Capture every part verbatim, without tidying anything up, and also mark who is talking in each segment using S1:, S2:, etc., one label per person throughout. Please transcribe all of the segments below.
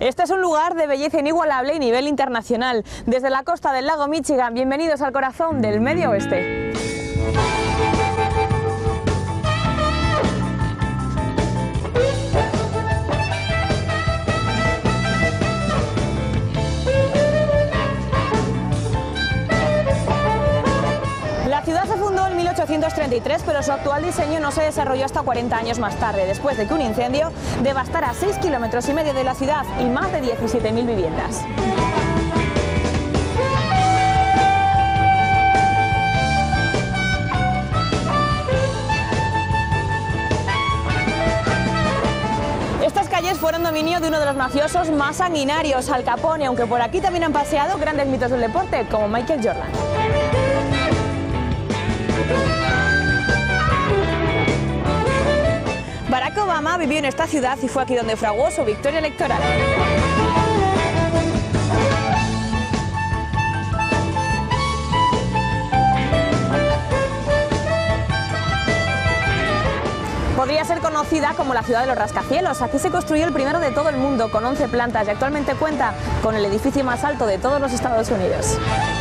S1: Este es un lugar de belleza inigualable y nivel internacional. Desde la costa del lago Michigan, bienvenidos al corazón del Medio Oeste. La ciudad se fundó en mil ochocientos treinta y tres, pero su actual diseño no se desarrolló hasta cuarenta años más tarde, después de que un incendio devastara seis kilómetros y medio de la ciudad y más de diecisiete mil viviendas. Estas calles fueron dominio de uno de los mafiosos más sanguinarios, Al Capone, aunque por aquí también han paseado grandes mitos del deporte, como Michael Jordan. Barack Obama vivió en esta ciudad y fue aquí donde fraguó su victoria electoral. Podría ser conocida como la ciudad de los rascacielos. Aquí se construyó el primero de todo el mundo, con once plantas, y actualmente cuenta con el edificio más alto de todos los Estados Unidos.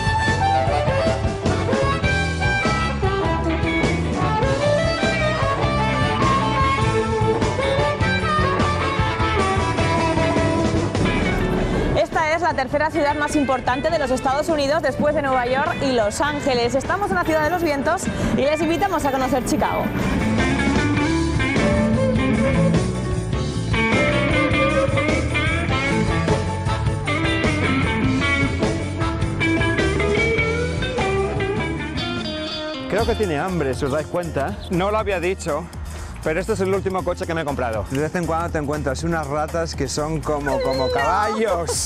S1: Esta es la tercera ciudad más importante de los Estados Unidos después de Nueva York y Los Ángeles. Estamos en la ciudad de los vientos y les invitamos a conocer Chicago.
S2: Creo que tiene hambre, si os dais cuenta. No lo había dicho, pero este es el último coche que me he comprado. De vez en cuando te encuentras unas ratas que son como, como caballos.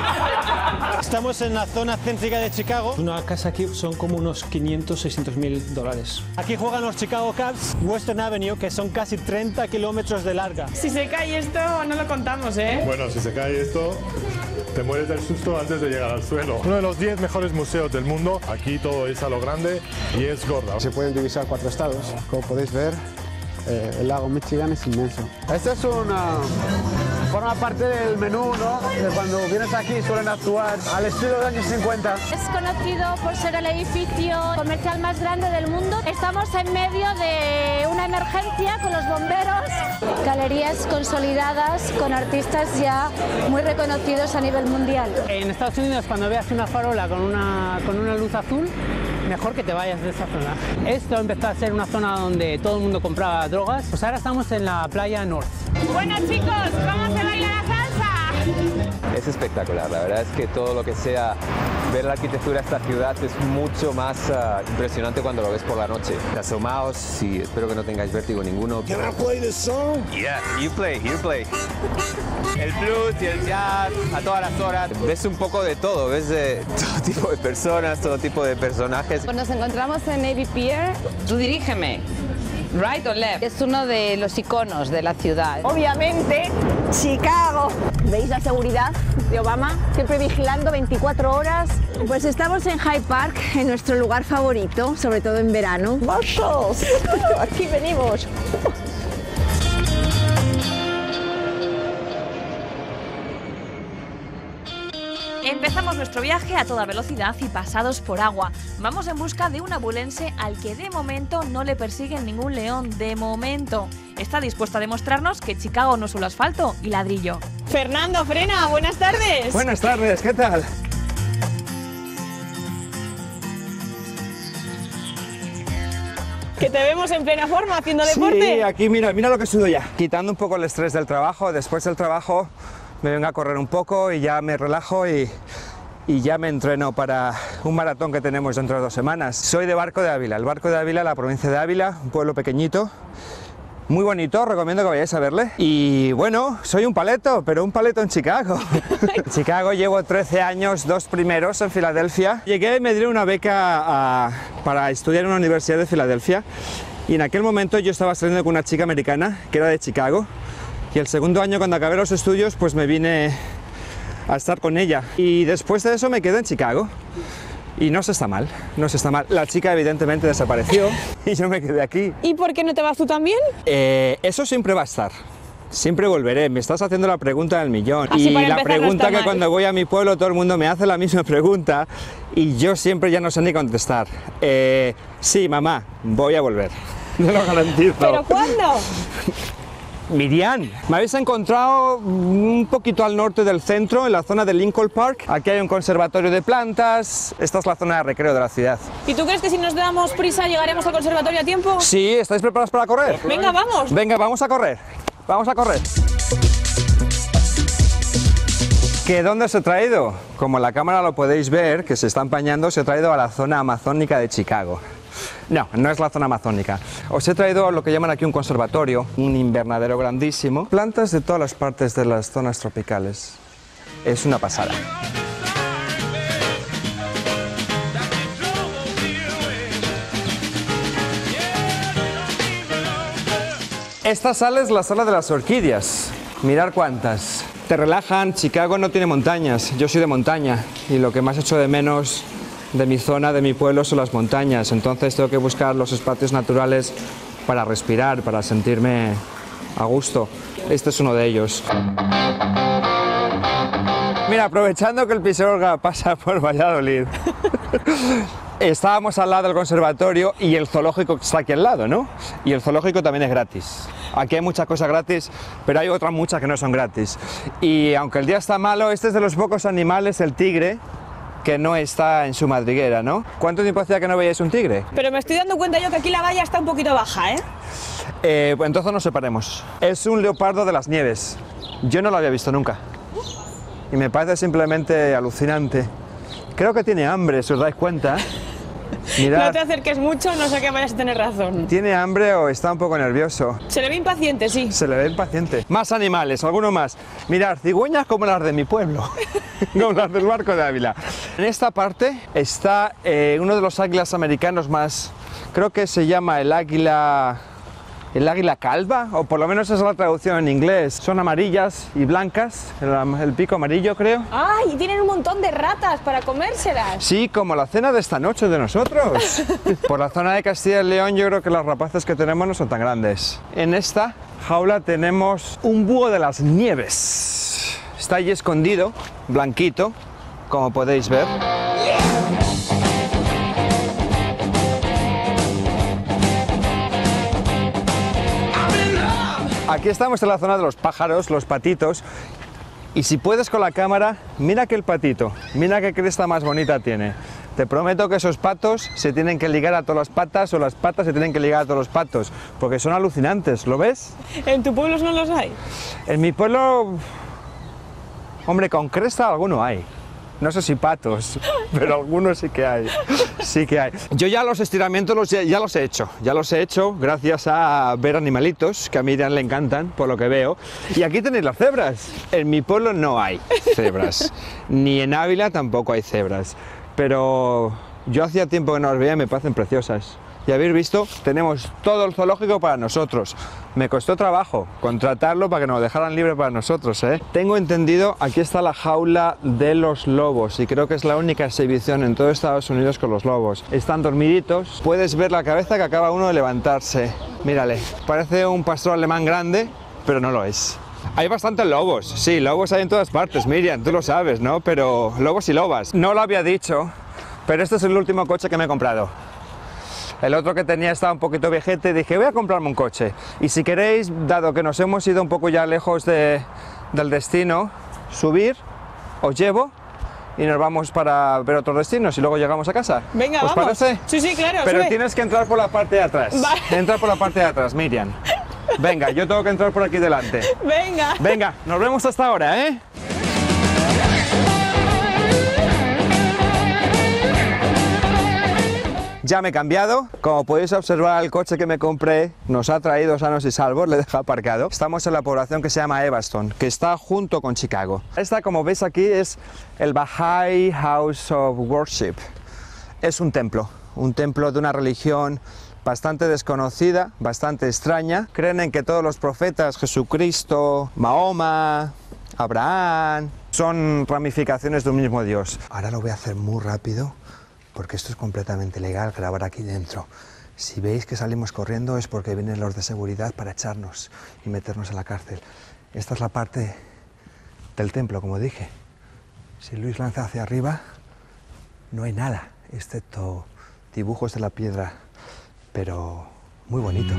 S3: Estamos en la zona céntrica de Chicago. Una casa aquí son como unos quinientos, seiscientos mil dólares. Aquí juegan los Chicago Cubs, Western Avenue, que son casi treinta kilómetros de larga.
S1: Si se cae esto, no lo contamos, ¿eh?
S4: Bueno, si se cae esto, te mueres del susto antes de llegar al suelo. Uno de los diez mejores museos del mundo. Aquí todo es a lo grande y es gorda.
S5: Se pueden divisar cuatro estados. Como podéis ver, eh, el lago Michigan es inmenso. Este es una... forma parte del menú, ¿no? De cuando vienes aquí suelen actuar al estilo de los años cincuenta.
S6: Es conocido por ser el edificio comercial más grande del mundo. Estamos en medio de una emergencia con los bomberos. Galerías consolidadas con artistas ya muy reconocidos a nivel mundial.
S7: En Estados Unidos, cuando veas una farola con una, con una luz azul, mejor que te vayas de esa zona. Esto empezó a ser una zona donde todo el mundo compraba drogas. Pues ahora estamos en la playa North.
S1: Bueno, chicos, ¿cómo se baila la salsa?
S8: Es espectacular, la verdad es que todo lo que sea ver la arquitectura de esta ciudad es mucho más uh, impresionante cuando lo ves por la noche. Asomaos y espero que no tengáis vértigo ninguno.
S9: Can I play this song?
S8: Yeah, you play, you play. El blues y el jazz a todas las horas. Ves un poco de todo, ves de todo tipo de personas, todo tipo de personajes.
S10: Nos encontramos en Navy Pier.
S11: Tú dirígeme. Right or left.
S10: Es uno de los iconos de la ciudad.
S1: Obviamente, Chicago.
S12: ¿Veis la seguridad de Obama? Siempre vigilando veinticuatro horas.
S13: Pues estamos en Hyde Park, en nuestro lugar favorito, sobre todo en verano.
S12: ¡Vamos! Aquí venimos.
S1: Empezamos nuestro viaje a toda velocidad y pasados por agua. Vamos en busca de un abulense al que de momento no le persigue ningún león, de momento. Está dispuesto a demostrarnos que Chicago no es solo asfalto y ladrillo. Fernando Frena, buenas tardes.
S2: Buenas tardes, ¿qué tal?
S1: Que te vemos en plena forma haciendo deporte.
S2: Sí, aquí mira, mira lo que sudo ya. Quitando un poco el estrés del trabajo, después del trabajo me vengo a correr un poco y ya me relajo y, y ya me entreno para un maratón que tenemos dentro de dos semanas. Soy de Barco de Ávila, el Barco de Ávila, la provincia de Ávila, un pueblo pequeñito, muy bonito, recomiendo que vayáis a verle. Y bueno, soy un paleto, pero un paleto en Chicago. En Chicago llevo trece años, dos primeros en Filadelfia. Llegué y me dieron una beca a, para estudiar en una universidad de Filadelfia y en aquel momento yo estaba saliendo con una chica americana que era de Chicago. Y el segundo año, cuando acabé los estudios, pues me vine a estar con ella. Y después de eso me quedé en Chicago. Y no se está mal, no se está mal. La chica evidentemente desapareció y yo me quedé aquí.
S1: ¿Y por qué no te vas tú también?
S2: Eh, eso siempre va a estar. Siempre volveré, me estás haciendo la pregunta del millón.
S1: Así
S2: y
S1: para
S2: la
S1: empezar no
S2: pregunta
S1: está
S2: que
S1: mal.
S2: cuando voy a mi pueblo todo el mundo me hace la misma pregunta y yo siempre ya no sé ni contestar. Eh, sí, mamá, voy a volver. Te lo garantizo.
S1: ¿Pero cuándo?
S2: Miriam, me habéis encontrado un poquito al norte del centro, en la zona de Lincoln Park. Aquí hay un conservatorio de plantas. Esta es la zona de recreo de la ciudad.
S1: ¿Y tú crees que si nos damos prisa llegaremos al conservatorio a tiempo?
S2: Sí, ¿estáis preparados para correr?
S1: Venga, vamos.
S2: Venga, vamos a correr. Vamos a correr. ¿Que dónde os he traído? Como en la cámara lo podéis ver, que se está empañando, os he traído a la zona amazónica de Chicago. No, no es la zona amazónica. Os he traído lo que llaman aquí un conservatorio, un invernadero grandísimo. Plantas de todas las partes de las zonas tropicales. Es una pasada. Esta sala es la sala de las orquídeas. Mirad cuántas. Te relajan. Chicago no tiene montañas. Yo soy de montaña y lo que más echo de menos de mi zona, de mi pueblo, son las montañas. Entonces tengo que buscar los espacios naturales para respirar, para sentirme a gusto. Este es uno de ellos. Mira, aprovechando que el Pisuerga pasa por Valladolid, estábamos al lado del conservatorio y el zoológico que está aquí al lado, ¿no? Y el zoológico también es gratis. Aquí hay muchas cosas gratis, pero hay otras muchas que no son gratis. Y aunque el día está malo, este es de los pocos animales, el tigre, que no está en su madriguera, ¿no? ¿Cuánto tiempo hacía que no veíais un tigre?
S1: Pero me estoy dando cuenta yo que aquí la valla está un poquito baja, ¿eh?
S2: Eh, pues entonces nos separemos. Es un leopardo de las nieves. Yo no lo había visto nunca. Y me parece simplemente alucinante. Creo que tiene hambre, si os dais cuenta. Mirad,
S1: No te acerques mucho, no sé que vayas a tener razón.
S2: ¿tiene hambre o está un poco nervioso?
S1: Se le ve impaciente, sí.
S2: Se le ve impaciente. Más animales, alguno más. Mirad, cigüeñas como las de mi pueblo, como las del Barco de Ávila. En esta parte está eh, uno de los águilas americanos más, creo que se llama el águila, el águila calva, o por lo menos esa es la traducción en inglés. Son amarillas y blancas, el, el pico amarillo creo.
S1: ¡Ay! Y tienen un montón de ratas para comérselas.
S2: Sí, como la cena de esta noche de nosotros. Por la zona de Castilla y León yo creo que las rapaces que tenemos no son tan grandes. En esta jaula tenemos un búho de las nieves. Está allí escondido, blanquito, como podéis ver. Aquí estamos en la zona de los pájaros, los patitos. Y si puedes con la cámara, mira que el patito, mira qué cresta más bonita tiene. Te prometo que esos patos se tienen que ligar a todas las patas o las patas se tienen que ligar a todos los patos, porque son alucinantes, ¿lo ves?
S1: ¿En tu pueblo no los hay?
S2: En mi pueblo, hombre, con cresta alguno hay. No sé si patos, pero algunos sí que hay, sí que hay. Yo ya los estiramientos los, ya, ya los he hecho, ya los he hecho gracias a ver animalitos, que a Miriam le encantan, por lo que veo. Y aquí tenéis las cebras. En mi pueblo no hay cebras, ni en Ávila tampoco hay cebras. Pero yo hacía tiempo que no las veía y me parecen preciosas. Y habéis visto, tenemos todo el zoológico para nosotros. Me costó trabajo contratarlo para que nos lo dejaran libre para nosotros, ¿eh? Tengo entendido, aquí está la jaula de los lobos y creo que es la única exhibición en todo Estados Unidos con los lobos. Están dormiditos, puedes ver la cabeza que acaba uno de levantarse. Mírale, parece un pastor alemán grande, pero no lo es. Hay bastantes lobos, sí, lobos hay en todas partes, Miriam, tú lo sabes, ¿no? Pero lobos y lobas. No lo había dicho, pero este es el último coche que me he comprado. El otro que tenía estaba un poquito viejete y dije, voy a comprarme un coche. Y si queréis, dado que nos hemos ido un poco ya lejos de, del destino, subir, os llevo y nos vamos para ver otros destinos y luego llegamos a casa.
S1: Venga,
S2: ¿Os
S1: vamos.
S2: parece?
S1: Sí, sí, claro,
S2: Pero
S1: sube.
S2: tienes que entrar por la parte de atrás.
S1: Vale.
S2: Entra por la parte de atrás, Miriam. Venga, yo tengo que entrar por aquí delante.
S1: Venga.
S2: Venga, nos vemos hasta ahora, ¿eh? Ya me he cambiado, como podéis observar el coche que me compré nos ha traído sanos y salvos, le he dejado aparcado. Estamos en la población que se llama Evanston, que está junto con Chicago. Esta, como veis aquí, es el Baha'i House of Worship. Es un templo, un templo de una religión bastante desconocida, bastante extraña. Creen en que todos los profetas, Jesucristo, Mahoma, Abraham, son ramificaciones de un mismo Dios. Ahora lo voy a hacer muy rápido, porque esto es completamente legal, grabar aquí dentro. Si veis que salimos corriendo es porque vienen los de seguridad para echarnos y meternos en la cárcel. Esta es la parte del templo, como dije. Si Luis lanza hacia arriba, no hay nada, excepto dibujos de la piedra, pero muy bonito.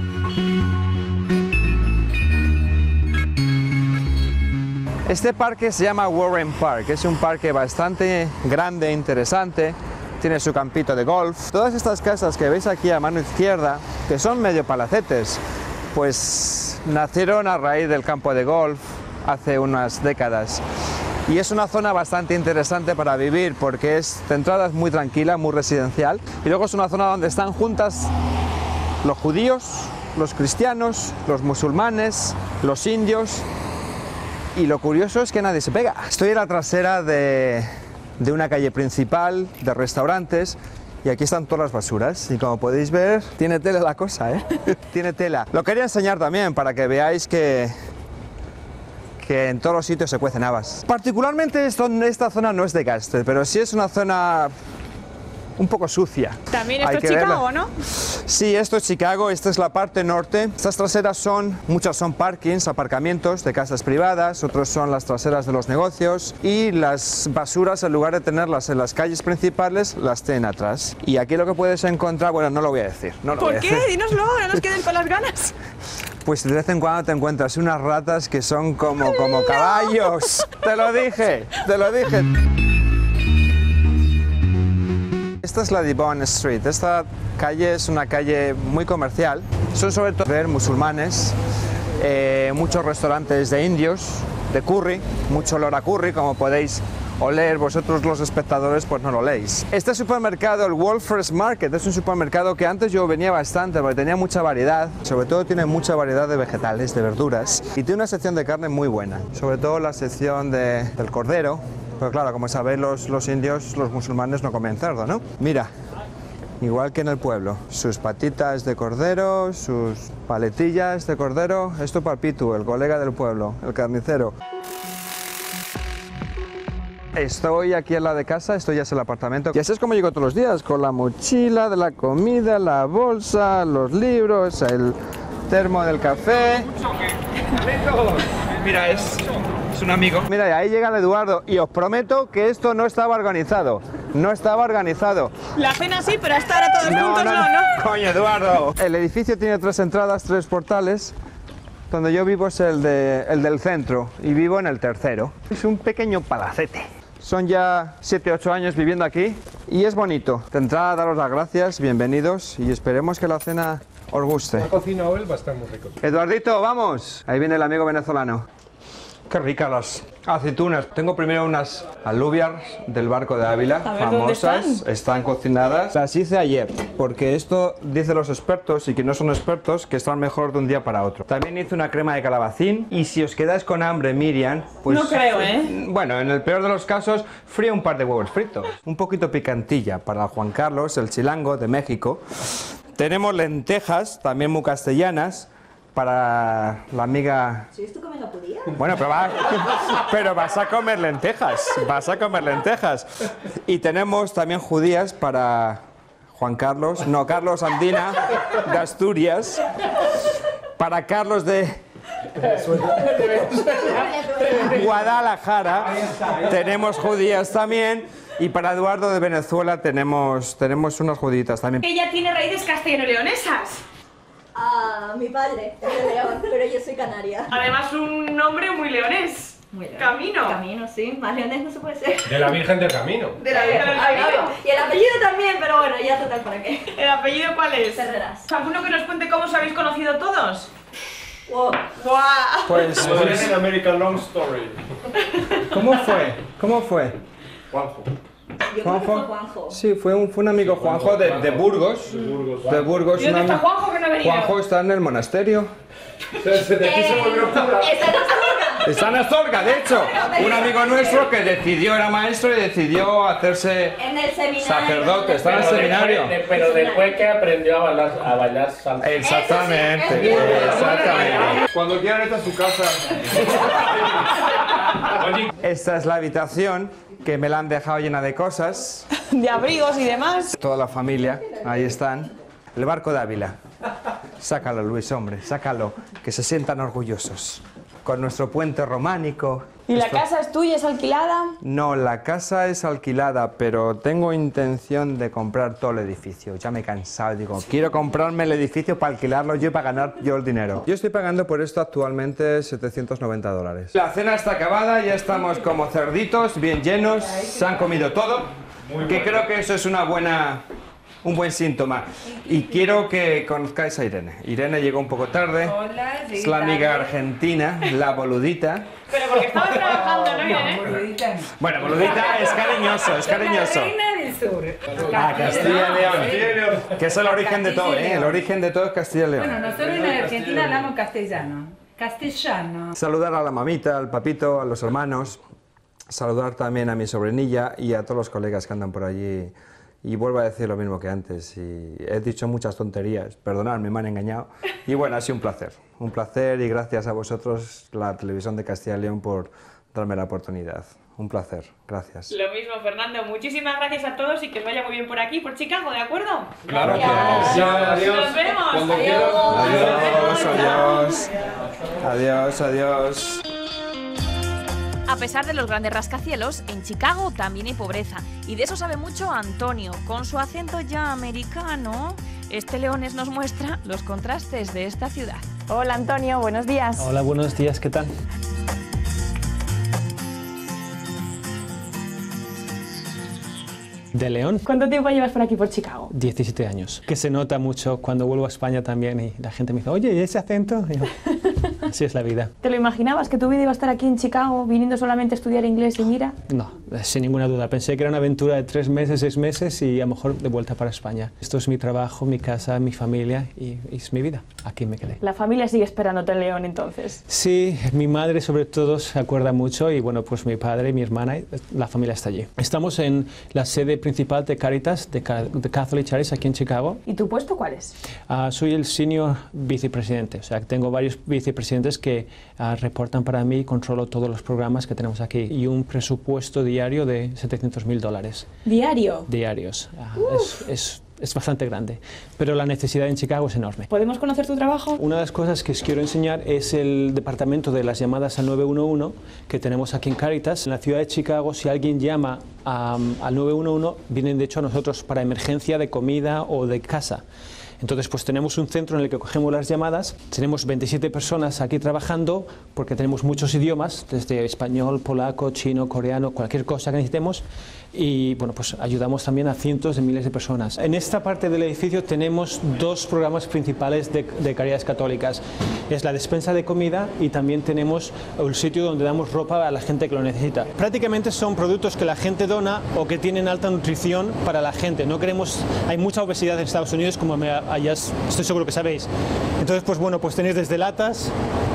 S2: Este parque se llama Warren Park, es un parque bastante grande e interesante. Tiene su campito de golf. Todas estas casas que veis aquí a mano izquierda, que son medio palacetes, pues nacieron a raíz del campo de golf hace unas décadas. Y es una zona bastante interesante para vivir porque es, de entrada es muy tranquila, muy residencial. Y luego es una zona donde están juntas los judíos, los cristianos, los musulmanes, los indios. Y lo curioso es que nadie se pega. Estoy en la trasera de... de una calle principal de restaurantes y aquí están todas las basuras y como podéis ver tiene tela la cosa, ¿eh? Tiene tela. Lo quería enseñar también para que veáis que que en todos los sitios se cuecen habas. Particularmente esto, esta zona no es de Gaste, pero sí es una zona un poco sucia.
S1: También esto es Chicago, verla. ¿No?
S2: Sí, esto es Chicago, esta es la parte norte. Estas traseras son, muchas son parkings, aparcamientos de casas privadas, otros son las traseras de los negocios y las basuras, en lugar de tenerlas en las calles principales, las tienen atrás. Y aquí lo que puedes encontrar, bueno, no lo voy a decir. No lo
S1: ¿Por
S2: voy a
S1: qué?
S2: decir.
S1: Dínoslo, no nos queden con las ganas.
S2: Pues de vez en cuando te encuentras unas ratas que son como, como caballos. Te lo dije, te lo dije. Esta es la Devon Street. Esta calle es una calle muy comercial. Son sobre todo ver musulmanes, eh, muchos restaurantes de indios, de curry, mucho olor a curry, como podéis oler vosotros los espectadores, pues no lo leéis. Este supermercado, el Wolfers Market, es un supermercado que antes yo venía bastante porque tenía mucha variedad, sobre todo tiene mucha variedad de vegetales, de verduras y tiene una sección de carne muy buena, sobre todo la sección de, del cordero. Pero claro, como sabéis, los, los indios, los musulmanes no comen cerdo, ¿no? Mira, igual que en el pueblo, sus patitas de cordero, sus paletillas de cordero. Esto para Pitu, el colega del pueblo, el carnicero. Estoy aquí en la de casa, esto ya es el apartamento. Y así es como llego todos los días, con la mochila de la comida, la bolsa, los libros, el termo del café. Mira, es... un amigo. Mira, y ahí llega el Eduardo y os prometo que esto no estaba organizado. No estaba organizado.
S1: La cena sí, pero hasta ahora todos
S2: no,
S1: juntos
S2: no,
S1: no, ¿no?
S2: Coño, Eduardo. El edificio tiene tres entradas, tres portales. Donde yo vivo es el, de, el del centro y vivo en el tercero. Es un pequeño palacete. Son ya siete ocho años viviendo aquí y es bonito. De entrada, daros las gracias, bienvenidos y esperemos que la cena os guste.
S4: La cocina hoy va a estar muy rico.
S2: Eduardito, vamos. Ahí viene el amigo venezolano. Qué ricas las aceitunas. Tengo primero unas alubias del barco de Ávila,
S1: a ver,
S2: famosas.
S1: ¿dónde están?
S2: Están cocinadas. Las hice ayer, porque esto dicen los expertos y que no son expertos que están mejor de un día para otro. También hice una crema de calabacín y si os quedáis con hambre, Miriam, pues...
S1: No creo, ¿eh?
S2: Bueno, en el peor de los casos, frío un par de huevos fritos. Un poquito picantilla para Juan Carlos, el chilango de México. Tenemos lentejas, también muy castellanas, para la amiga...
S12: ¿Sí esto comiendo judía?
S2: Bueno, pero, va, pero vas a comer lentejas, vas a comer lentejas. Y tenemos también judías para Juan Carlos, no, Carlos Andina, de Asturias, para Carlos de Guadalajara, tenemos judías también. Y para Eduardo de Venezuela tenemos, tenemos unas juditas también.
S1: Ella tiene raíces castellano-leonesas.
S12: Ah, mi padre es de León, pero yo soy canaria.
S1: Además, un nombre muy leonés.
S12: Muy leonés.
S1: Camino.
S12: Camino, sí. Más leonés no se puede ser.
S4: De la Virgen del Camino.
S1: De la Virgen del
S12: Ah,
S1: Camino.
S12: claro. Y el apellido también, pero bueno, ya total, ¿para qué?
S1: ¿El apellido cuál es?
S12: Ferreras.
S1: ¿Alguno que nos cuente cómo os habéis conocido todos?
S12: Wow.
S1: ¡Guau!
S2: Pues, pues
S4: Es American Long Story.
S2: ¿cómo fue? ¿Cómo fue?
S4: Juanjo.
S12: Yo creo que fue Juanjo.
S2: Sí, fue un, fue un amigo Juanjo de, de Burgos.
S4: De Burgos.
S2: De Burgos.
S1: ¿Y dónde
S2: un
S1: está
S2: ami-
S1: Juanjo que no ha venido?
S2: Juanjo está en el monasterio.
S4: De aquí se volvió cura.
S12: Está en Astorga.
S2: Está en Astorga, de hecho. Un amigo nuestro que decidió, era maestro y decidió hacerse
S12: En el seminario.
S2: sacerdote. Está en el seminario.
S9: Después, de- pero después que aprendió a bailar, a bailar salsa.
S2: Exactamente, exactamente. Cuando quieran ir a su casa. Esta es la habitación que me la han dejado llena de cosas.
S1: De abrigos y demás.
S2: Toda la familia, ahí están. El barco de Ávila. Sácalo, Luis, hombre, sácalo, que se sientan orgullosos. Con nuestro puente románico.
S1: ¿Y la
S2: Esto...
S1: casa es tuya, es alquilada?
S2: No, la casa es alquilada, pero tengo intención de comprar todo el edificio. Ya me he cansado, digo, quiero comprarme el edificio para alquilarlo yo y para ganar yo el dinero. Yo estoy pagando por esto actualmente setecientos noventa dólares. La cena está acabada, ya estamos como cerditos, bien llenos, se han comido todo, que creo que eso es una buena... un buen síntoma. Y quiero que conozcáis a Irene. Irene llegó un poco tarde.
S14: Hola,
S2: es la amiga argentina, la boludita.
S1: Pero porque estaba trabajando, ¿no, Irene?
S14: Boludita no.
S2: Bueno, boludita es cariñoso, es cariñoso.
S14: La reina del sur.
S2: Ah, Castilla y León. Que es el origen de todo, ¿eh? El origen de todo es Castilla y León.
S14: Bueno, nosotros en Argentina hablamos castellano. Castellano.
S2: Saludar a la mamita, al papito, a los hermanos. Saludar también a mi sobrinilla y a todos los colegas que andan por allí. Y vuelvo a decir lo mismo que antes, y he dicho muchas tonterías, perdonadme, me han engañado. Y bueno, ha sido un placer, un placer y gracias a vosotros, la televisión de Castilla y León, por darme la oportunidad. Un placer, gracias.
S1: Lo mismo, Fernando, muchísimas gracias a todos y que os vaya muy bien por aquí, por Chicago, ¿de acuerdo?
S2: Claro que
S1: sí.
S2: Adiós.
S1: Nos vemos.
S2: Cuando adiós. Adiós, adiós, adiós, adiós.
S1: A pesar de los grandes rascacielos, en Chicago también hay pobreza. Y de eso sabe mucho Antonio, con su acento ya americano. Este leones nos muestra los contrastes de esta ciudad.
S15: Hola Antonio, buenos días.
S3: Hola, buenos días, ¿qué tal? ¿De León?
S15: ¿Cuánto tiempo llevas por aquí, por Chicago?
S3: diecisiete años. Que se nota mucho cuando vuelvo a España también y la gente me dice, oye, ¿y ese acento? Y yo, así es la vida.
S15: ¿Te lo imaginabas que tu vida iba a estar aquí en Chicago, viniendo solamente a estudiar inglés sin ir a...?
S3: No, sin ninguna duda. Pensé que era una aventura de tres meses, seis meses y a lo mejor de vuelta para España. Esto es mi trabajo, mi casa, mi familia y, y es mi vida. Aquí me quedé.
S15: La familia sigue esperándote en León, entonces.
S3: Sí, mi madre sobre todo se acuerda mucho y bueno, pues mi padre, mi hermana, la familia está allí. Estamos en la sede principal de Caritas, de, de Catholic Charities, aquí en Chicago.
S15: ¿Y tu puesto cuál es?
S3: Uh, soy el senior vicepresidente, o sea, tengo varios vicepresidentes que uh, reportan para mí y controlo todos los programas que tenemos aquí y un presupuesto diario de setecientos mil dólares.
S15: ¿Diario?
S3: Diarios. Uh, es, es, es bastante grande, pero la necesidad en Chicago es enorme.
S15: ¿Podemos conocer tu trabajo?
S3: Una de las cosas que os quiero enseñar es el departamento de las llamadas al nueve uno uno que tenemos aquí en Caritas. En la ciudad de Chicago, si alguien llama a, al nueve uno uno, vienen de hecho a nosotros para emergencia de comida o de casa. Entonces, pues tenemos un centro en el que cogemos las llamadas, tenemos veintisiete personas aquí trabajando porque tenemos muchos idiomas, desde español, polaco, chino, coreano, cualquier cosa que necesitemos y bueno, pues ayudamos también a cientos de miles de personas. En esta parte del edificio tenemos dos programas principales de, de Caridades Católicas, es la despensa de comida y también tenemos el sitio donde damos ropa a la gente que lo necesita. Prácticamente son productos que la gente dona o que tienen alta nutrición para la gente. No queremos, hay mucha obesidad en Estados Unidos, como me allá estoy seguro que sabéis. Entonces, pues bueno, pues tenéis desde latas,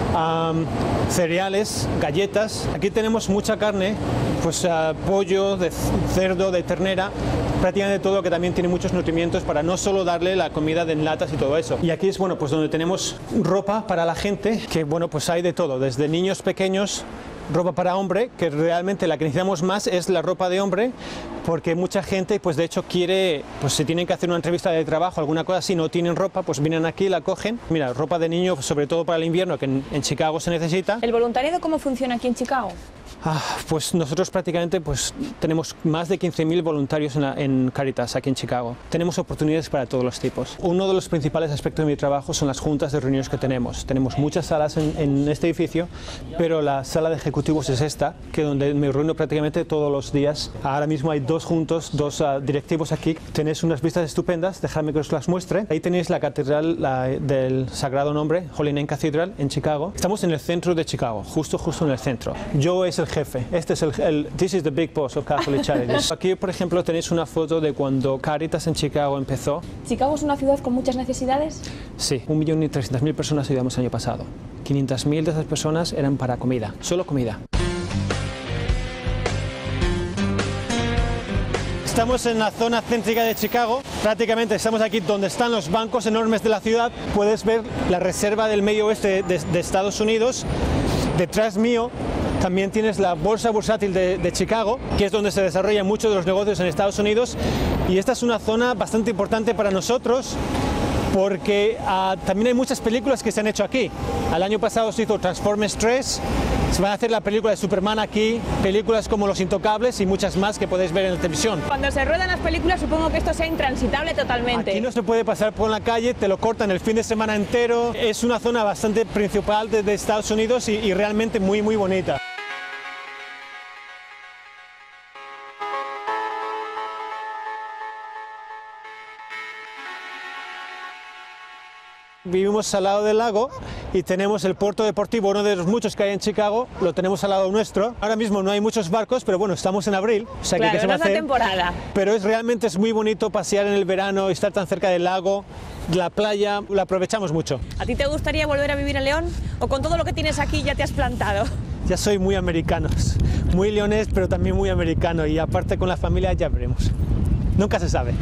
S3: um, cereales, galletas. Aquí tenemos mucha carne, pues uh, pollo, de cerdo, de ternera, prácticamente todo que también tiene muchos nutrimientos para no solo darle la comida de en latas y todo eso. Y aquí es bueno, pues donde tenemos ropa para la gente, que bueno, pues hay de todo, desde niños pequeños, ropa para hombre, que realmente la que necesitamos más es la ropa de hombre, porque mucha gente, pues de hecho quiere, pues si tienen que hacer una entrevista de trabajo, alguna cosa así, no tienen ropa, pues vienen aquí, la cogen. Mira, ropa de niño, sobre todo para el invierno, que en, en Chicago se necesita.
S15: ¿El voluntariado cómo funciona aquí en Chicago?
S3: Ah, pues nosotros prácticamente pues, tenemos más de quince mil voluntarios en, la, en Caritas, aquí en Chicago. Tenemos oportunidades para todos los tipos. Uno de los principales aspectos de mi trabajo son las juntas de reuniones que tenemos. Tenemos muchas salas en, en este edificio, pero la sala de ejecutivos es esta, que donde me reúno prácticamente todos los días. Ahora mismo hay dos juntos, dos uh, directivos aquí. Tenéis unas vistas estupendas, dejadme que os las muestre. Ahí tenéis la catedral la, del Sagrado Nombre, Holy Name Cathedral, en Chicago. Estamos en el centro de Chicago, justo, justo en el centro. Yo es el jefe. Este es el, el this is the big boss of Catholic Charities. Aquí, por ejemplo, tenéis una foto de cuando Caritas en Chicago empezó.
S15: ¿Chicago es una ciudad con muchas necesidades?
S3: Sí, un millón y trescientas mil personas ayudamos el año pasado. quinientas mil de esas personas eran para comida, solo comida. Estamos en la zona céntrica de Chicago, prácticamente estamos aquí donde están los bancos enormes de la ciudad. Puedes ver la reserva del medio oeste de, de Estados Unidos. Detrás mío también tienes la bolsa bursátil de, de Chicago, que es donde se desarrollan muchos de los negocios en Estados Unidos. Y esta es una zona bastante importante para nosotros porque uh, también hay muchas películas que se han hecho aquí. El año pasado se hizo Transformers tres, se van a hacer la película de Superman aquí, películas como Los Intocables y muchas más que podéis ver en la televisión.
S16: Cuando se ruedan las películas supongo que esto sea intransitable totalmente.
S3: Aquí no se puede pasar por la calle, te lo cortan el fin de semana entero. Es una zona bastante principal de, de Estados Unidos y, y realmente muy muy bonita. Vivimos al lado del lago y tenemos el puerto deportivo, uno de los muchos que hay en Chicago, lo tenemos al lado nuestro. Ahora mismo no hay muchos barcos, pero bueno, estamos en abril, o sea
S16: claro,
S3: que, que se
S16: no
S3: va a
S16: es la
S3: hacer.
S16: temporada.
S3: Pero es realmente es muy bonito pasear en el verano, estar tan cerca del lago, la playa, la aprovechamos mucho.
S16: ¿A ti te gustaría volver a vivir en León o con todo lo que tienes aquí ya te has plantado?
S3: Ya soy muy americano, muy leonés, pero también muy americano y aparte con la familia ya veremos. Nunca se sabe.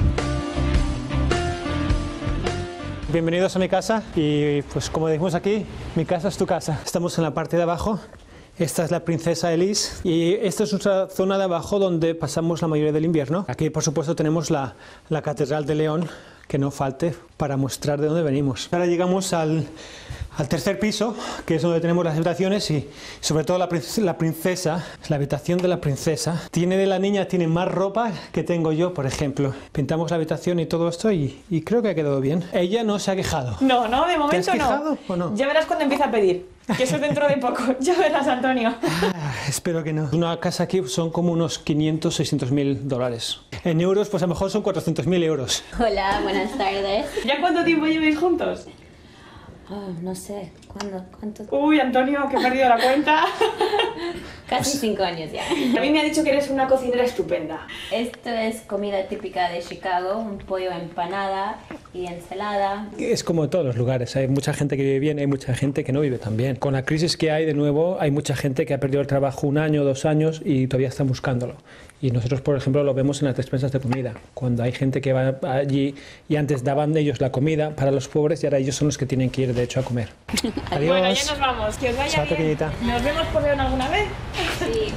S3: Bienvenidos a mi casa y pues como decimos aquí, mi casa es tu casa. Estamos en la parte de abajo, esta es la princesa Elise y esta es nuestra zona de abajo donde pasamos la mayoría del invierno. Aquí por supuesto tenemos la, la Catedral de León, que no falte para mostrar de dónde venimos. Ahora llegamos al, al tercer piso, que es donde tenemos las habitaciones y sobre todo la, la princesa, la habitación de la princesa. Tiene de la niña, tiene más ropa que tengo yo, por ejemplo. Pintamos la habitación y todo esto y, y creo que ha quedado bien. Ella no se ha quejado.
S16: No, no, de momento
S3: ¿Te has quejado
S16: no.
S3: o no?
S16: Ya verás cuando empieza a pedir, que eso es dentro de poco. Ya verás, Antonio.
S3: Ah, espero que no. Una casa aquí son como unos quinientos, seiscientos mil dólares. En euros, pues a lo mejor son cuatrocientos mil euros.
S17: Hola, buenas tardes.
S16: ¿Ya cuánto tiempo lleváis juntos?
S17: Oh, no sé, ¿cuándo? ¿Cuánto?
S16: Uy, Antonio, que he perdido la cuenta.
S17: Casi cinco años ya.
S16: A mí me ha dicho que eres una cocinera estupenda.
S17: Esto es comida típica de Chicago, un pollo empanada y ensalada.
S3: Es como en todos los lugares, hay mucha gente que vive bien, hay mucha gente que no vive tan bien. Con la crisis que hay de nuevo, hay mucha gente que ha perdido el trabajo un año, dos años y todavía están buscándolo. Y nosotros, por ejemplo, lo vemos en las despensas de comida. Cuando hay gente que va allí y antes daban ellos la comida para los pobres y ahora ellos son los que tienen que ir, de hecho, a comer. Adiós.
S16: Bueno, ya nos vamos. Que os vaya
S3: Chao,
S16: bien.
S3: pequeñita.
S16: ¿Nos vemos por León alguna vez?
S17: Sí.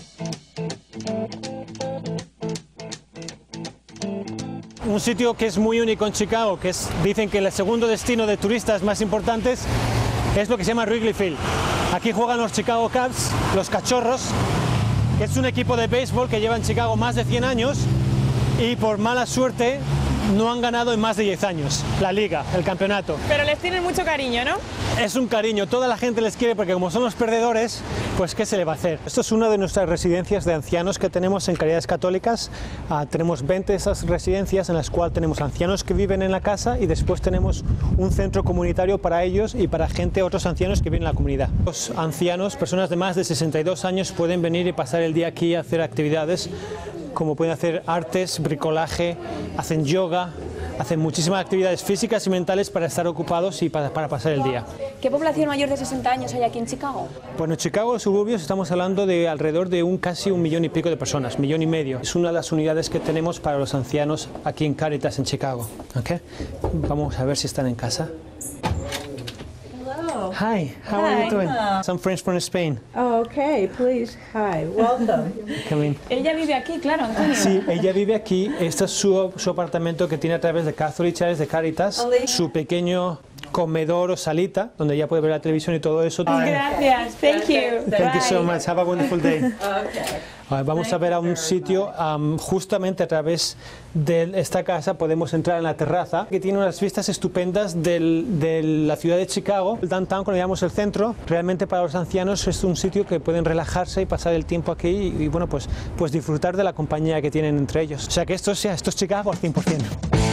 S3: Un sitio que es muy único en Chicago, que es, dicen que el segundo destino de turistas más importantes es lo que se llama Wrigley Field. Aquí juegan los Chicago Cubs, los Cachorros, que es un equipo de béisbol que lleva en Chicago más de cien años y por mala suerte no han ganado en más de diez años la liga, el campeonato.
S16: Pero les tienen mucho cariño, ¿no?
S3: Es un cariño, toda la gente les quiere porque como son los perdedores, pues ¿qué se le va a hacer? Esto es una de nuestras residencias de ancianos que tenemos en Caridades Católicas. Uh, tenemos veinte de esas residencias en las cuales tenemos ancianos que viven en la casa y después tenemos un centro comunitario para ellos y para gente, otros ancianos que viven en la comunidad. Los ancianos, personas de más de sesenta y dos años, pueden venir y pasar el día aquí a hacer actividades como pueden hacer artes, bricolaje, hacen yoga, hacen muchísimas actividades físicas y mentales para estar ocupados y para, para pasar el día.
S16: ¿Qué población mayor de sesenta años hay aquí en Chicago?
S3: Bueno, en Chicago, los suburbios, estamos hablando de alrededor de un casi un millón y pico de personas, millón y medio. Es una de las unidades que tenemos para los ancianos aquí en Caritas, en Chicago. ¿Okay? Vamos a ver si están en casa.
S14: Hello.
S3: Hi, how
S14: Hi.
S3: are you doing? Some friends from Spain.
S14: Oh, okay, please. Hi, welcome.
S3: Come in.
S16: Ella vive aquí, claro, Antonio.
S3: Sí, ella vive aquí. Este es su, su apartamento que tiene a través de Catholic Charities de Caritas, su pequeño comedor o salita, donde ella puede ver la televisión y todo eso.
S16: Gracias, thank you.
S3: Thank you so much. Have a wonderful day.
S14: Okay.
S3: Vamos a ver a un sitio, um, justamente a través de esta casa podemos entrar en la terraza, que tiene unas vistas estupendas del, de la ciudad de Chicago. El downtown, cuando llamamos el centro, realmente para los ancianos es un sitio que pueden relajarse y pasar el tiempo aquí y, y bueno, pues, pues disfrutar de la compañía que tienen entre ellos. O sea que esto, sea, esto es Chicago al cien por cien.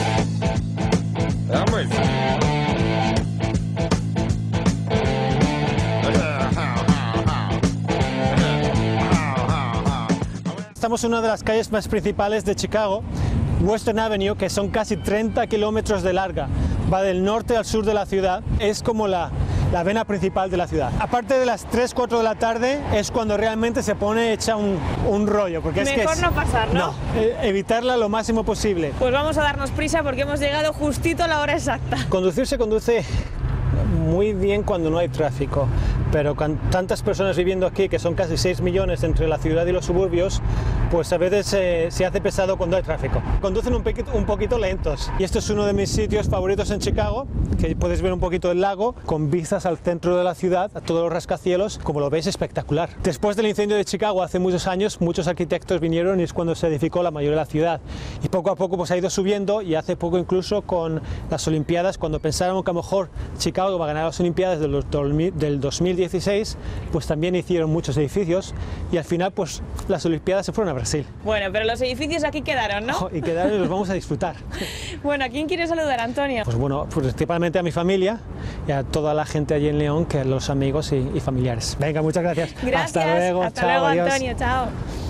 S3: Estamos en una de las calles más principales de Chicago, Western Avenue, que son casi treinta kilómetros de larga. Va del norte al sur de la ciudad, es como la, la vena principal de la ciudad. Aparte de las tres, cuatro de la tarde es cuando realmente se pone hecha un, un rollo. Porque es
S16: Mejor
S3: que es,
S16: no pasar, ¿no?
S3: No, eh, evitarla lo máximo posible.
S16: Pues vamos a darnos prisa porque hemos llegado justito a la hora exacta.
S3: Conducir se conduce muy bien cuando no hay tráfico, pero con tantas personas viviendo aquí, que son casi seis millones entre la ciudad y los suburbios, pues a veces eh, se hace pesado cuando hay tráfico. Conducen un poquito, un poquito lentos. Y este es uno de mis sitios favoritos en Chicago, que puedes ver un poquito el lago, con vistas al centro de la ciudad, a todos los rascacielos, como lo ves, espectacular. Después del incendio de Chicago hace muchos años, muchos arquitectos vinieron y es cuando se edificó la mayoría de la ciudad. Y poco a poco pues ha ido subiendo, y hace poco incluso con las Olimpiadas, cuando pensábamos que a lo mejor Chicago iba a ganar las Olimpiadas del dos mil dieciséis, pues también hicieron muchos edificios y al final pues las Olimpiadas se fueron a Brasil.
S16: Bueno, pero los edificios aquí quedaron, ¿no?
S3: Oh, y quedaron y los vamos a disfrutar.
S16: Bueno, ¿a quién quieres saludar, Antonio?
S3: Pues bueno, principalmente a mi familia y a toda la gente allí en León, que los amigos y, y familiares. Venga, muchas gracias.
S16: Gracias.
S3: Hasta luego.
S16: Hasta
S3: chao,
S16: luego,
S3: adiós.
S16: Antonio. Chao.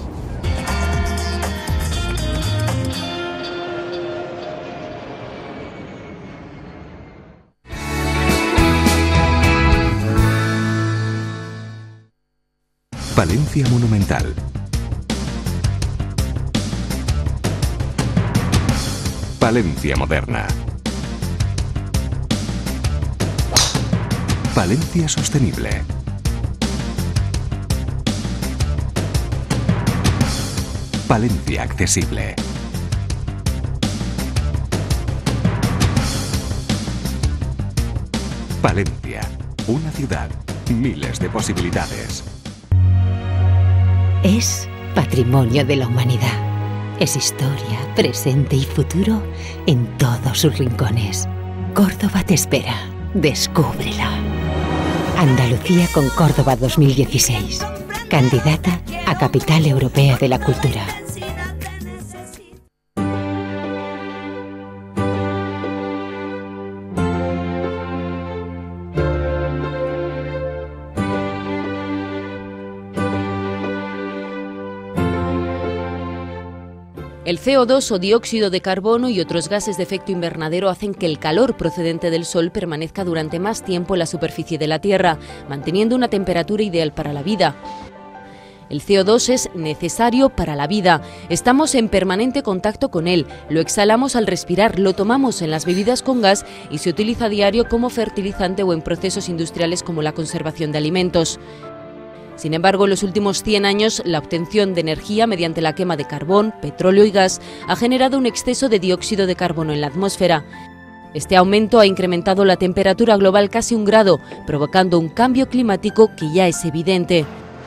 S18: Palencia Monumental. Palencia Moderna. Palencia Sostenible. Palencia Accesible. Palencia, una ciudad, miles de posibilidades.
S19: Es patrimonio de la humanidad. Es historia, presente y futuro en todos sus rincones. Córdoba te espera. Descúbrela. Andalucía con Córdoba dos mil dieciséis. Candidata a Capital Europea de la Cultura.
S20: El C O dos o dióxido de carbono y otros gases de efecto invernadero hacen que el calor procedente del Sol permanezca durante más tiempo en la superficie de la Tierra, manteniendo una temperatura ideal para la vida. El C O dos es necesario para la vida. Estamos en permanente contacto con él, lo exhalamos al respirar, lo tomamos en las bebidas con gas y se utiliza a diario como fertilizante o en procesos industriales como la conservación de alimentos. Sin embargo, en los últimos cien años, la obtención de energía mediante la quema de carbón, petróleo y gas ha generado un exceso de dióxido de carbono en la atmósfera. Este aumento ha incrementado la temperatura global casi un grado, provocando un cambio climático que ya es evidente.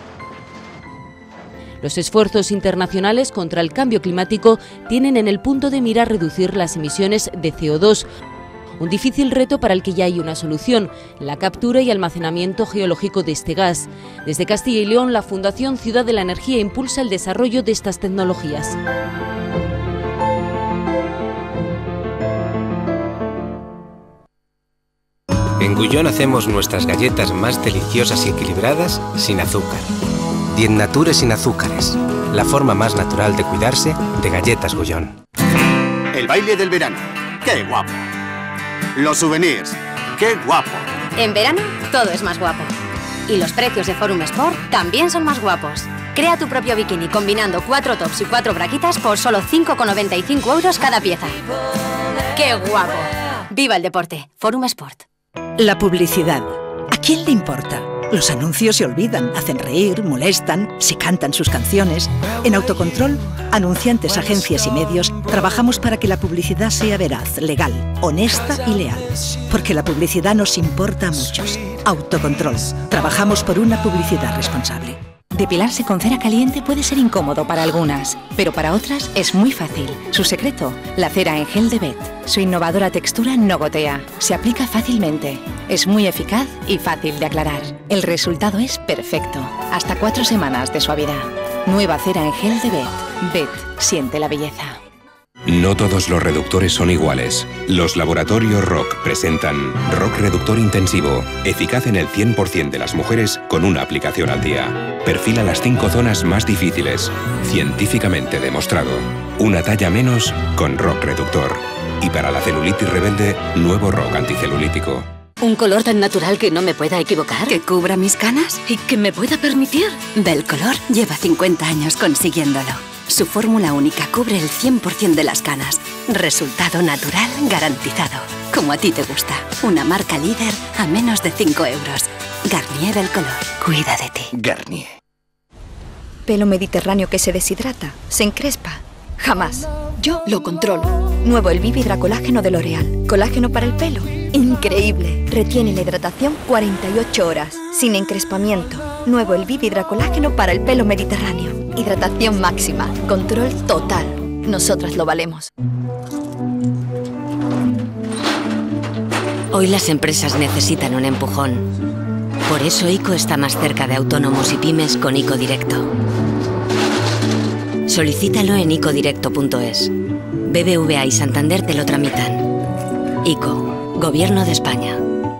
S20: Los esfuerzos internacionales contra el cambio climático tienen en el punto de mira reducir las emisiones de C O dos, un difícil reto para el que ya hay una solución, la captura y almacenamiento geológico de este gas. Desde Castilla y León, la Fundación Ciudad de la Energía impulsa el desarrollo de estas tecnologías.
S21: En Gullón hacemos nuestras galletas más deliciosas y equilibradas sin azúcar. Diez Nature sin azúcares, la forma más natural de cuidarse de galletas Gullón.
S22: El baile del verano, ¡qué guapo! Los souvenirs, ¡qué guapo!
S23: En verano, todo es más guapo. Y los precios de Forum Sport también son más guapos. Crea tu propio bikini combinando cuatro tops y cuatro braquitas por solo cinco con noventa y cinco euros cada pieza. ¡Qué guapo! ¡Viva el deporte! Forum Sport.
S24: La publicidad. ¿A quién le importa? Los anuncios se olvidan, hacen reír, molestan, se cantan sus canciones. En Autocontrol, anunciantes, agencias y medios, trabajamos para que la publicidad sea veraz, legal, honesta y leal. Porque la publicidad nos importa a muchos. Autocontrol. Trabajamos por una publicidad responsable.
S25: Depilarse con cera caliente puede ser incómodo para algunas, pero para otras es muy fácil. Su secreto, la cera en gel de Bet. Su innovadora textura no gotea, se aplica fácilmente, es muy eficaz y fácil de aclarar. El resultado es perfecto, hasta cuatro semanas de suavidad. Nueva cera en gel de Bet. Bet, siente la belleza.
S18: No todos los reductores son iguales. Los laboratorios Rock presentan Rock Reductor Intensivo, eficaz en el cien por cien de las mujeres con una aplicación al día. Perfila las cinco zonas más difíciles, científicamente demostrado. Una talla menos con Rock Reductor. Y para la celulitis rebelde, nuevo Rock anticelulítico.
S26: Un color tan natural que no me pueda equivocar, que cubra mis canas y que me pueda permitir. Belcolor lleva cincuenta años consiguiéndolo. Su fórmula única cubre el cien por cien de las canas. Resultado natural garantizado. Como a ti te gusta. Una marca líder a menos de cinco euros. Garnier Belcolor. Cuida de ti.
S18: Garnier.
S5: Pelo mediterráneo que se deshidrata, se encrespa. Jamás. Yo lo controlo. Nuevo Elvive Hidracolágeno de L'Oréal. Colágeno para el pelo. Increíble. Retiene la hidratación cuarenta y ocho horas, sin encrespamiento. Nuevo Elvive Hidracolágeno para el pelo mediterráneo. Hidratación máxima. Control total. Nosotras lo valemos.
S26: Hoy las empresas necesitan un empujón. Por eso ICO está más cerca de autónomos y pymes con ICO Directo. Solicítalo en icodirecto punto es. B B V A y Santander te lo tramitan. ICO, Gobierno de España.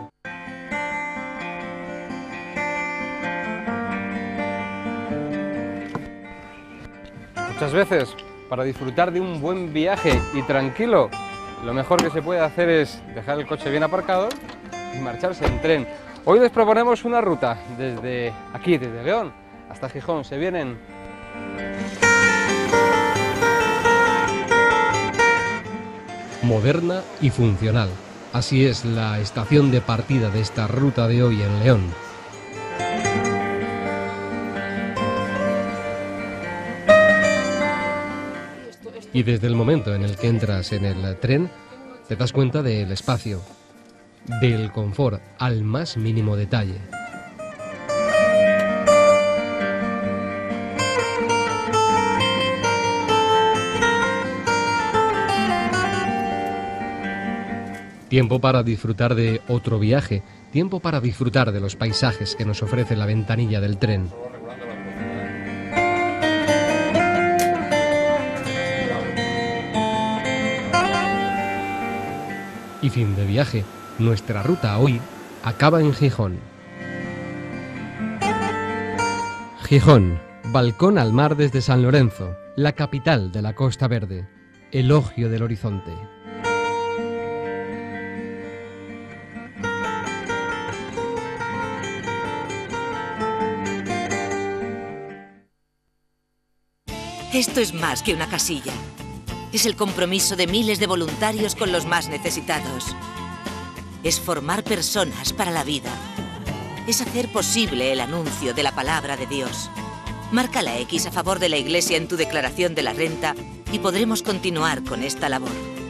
S6: Muchas veces, para disfrutar de un buen viaje y tranquilo, lo mejor que se puede hacer es dejar el coche bien aparcado y marcharse en tren. Hoy les proponemos una ruta desde aquí, desde León hasta Gijón. Se vienen
S7: moderna y funcional. Así es la estación de partida de esta ruta de hoy en León. Y desde el momento en el que entras en el tren, te das cuenta del espacio, del confort al más mínimo detalle. Tiempo para disfrutar de otro viaje, tiempo para disfrutar de los paisajes que nos ofrece la ventanilla del tren. Y fin de viaje, nuestra ruta hoy acaba en Gijón. Gijón, balcón al mar desde San Lorenzo, la capital de la Costa Verde, elogio del horizonte.
S8: Esto es más que una casilla. Es el compromiso de miles de voluntarios con los más necesitados. Es formar personas para la vida. Es hacer posible el anuncio de la palabra de Dios. Marca la X a favor de la Iglesia en tu declaración de la renta y podremos continuar con esta labor.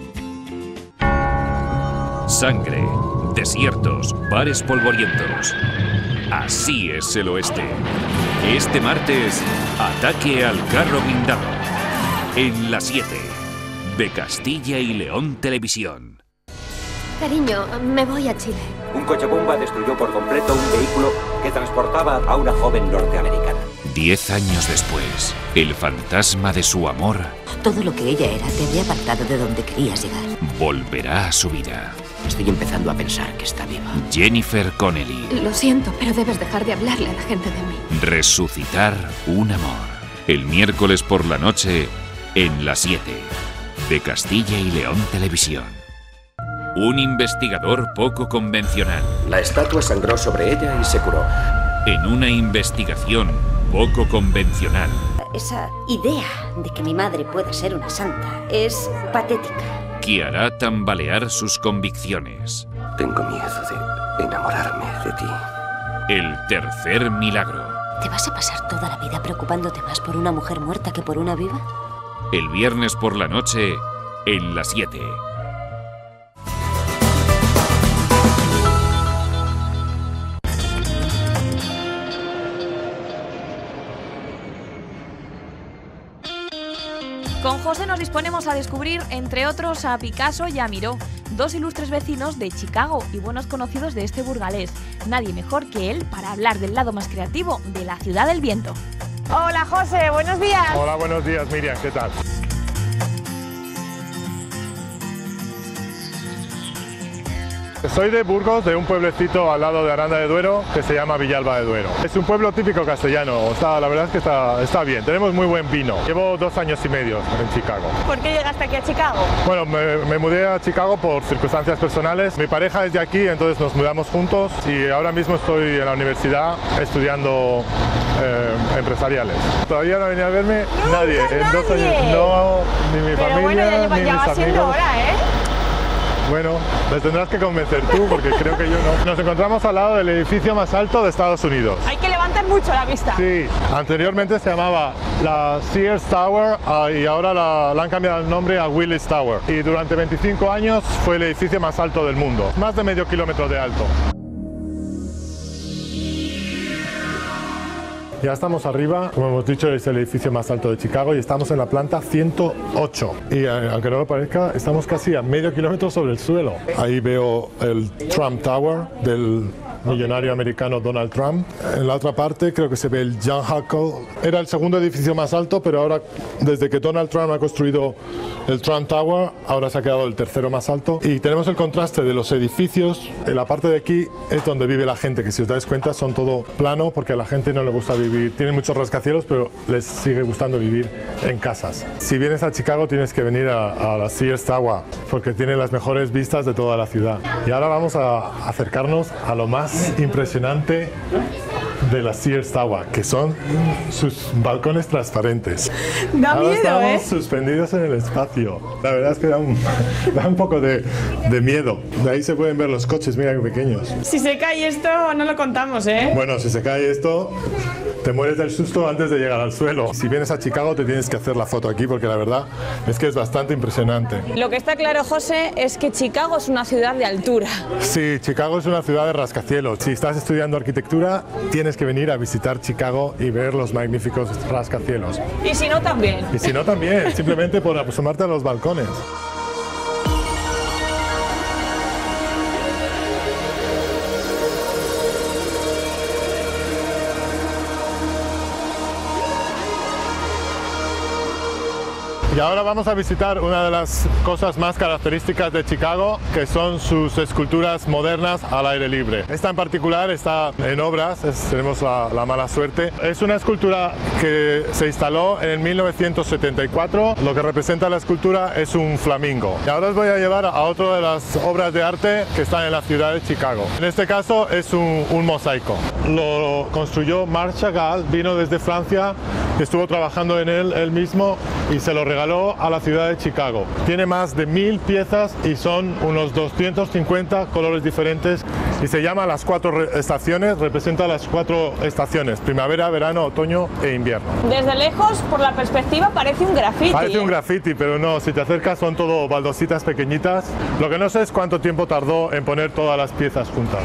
S10: Sangre, desiertos, bares polvorientos. Así es el oeste. Este martes, ataque al carro blindado. En la siete, de Castilla y León Televisión.
S23: Cariño, me voy a Chile.
S11: Un coche bomba destruyó por completo un vehículo que transportaba a una joven norteamericana.
S10: Diez años después, el fantasma de su amor...
S8: Todo lo que ella era te había apartado de donde querías llegar.
S10: Volverá a su vida.
S8: Estoy empezando a pensar que está viva.
S10: Jennifer Connelly.
S23: Lo siento, pero debes dejar de hablarle a la gente de mí.
S10: Resucitar un amor. El miércoles por la noche, en la siete, de Castilla y León Televisión. Un investigador poco convencional.
S22: La estatua sangró sobre ella y se curó.
S10: En una investigación poco convencional.
S23: Esa idea de que mi madre pueda ser una santa es patética.
S10: Que hará tambalear sus convicciones.
S22: Tengo miedo de enamorarme de ti.
S10: El tercer milagro.
S23: ¿Te vas a pasar toda la vida preocupándote más por una mujer muerta que por una viva?
S10: El viernes por la noche, en la siete.
S1: Con José nos disponemos a descubrir, entre otros, a Picasso y a Miró, dos ilustres vecinos de Chicago y buenos conocidos de este burgalés. Nadie mejor que él para hablar del lado más creativo de la Ciudad del Viento.
S12: Hola José, buenos días.
S4: Hola, buenos días Miriam, ¿qué tal? Soy de Burgos, de un pueblecito al lado de Aranda de Duero que se llama Villalba de Duero. Es un pueblo típico castellano, o sea, la verdad es que está, está bien, tenemos muy buen vino. Llevo dos años y medio en Chicago.
S12: ¿Por qué llegaste aquí a Chicago?
S4: Bueno, me, me mudé a Chicago por circunstancias personales. Mi pareja es de aquí, entonces nos mudamos juntos y ahora mismo estoy en la universidad estudiando eh, empresariales. Todavía no venía a verme
S12: no,
S4: nadie, en
S12: nadie.
S4: dos años, no, ni mi
S12: Pero
S4: familia,
S12: bueno, ya, lleva,
S4: ni
S12: ya
S4: mis
S12: va
S4: amigos.
S12: siendo hora, ¿eh?
S4: Bueno, me tendrás que convencer tú porque creo que yo no. Nos encontramos al lado del edificio más alto de Estados Unidos.
S12: Hay que levantar cortan mucho la vista.
S4: Sí, anteriormente se llamaba la Sears Tower uh, y ahora la, la han cambiado el nombre a Willis Tower. Y durante veinticinco años fue el edificio más alto del mundo, más de medio kilómetro de alto. Ya estamos arriba, como hemos dicho, es el edificio más alto de Chicago y estamos en la planta ciento ocho. Y aunque no lo parezca, estamos casi a medio kilómetro sobre el suelo. Ahí veo el Trump Tower del millonario americano Donald Trump. En la otra parte creo que se ve el John Huckle. Era el segundo edificio más alto, pero ahora, desde que Donald Trump ha construido el Trump Tower, ahora se ha quedado el tercero más alto. Y tenemos el contraste de los edificios. En la parte de aquí es donde vive la gente, que si os dais cuenta son todo plano, porque a la gente no le gusta vivir. Tienen muchos rascacielos, pero les sigue gustando vivir en casas. Si vienes a Chicago tienes que venir a, a la Sears Tower, porque tiene las mejores vistas de toda la ciudad. Y ahora vamos a acercarnos a lo más impresionante de la Sears Tower, que son sus balcones transparentes.
S12: Da
S4: Ahora
S12: miedo,
S4: estamos
S12: ¿eh?
S4: suspendidos en el espacio. La verdad es que da un, da un poco de, de miedo. De ahí se pueden ver los coches, mira qué pequeños.
S16: Si se cae esto, no lo contamos, ¿eh?
S4: Bueno, si se cae esto, te mueres del susto antes de llegar al suelo. Si vienes a Chicago te tienes que hacer la foto aquí, porque la verdad es que es bastante impresionante.
S16: Lo que está claro, José, es que Chicago es una ciudad de altura.
S4: Sí, Chicago es una ciudad de rascacielos. Si estás estudiando arquitectura, tienes que venir a visitar Chicago y ver los magníficos rascacielos.
S16: Y si no, también.
S4: Y si no, también, simplemente por asomarte a los balcones. Y ahora vamos a visitar una de las cosas más características de Chicago, que son sus esculturas modernas al aire libre. Esta en particular está en obras, es, tenemos la, la mala suerte. Es una escultura que se instaló en mil novecientos setenta y cuatro. Lo que representa la escultura es un flamingo. Y ahora os voy a llevar a otra de las obras de arte que están en la ciudad de Chicago. En este caso es un, un mosaico. Lo construyó Marc Chagall, vino desde Francia, estuvo trabajando en él él mismo y se lo regaló a la ciudad de Chicago. Tiene más de mil piezas y son unos doscientos cincuenta colores diferentes y se llama Las Cuatro Estaciones, representa las cuatro estaciones: primavera, verano, otoño e invierno.
S16: Desde lejos, por la perspectiva, parece un graffiti.
S4: Parece un
S16: ¿eh?
S4: graffiti, pero no, si te acercas son todo baldositas pequeñitas. Lo que no sé es cuánto tiempo tardó en poner todas las piezas juntas.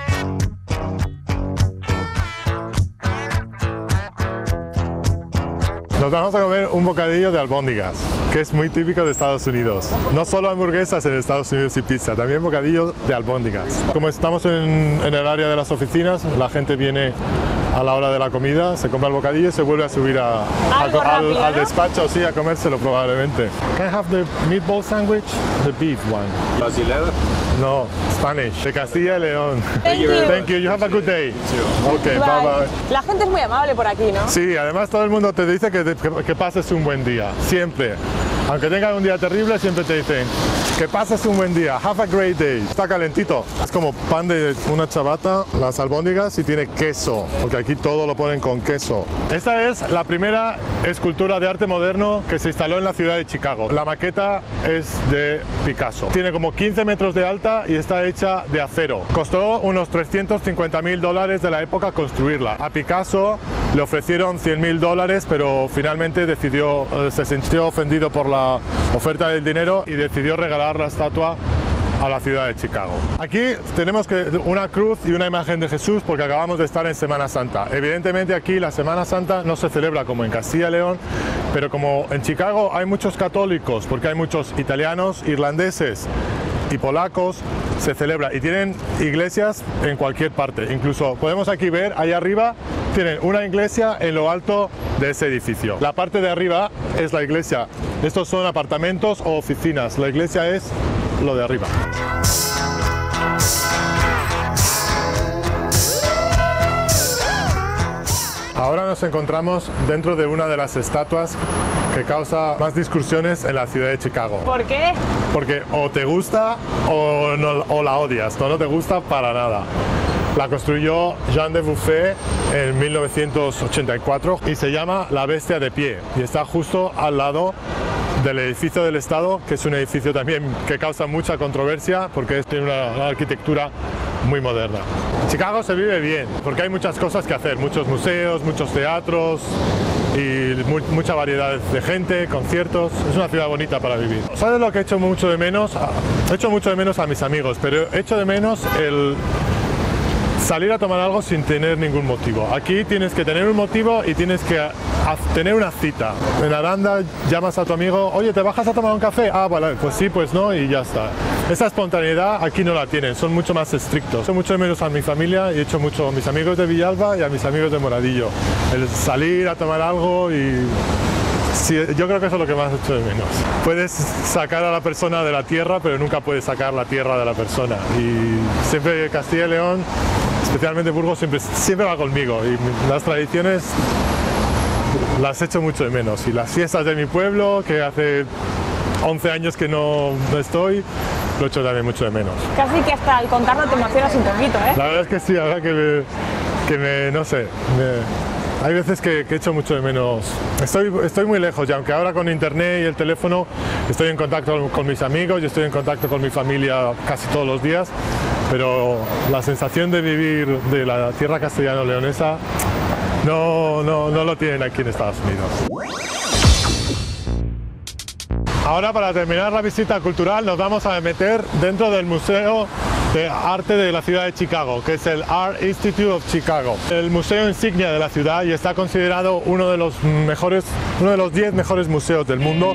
S4: Nos vamos a comer un bocadillo de albóndigas, que es muy típico de Estados Unidos. No solo hamburguesas en Estados Unidos y pizza, también bocadillo de albóndigas. Como estamos en, en el área de las oficinas, la gente viene a la hora de la comida, se compra el bocadillo y se vuelve a subir a, a,
S16: Algo
S4: al,
S16: rápido,
S4: al
S16: ¿no?
S4: despacho, sí, a comérselo probablemente. Can I have the meatball sandwich? The beef one.
S2: Brasileño?
S4: No, Spanish, de Castilla y León.
S16: Thank you.
S4: Thank you, you have a good day. Okay, bye bye.
S16: La gente es muy amable por aquí, ¿no?
S4: Sí, además todo el mundo te dice que, que, que pases un buen día, siempre. Aunque tengan un día terrible, siempre te dicen que pases un buen día, have a great day. Está calentito. Es como pan de una chabata, las albóndigas, y tiene queso, porque aquí todo lo ponen con queso. Esta es la primera escultura de arte moderno que se instaló en la ciudad de Chicago. La maqueta es de Picasso. Tiene como quince metros de alta y está hecha de acero. Costó unos trescientos cincuenta mil dólares de la época construirla. A Picasso le ofrecieron cien mil dólares, pero finalmente decidió, se sintió ofendido por la oferta del dinero y decidió regalar la estatua a la ciudad de Chicago. Aquí tenemos que una cruz y una imagen de Jesús porque acabamos de estar en Semana Santa. Evidentemente aquí la Semana Santa no se celebra como en Castilla y León, pero como en Chicago hay muchos católicos, porque hay muchos italianos, irlandeses y polacos, se celebra y tienen iglesias en cualquier parte. Incluso podemos aquí ver, allá arriba tienen una iglesia en lo alto de ese edificio. La parte de arriba es la iglesia. Estos son apartamentos o oficinas. La iglesia es lo de arriba. Ahora nos encontramos dentro de una de las estatuas que causa más discusiones en la ciudad de Chicago.
S16: ¿Por qué?
S4: Porque o te gusta o, no, o la odias, no, no te gusta para nada. La construyó Jean de Buffet en mil novecientos ochenta y cuatro y se llama La Bestia de Pie y está justo al lado del edificio del Estado, que es un edificio también que causa mucha controversia porque tiene una, una arquitectura muy moderna. Chicago se vive bien porque hay muchas cosas que hacer, muchos museos, muchos teatros y mu mucha variedad de gente, conciertos. Es una ciudad bonita para vivir. ¿Sabes lo que he hecho mucho de menos? He hecho mucho de menos a mis amigos, pero he hecho de menos el salir a tomar algo sin tener ningún motivo. Aquí tienes que tener un motivo y tienes que tener una cita. En Aranda llamas a tu amigo, oye, ¿te bajas a tomar un café? Ah, vale, pues sí, pues no, y ya está. Esa espontaneidad aquí no la tienen, son mucho más estrictos. He hecho mucho de menos a mi familia y he hecho mucho a mis amigos de Villalba y a mis amigos de Moradillo. El salir a tomar algo y... sí, yo creo que eso es lo que más he hecho de menos. Puedes sacar a la persona de la tierra, pero nunca puedes sacar la tierra de la persona. Y siempre Castilla y León, especialmente Burgos, siempre, siempre va conmigo. Y las tradiciones las echo mucho de menos. Y las fiestas de mi pueblo, que hace once años que no, no estoy, lo echo también mucho de menos.
S12: Casi que hasta al contarlo te emocionas un poquito, ¿eh?
S4: La verdad es que sí, la verdad que me, que me no sé, me, hay veces que, que echo mucho de menos. Estoy, estoy muy lejos y aunque ahora con internet y el teléfono estoy en contacto con mis amigos y estoy en contacto con mi familia casi todos los días, pero la sensación de vivir de la tierra castellano-leonesa no, no, no lo tienen aquí en Estados Unidos. Ahora, para terminar la visita cultural, nos vamos a meter dentro del Museo de Arte de la ciudad de Chicago, que es el Art Institute of Chicago, el museo insignia de la ciudad y está considerado uno de los mejores, uno de los diez mejores museos del mundo.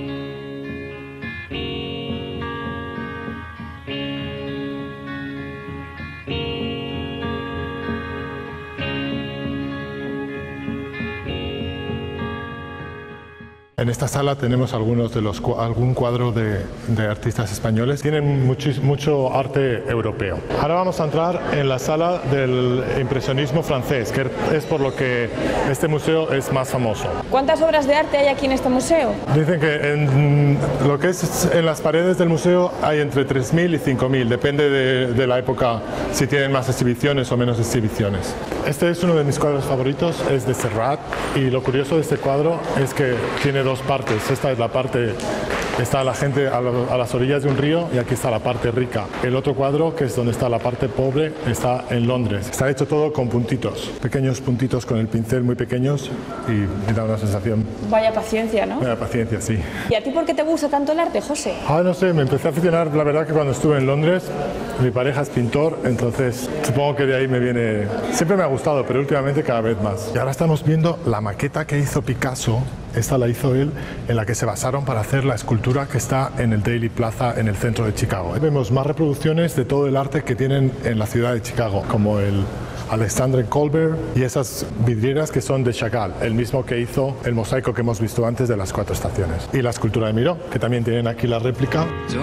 S4: En esta sala tenemos algunos de los, algún cuadro de, de artistas españoles. Tienen mucho, mucho arte europeo. Ahora vamos a entrar en la sala del impresionismo francés, que es por lo que este museo es más famoso.
S12: ¿Cuántas obras de arte hay aquí en este museo?
S4: Dicen que en lo que es en las paredes del museo hay entre tres mil y cinco mil, depende de, de la época, si tienen más exhibiciones o menos exhibiciones. Este es uno de mis cuadros favoritos, es de Serrat, y lo curioso de este cuadro es que tiene dos partes. Esta es la parte, está la gente a, lo, a las orillas de un río y aquí está la parte rica. El otro cuadro, que es donde está la parte pobre, está en Londres. Está hecho todo con puntitos, pequeños puntitos con el pincel muy pequeños y me da una sensación.
S12: Vaya paciencia, ¿no?
S4: Vaya paciencia, sí.
S12: ¿Y a ti por qué te gusta tanto el arte, José?
S4: Ah, no sé, me empecé a aficionar, la verdad que cuando estuve en Londres, mi pareja es pintor, entonces supongo que de ahí me viene... Siempre me ha gustado, pero últimamente cada vez más. Y ahora estamos viendo la maqueta que hizo Picasso. Esta la hizo él, en la que se basaron para hacer la escultura que está en el Daily Plaza en el centro de Chicago. Vemos más reproducciones de todo el arte que tienen en la ciudad de Chicago, como el Alexandre Colbert y esas vidrieras que son de Chagall, el mismo que hizo el mosaico que hemos visto antes de las cuatro estaciones. Y la escultura de Miró, que también tienen aquí la réplica.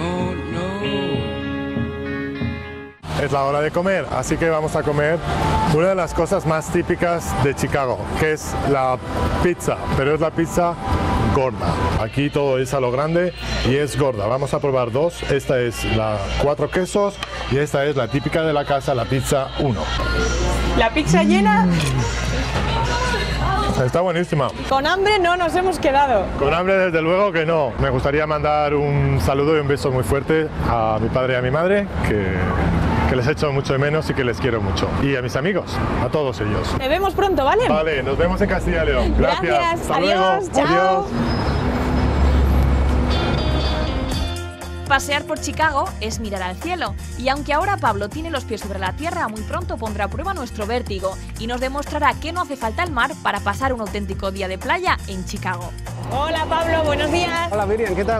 S4: Es la hora de comer, así que vamos a comer una de las cosas más típicas de Chicago, que es la pizza, pero es la pizza gorda. Aquí todo es a lo grande y es gorda. Vamos a probar dos. Esta es la cuatro quesos y esta es la típica de la casa, la pizza uno.
S12: ¿La pizza llena?
S4: Está buenísima.
S12: Con hambre no nos hemos quedado.
S4: Con hambre desde luego que no. Me gustaría mandar un saludo y un beso muy fuerte a mi padre y a mi madre, que... que les echo mucho de menos y que les quiero mucho. Y a mis amigos, a todos ellos.
S12: Te vemos pronto, ¿vale?
S4: Vale, nos vemos en Castilla y León. Gracias.
S12: Gracias.
S4: Hasta
S12: Adiós.
S4: luego.
S12: Chao.
S4: Adiós.
S1: Pasear por Chicago es mirar al cielo, y aunque ahora Pablo tiene los pies sobre la tierra, muy pronto pondrá a prueba nuestro vértigo y nos demostrará que no hace falta el mar para pasar un auténtico día de playa en Chicago.
S12: Hola Pablo, buenos días.
S2: Hola Miriam, ¿qué tal?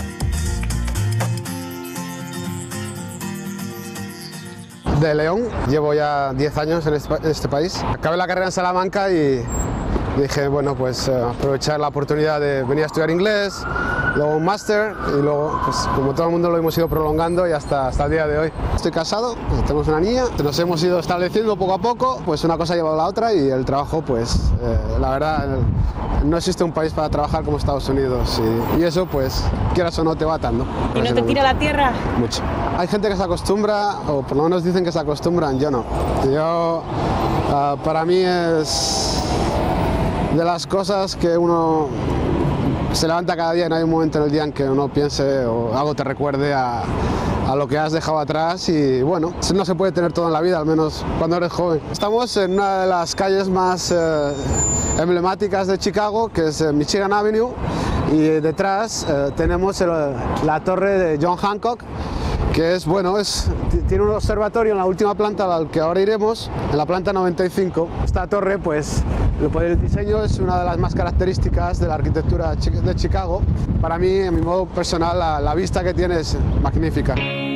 S2: De León, llevo ya diez años en este, en este país. Acabé la carrera en Salamanca y dije, bueno, pues eh, aprovechar la oportunidad de venir a estudiar inglés, luego un máster y luego, pues como todo el mundo lo hemos ido prolongando y hasta, hasta el día de hoy. Estoy casado, pues, tenemos una niña, nos hemos ido estableciendo poco a poco, pues una cosa ha llevado a la otra y el trabajo, pues eh, la verdad, no existe un país para trabajar como Estados Unidos y, y eso, pues quieras o no, te va atando.
S12: ¿Y no te tira la tierra?
S2: Mucho. Hay gente que se acostumbra, o por lo menos dicen que se acostumbran, yo no. Yo, uh, para mí es de las cosas que uno se levanta cada día y no hay un momento en el día en que uno piense o algo te recuerde a, a lo que has dejado atrás y bueno, no se puede tener todo en la vida, al menos cuando eres joven. Estamos en una de las calles más eh, emblemáticas de Chicago, que es Michigan Avenue, y detrás eh, tenemos el, la torre de John Hancock, que es, bueno, es, tiene un observatorio en la última planta al que ahora iremos, en la planta noventa y cinco. Esta torre, pues, el diseño es una de las más características de la arquitectura de Chicago. Para mí, a mi modo personal, la, la vista que tiene es magnífica.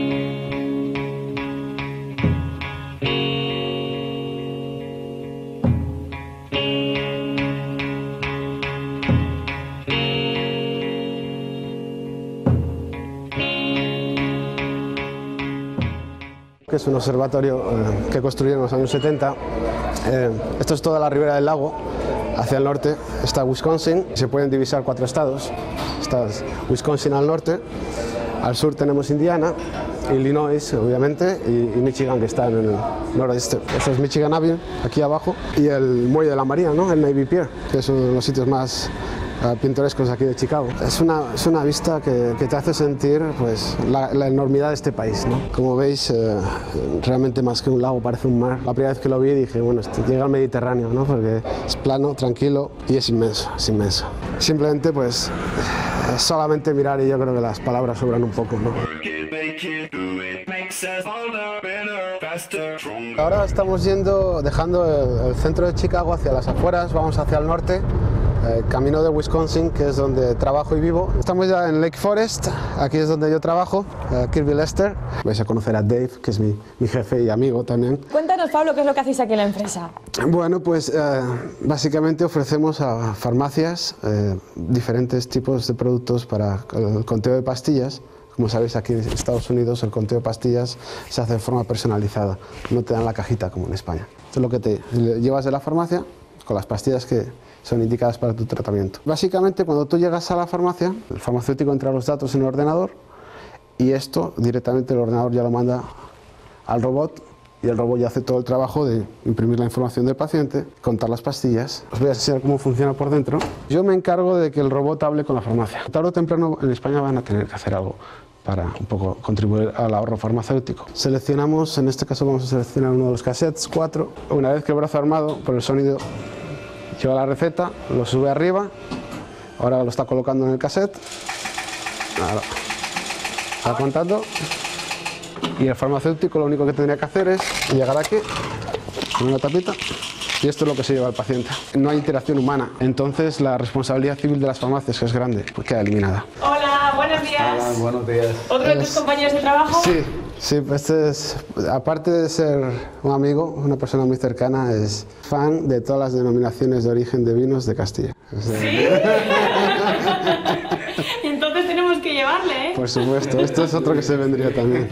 S2: Que es un observatorio eh, que construyeron en los años setenta. Eh, esto es toda la ribera del lago. Hacia el norte está Wisconsin, se pueden divisar cuatro estados. Está Wisconsin al norte, al sur tenemos Indiana, Illinois obviamente y, y Michigan, que está en el noroeste. Esto es Michigan Avenue, aquí abajo, y el muelle de la Marina, ¿no? El Navy Pier, que es uno de los sitios más uh, pintorescos aquí de Chicago. Es una, es una vista que, que te hace sentir, pues, la, la enormidad de este país, ¿no? Como veis, eh, realmente más que un lago parece un mar. La primera vez que lo vi dije, bueno, este llega al Mediterráneo, ¿no? Porque es plano, tranquilo y es inmenso, es inmenso. Simplemente, pues, es solamente mirar y yo creo que las palabras sobran un poco, ¿no? Ahora estamos yendo, dejando el, el centro de Chicago hacia las afueras, vamos hacia el norte, eh, camino de Wisconsin, que es donde trabajo y vivo. Estamos ya en Lake Forest, aquí es donde yo trabajo, eh, Kirby Lester. Vais a conocer a Dave, que es mi, mi jefe y amigo también.
S16: Cuéntanos, Pablo, ¿qué es lo que hacéis aquí en la empresa?
S2: Bueno, pues eh, básicamente ofrecemos a farmacias eh, diferentes tipos de productos para el conteo de pastillas. Como sabéis, aquí en Estados Unidos el conteo de pastillas se hace de forma personalizada, no te dan la cajita como en España. Esto es lo que te llevas de la farmacia con las pastillas que son indicadas para tu tratamiento. Básicamente, cuando tú llegas a la farmacia, el farmacéutico entra los datos en el ordenador y esto directamente el ordenador ya lo manda al robot y el robot ya hace todo el trabajo de imprimir la información del paciente, contar las pastillas. Os voy a enseñar cómo funciona por dentro. Yo me encargo de que el robot hable con la farmacia. Tarde o temprano en España van a tener que hacer algo para un poco contribuir al ahorro farmacéutico. Seleccionamos, en este caso vamos a seleccionar uno de los cassettes, cuatro. Una vez que el brazo armado por el sonido lleva la receta, lo sube arriba, ahora lo está colocando en el cassette, ahora está contando, y el farmacéutico lo único que tendría que hacer es llegar aquí, con una tapita, y esto es lo que se lleva al paciente. No hay interacción humana, entonces la responsabilidad civil de las farmacias, que es grande, pues queda eliminada.
S16: Hola, buenos días.
S2: Hola, buenos días.
S16: ¿Otro de tus compañeros de trabajo?
S2: Sí, sí, este es, aparte de ser un amigo, una persona muy cercana, es fan de todas las denominaciones de origen de vinos de Castilla. O sea,
S16: ¿sí? Entonces tenemos que llevarle, ¿eh?
S2: Por supuesto, esto es otro que se vendría también.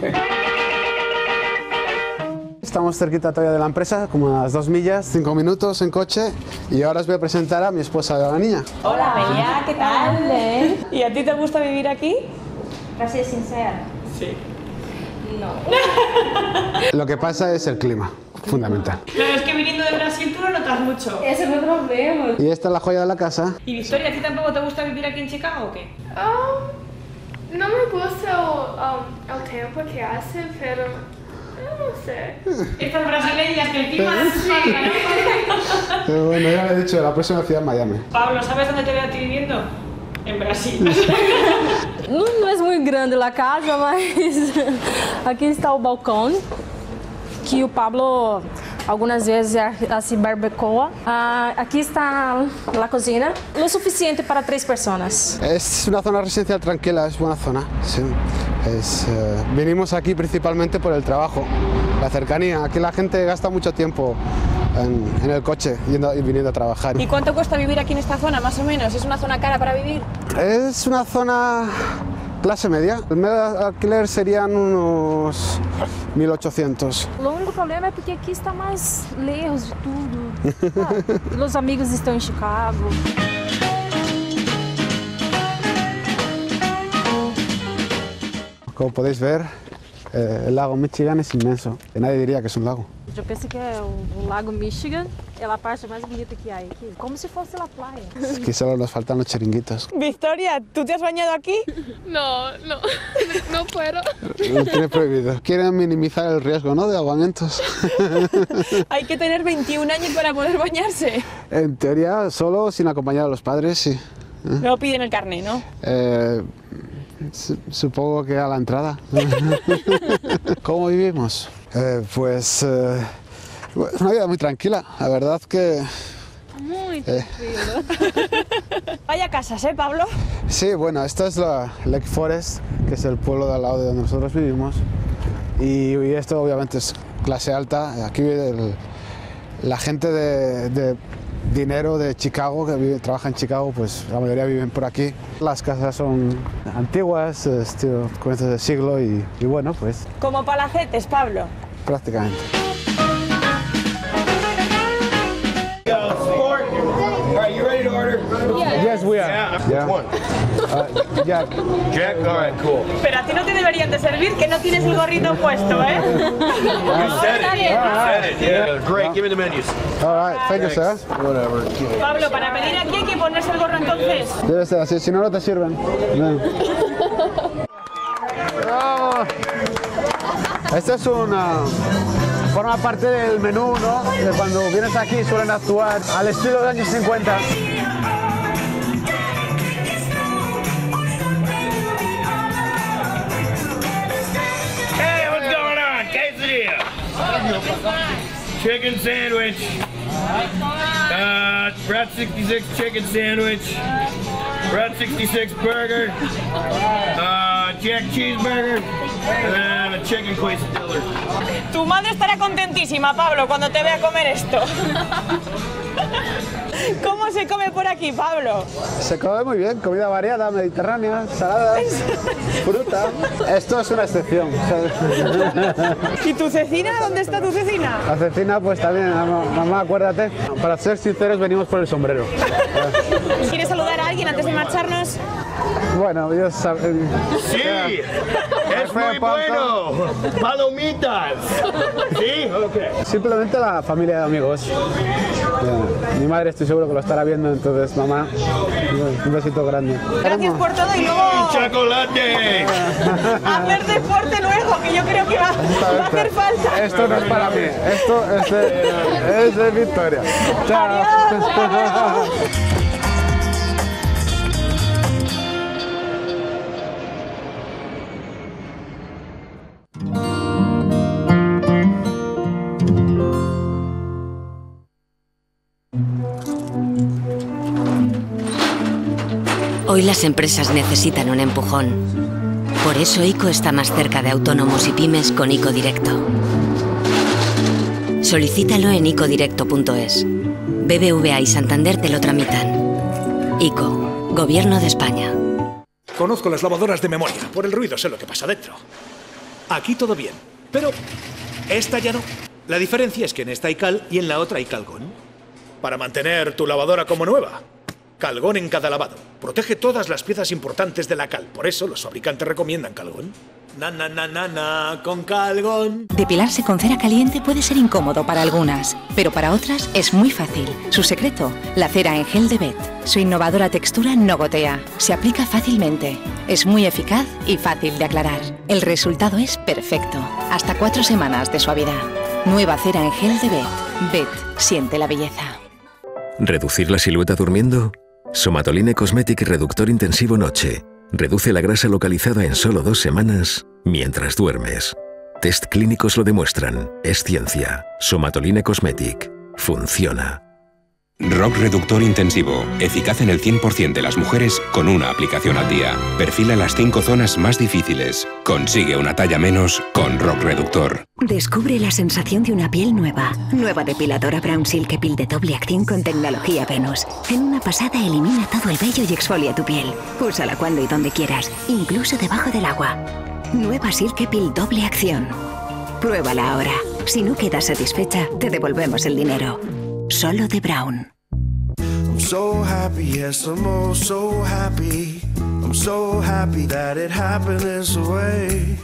S2: Estamos cerquita todavía de la empresa, como a las dos millas, cinco minutos en coche, y ahora os voy a presentar a mi esposa de la niña.
S16: Hola, Bella, ¿qué tal? ¿Eh? ¿Y a ti te gusta vivir aquí?
S3: Para ser sincera.
S16: Sí.
S3: No.
S2: Lo que pasa es el clima, fundamental.
S16: Pero es que viniendo de Brasil tú lo notas mucho.
S3: Eso no lo vemos.
S2: Y esta es la joya de la casa.
S16: ¿Y Victoria, a ti tampoco te gusta vivir aquí en Chicago o qué?
S3: Um, no me gusta el, um, el tiempo que hace, pero no sé.
S16: Estas brasileñas que el clima sí.
S2: Pero bueno, ya lo he dicho, la próxima ciudad es Miami.
S16: Pablo, ¿sabes dónde te veo a ti viviendo? En Brasil.
S9: Não, não é muito grande a casa, mas aqui está o balcão que o Pablo algumas vezes assim barbacoa. Ah, aqui está a cozinha, lo suficiente para tres personas.
S2: Es una zona residencial tranquila, es buena zona. Sí. Es, eh, venimos aquí principalmente por el trabajo, la cercanía. Aquí la gente gasta mucho tiempo en, en el coche yendo y viniendo a trabajar.
S16: ¿Y cuánto cuesta vivir aquí en esta zona, más o menos? ¿Es una zona cara para vivir?
S2: Es una zona clase media. El medio alquiler serían unos mil ochocientos.
S9: O único problema é porque aqui está mais lejos de tudo. Ah, os amigos estão em Chicago.
S2: Como podéis ver, Eh, el lago Michigan es inmenso, que nadie diría que es un lago.
S9: Eu penso que é o, o lago Michigan é a parte mais bonita que há aqui, como se fosse a praia.
S2: Es que solo nos faltan los chiringuitos.
S16: Victoria, ¿tú te has bañado aquí?
S3: No, no, no puedo.
S2: Lo tiene prohibido. Quieren minimizar el riesgo, ¿no?, de ahogamientos.
S16: Hay que tener veintiún años para poder bañarse.
S2: En teoría, solo sin acompañar a los padres, sí.
S16: No piden el carné, ¿no?
S2: Eh, supongo que a la entrada. ¿Cómo vivimos? Eh, pues eh, una vida muy tranquila, la verdad que...
S16: Muy
S2: eh,
S16: tranquilo. Vaya casas, ¿eh, Pablo?
S2: Sí, bueno, esta es la Lake Forest, que es el pueblo de al lado de donde nosotros vivimos. Y, y esto obviamente es clase alta. Aquí vive el, la gente de, de dinero de Chicago, que vive, trabaja en Chicago, pues la mayoría viven por aquí. Las casas son antiguas, estilo comienzos del siglo y, y bueno, pues...
S16: Como palacetes, Pablo.
S2: Prácticamente.
S13: Are you ready to order?
S2: Yeah. Yes, we are.
S13: Yeah.
S2: Yeah.
S13: Which one?
S2: Uh, Jack.
S13: Jack, all right, cool.
S16: Pero a ti no te deberían de servir, que no tienes el gorrito puesto, ¿eh?
S13: You said it. You said it. Yeah. Great. Give me the menus.
S2: All right, thank you, sir.
S13: Whatever.
S16: Pablo, para pedir aquí hay que ponerse el gorro entonces.
S2: Debe ser así, si no, no te sirven. Ven. Bravo. Esta es una... forma parte del menú, ¿no? De cuando vienes aquí suelen actuar al estilo de años cincuenta.
S13: Hey, what's going on? Quesadilla. Chicken sandwich. Uh, Route sixty-six chicken sandwich. Route sixty-six burger. Uh, Jack cheeseburger. And then a chicken quesadilla.
S16: Tu madre estará contentísima, Pablo, cuando te vea comer esto. ¿Cómo se come por aquí, Pablo?
S2: Se come muy bien, comida variada, mediterránea, saladas, fruta. Esto es una excepción, ¿sabes?
S16: ¿Y tu cecina? ¿Dónde está tu cecina?
S2: La cecina, pues también, mamá, mamá, acuérdate. Para ser sinceros, venimos por el sombrero.
S16: ¿Quieres saludar a alguien antes de marcharnos?
S2: Bueno, yo sab...
S13: Sí, es muy bueno. Palomitas. ¿Sí? Ok.
S2: Simplemente la familia de amigos. Ya. Mi madre estoy seguro que lo estará viendo, entonces mamá, un besito grande.
S16: Gracias por todo y luego...
S13: ¡Chocolate!
S16: Hacer deporte luego, que yo creo que va, va a hacer falta.
S2: Esto no es para mí, esto es de, es de Victoria. Chao.
S16: Adiós, chao.
S8: Hoy las empresas necesitan un empujón. Por eso ICO está más cerca de autónomos y pymes con ICO Directo. Solicítalo en ico directo punto es. B B V A y Santander te lo tramitan. ICO, Gobierno de España.
S14: Conozco las lavadoras de memoria. Por el ruido sé lo que pasa dentro. Aquí todo bien, pero esta ya no. La diferencia es que en esta hay cal y en la otra hay calgón. Para mantener tu lavadora como nueva. Calgón en cada lavado. Protege todas las piezas importantes de la cal. Por eso los fabricantes recomiendan Calgón. Na, na, na, na, na, con Calgón.
S25: Depilarse con cera caliente puede ser incómodo para algunas, pero para otras es muy fácil. Su secreto, la cera en gel de Bet. Su innovadora textura no gotea. Se aplica fácilmente. Es muy eficaz y fácil de aclarar. El resultado es perfecto. Hasta cuatro semanas de suavidad. Nueva cera en gel de Bet. Bet. Siente la belleza.
S15: ¿Reducir la silueta durmiendo? Somatoline Cosmetic Reductor Intensivo Noche. Reduce la grasa localizada en solo dos semanas mientras duermes. Test clínicos lo demuestran. Es ciencia. Somatoline Cosmetic. Funciona.
S18: Rock Reductor Intensivo. Eficaz en el cien por cien de las mujeres con una aplicación al día. Perfila las cinco zonas más difíciles. Consigue una talla menos con Rock Reductor.
S17: Descubre la sensación de una piel nueva. Nueva depiladora Brown Silk Peel de doble acción con tecnología Venus. En una pasada elimina todo el vello y exfolia tu piel. Úsala cuando y donde quieras, incluso debajo del agua. Nueva Silk Peel doble acción. Pruébala ahora. Si no quedas satisfecha, te devolvemos el dinero. Solo de Brown.
S19: I'm so happy, yes, I'm oh so happy. I'm so happy that it happened this way.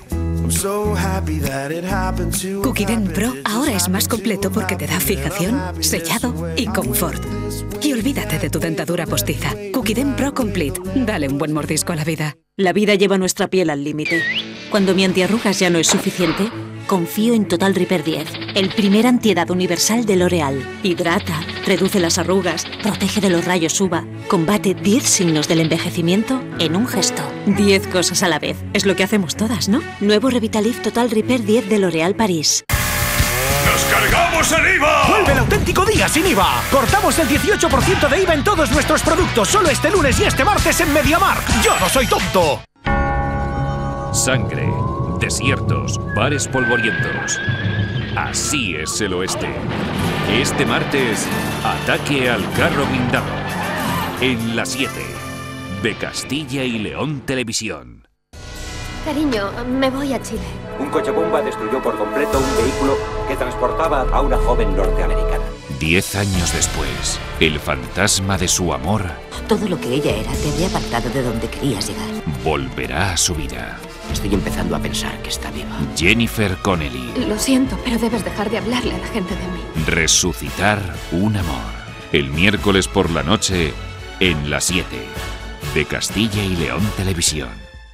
S17: Cookident Pro ahora es más completo porque te da fijación, sellado y confort. Y olvídate de tu dentadura postiza. Cookident Pro Complete. Dale un buen mordisco a la vida.
S5: La vida lleva nuestra piel al límite. Cuando mi antiarrugas ya no es suficiente, confío en Total Repair diez, el primer antiedad universal de L'Oréal. Hidrata, reduce las arrugas, protege de los rayos U V A, combate diez signos del envejecimiento en un gesto. diez cosas a la vez. Es lo que hacemos todas, ¿no? Nuevo Revitalift Total Repair diez de L'Oréal París.
S6: ¡Nos cargamos el I V A!
S20: ¡Vuelve el auténtico día sin I V A! Cortamos el dieciocho por ciento de I V A en todos nuestros productos solo este lunes y este martes en MediaMarkt. ¡Yo no soy tonto!
S10: Sangre, desiertos, bares polvorientos. Así es el oeste. Este martes, ataque al carro blindado. En la siete, de Castilla y León Televisión.
S23: Cariño, me voy a Chile.
S11: Un coche bomba destruyó por completo un vehículo que transportaba a una joven norteamericana.
S10: Diez años después, el fantasma de su amor
S23: Todo lo que ella era te había apartado de donde querías llegar.
S10: volverá a su vida.
S23: Estoy empezando a pensar que está viva.
S10: Jennifer Connelly.
S23: Lo siento, pero debes dejar de hablarle a la gente de mí.
S10: Resucitar un amor. El miércoles por la noche en la siete, de Castilla y León Televisión.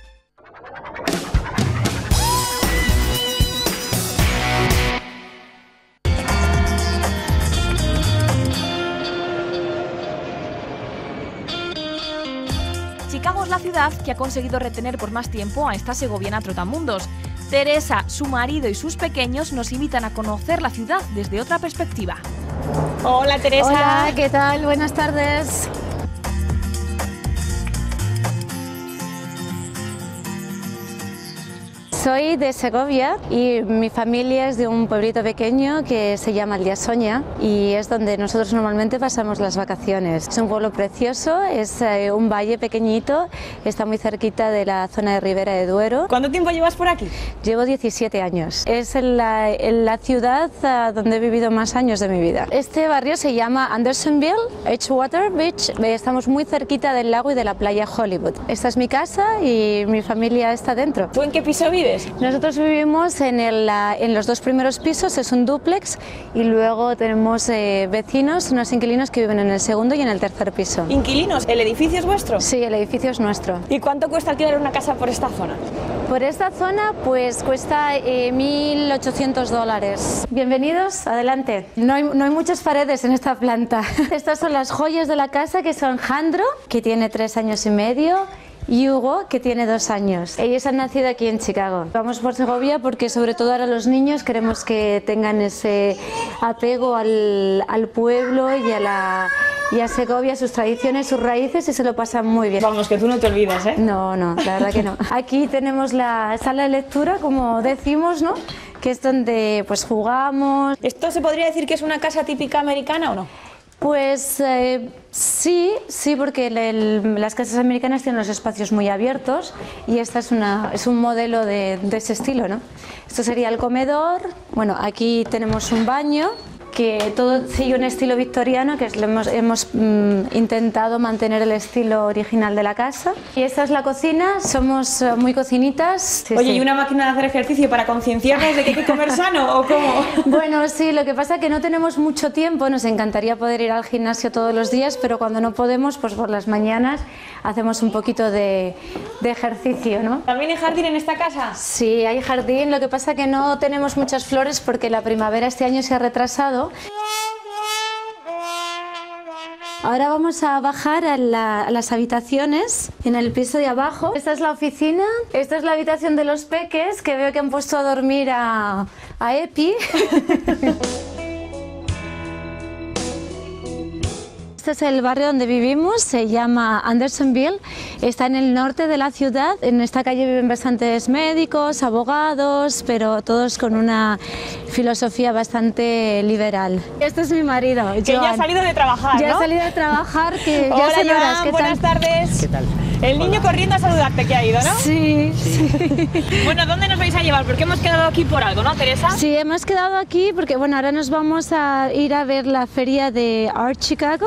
S1: Chicago es la ciudad que ha conseguido retener por más tiempo a esta segoviana trotamundos. Teresa, su marido y sus pequeños nos invitan a conocer la ciudad desde otra perspectiva.
S16: Hola, Teresa.
S9: Hola, ¿qué tal? Buenas tardes. Soy de Segovia y mi familia es de un pueblito pequeño que se llama Aldiasoña y es donde nosotros normalmente pasamos las vacaciones. Es un pueblo precioso, es eh, un valle pequeñito, está muy cerquita de la zona de Ribera de Duero.
S16: ¿Cuánto tiempo llevas por aquí?
S9: Llevo diecisiete años. Es en la, en la ciudad uh, donde he vivido más años de mi vida. Este barrio se llama Andersonville, Edgewater Beach. Estamos muy cerquita del lago y de la playa Hollywood. Esta es mi casa y mi familia está dentro.
S16: ¿Tú en qué piso vives?
S9: Nosotros vivimos en, el, en los dos primeros pisos, es un dúplex, y luego tenemos eh, vecinos, unos inquilinos que viven en el segundo y en el tercer piso.
S16: ¿Inquilinos? ¿El edificio es vuestro?
S9: Sí, el edificio es nuestro.
S16: ¿Y cuánto cuesta alquilar una casa por esta zona?
S9: Por esta zona pues cuesta eh, mil ochocientos dólares. Bienvenidos, adelante. No hay, no hay muchas paredes en esta planta. Estas son las joyas de la casa, que son Jandro, que tiene tres años y medio, y Hugo, que tiene dos años. Ellos han nacido aquí en Chicago. Vamos por Segovia porque sobre todo ahora los niños queremos que tengan ese apego al, al pueblo y a, la, y a Segovia, sus tradiciones, sus raíces, y se lo pasan muy bien.
S16: Vamos, que tú no te olvidas, ¿eh?
S9: No, no, la verdad que no. Aquí tenemos la sala de lectura, como decimos, ¿no? Que es donde pues jugamos.
S16: ¿Esto se podría decir que es una casa típica americana o no?
S9: Pues eh, sí, sí, porque el, el, las casas americanas tienen los espacios muy abiertos y esta es, una, es un modelo de, de ese estilo, ¿no? Esto sería el comedor. Bueno, aquí tenemos un baño que todo sigue un estilo victoriano, que es, lo hemos, hemos mm, intentado mantener el estilo original de la casa. Y esta es la cocina, somos uh, muy cocinitas. Sí,
S16: Oye,
S9: sí.
S16: ¿y una máquina de hacer ejercicio para concienciarnos de que hay que comer sano o cómo?
S9: Bueno, sí, lo que pasa es que no tenemos mucho tiempo, nos encantaría poder ir al gimnasio todos los días, pero cuando no podemos, pues por las mañanas hacemos un poquito de, de ejercicio, ¿no?
S16: ¿También hay jardín en esta casa?
S9: Sí, hay jardín, lo que pasa es que no tenemos muchas flores porque la primavera este año se ha retrasado. Ahora vamos a bajar a, la, a las habitaciones en el piso de abajo. Esta es la oficina, esta es la habitación de los peques, que veo que han puesto a dormir a, a Epi. Este es el barrio donde vivimos, se llama Andersonville, está en el norte de la ciudad. En esta calle viven bastantes médicos, abogados, pero todos con una filosofía bastante liberal. Este es mi marido, Joan.
S16: Que ya ha salido de trabajar,
S9: Ya
S16: ¿no?
S9: ha salido de trabajar, que ya
S16: Hola,
S9: son horas.
S16: Joan,
S9: ¿Qué
S16: buenas
S9: tal?
S16: tardes.
S9: ¿Qué tal?
S16: El niño corriendo a saludarte que ha ido, ¿no?
S9: Sí, sí.
S16: Bueno, ¿dónde nos vais a llevar? Porque hemos quedado aquí por algo, ¿no, Teresa?
S9: Sí, hemos quedado aquí porque bueno, ahora nos vamos a ir a ver la feria de Art Chicago.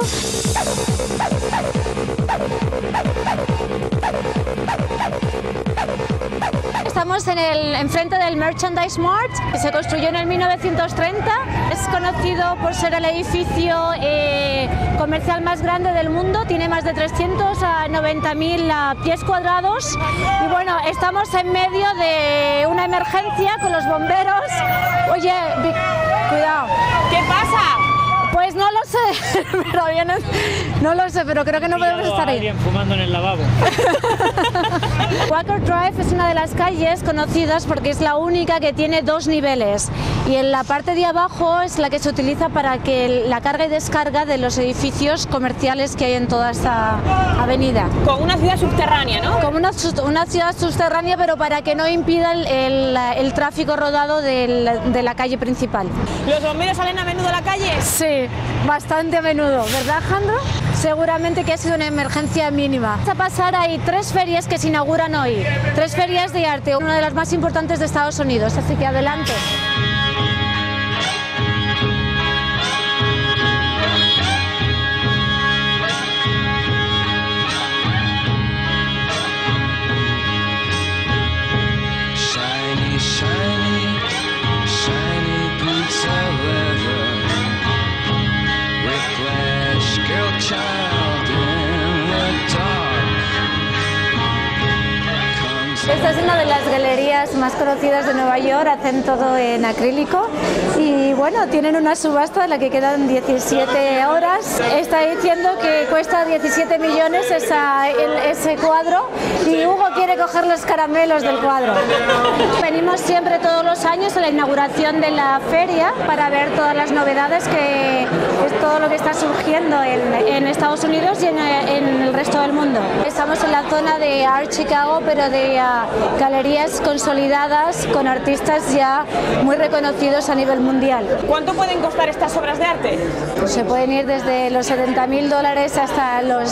S9: Estamos
S4: Estamos en el enfrente del Merchandise Mart, que se construyó en el mil novecientos treinta. Es conocido por ser el edificio eh, comercial más grande del mundo, tiene más de trescientos noventa mil pies cuadrados. Y bueno, estamos en medio de una emergencia con los bomberos. Oye, cuidado.
S16: ¿Qué pasa?
S4: Pues no lo sé, pero bien, no lo sé, pero creo que no podemos estar ahí.
S7: Alguien fumando en el lavabo.
S4: Walker Drive es una de las calles conocidas porque es la única que tiene dos niveles y en la parte de abajo es la que se utiliza para que la carga y descarga de los edificios comerciales que hay en toda esta avenida.
S16: Como una ciudad subterránea, ¿no?
S4: Como una, una ciudad subterránea, pero para que no impida el, el, el tráfico rodado del, de la calle principal.
S16: ¿Los bomberos salen a menudo a la calle?
S4: Sí, bastante a menudo, ¿verdad, Jandro? Seguramente que ha sido una emergencia mínima. A pasar hay tres ferias que se inauguran hoy, tres ferias de arte, una de las más importantes de Estados Unidos, así que adelante.
S19: Shiny, shiny, shiny boots of leather. Whiplash, girl child in the dark.
S4: Esta es una de las galerías más conocidas de Nueva York, hacen todo en acrílico y bueno, tienen una subasta en la que quedan diecisiete horas. Está diciendo que cuesta diecisiete millones esa, el, ese cuadro y Hugo quiere coger los caramelos del cuadro. Venimos siempre todos los años a la inauguración de la feria para ver todas las novedades, que es todo lo que está surgiendo en, en Estados Unidos y en, en el resto del mundo. Estamos en la zona de Art Chicago, pero de uh, galerías consolidadas con artistas ya muy reconocidos a nivel mundial.
S16: ¿Cuánto pueden costar estas obras de arte?
S4: Se pueden ir desde los setenta mil dólares hasta, los,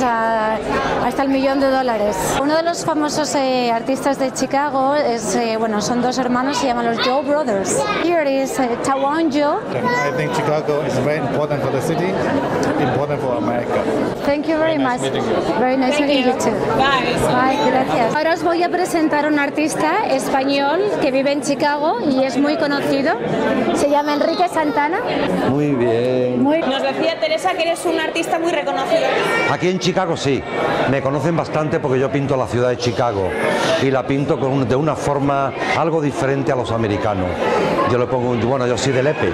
S4: uh, hasta el millón de dólares. Uno de los famosos eh, artistas de Chicago es, eh, bueno, son dos hermanos, se llaman los Joe Brothers. Here is uh, Tawan Joe.
S21: I think Chicago is very important for the city, important for America.
S4: Thank you very, very much. Nice very nice meeting you too.
S16: Bye.
S4: Bye, gracias. Ahora os voy a presentar a un artista español que vive en Chicago y es muy conocido. Se llama Enrique Santana.
S22: Muy bien.
S4: Muy...
S16: Nos decía Teresa que eres un artista muy reconocido.
S22: Aquí en Chicago sí, me conocen bastante porque yo pinto la ciudad de Chicago y la pinto con un, de una forma algo diferente a los americanos. Yo le pongo, bueno, yo soy del E P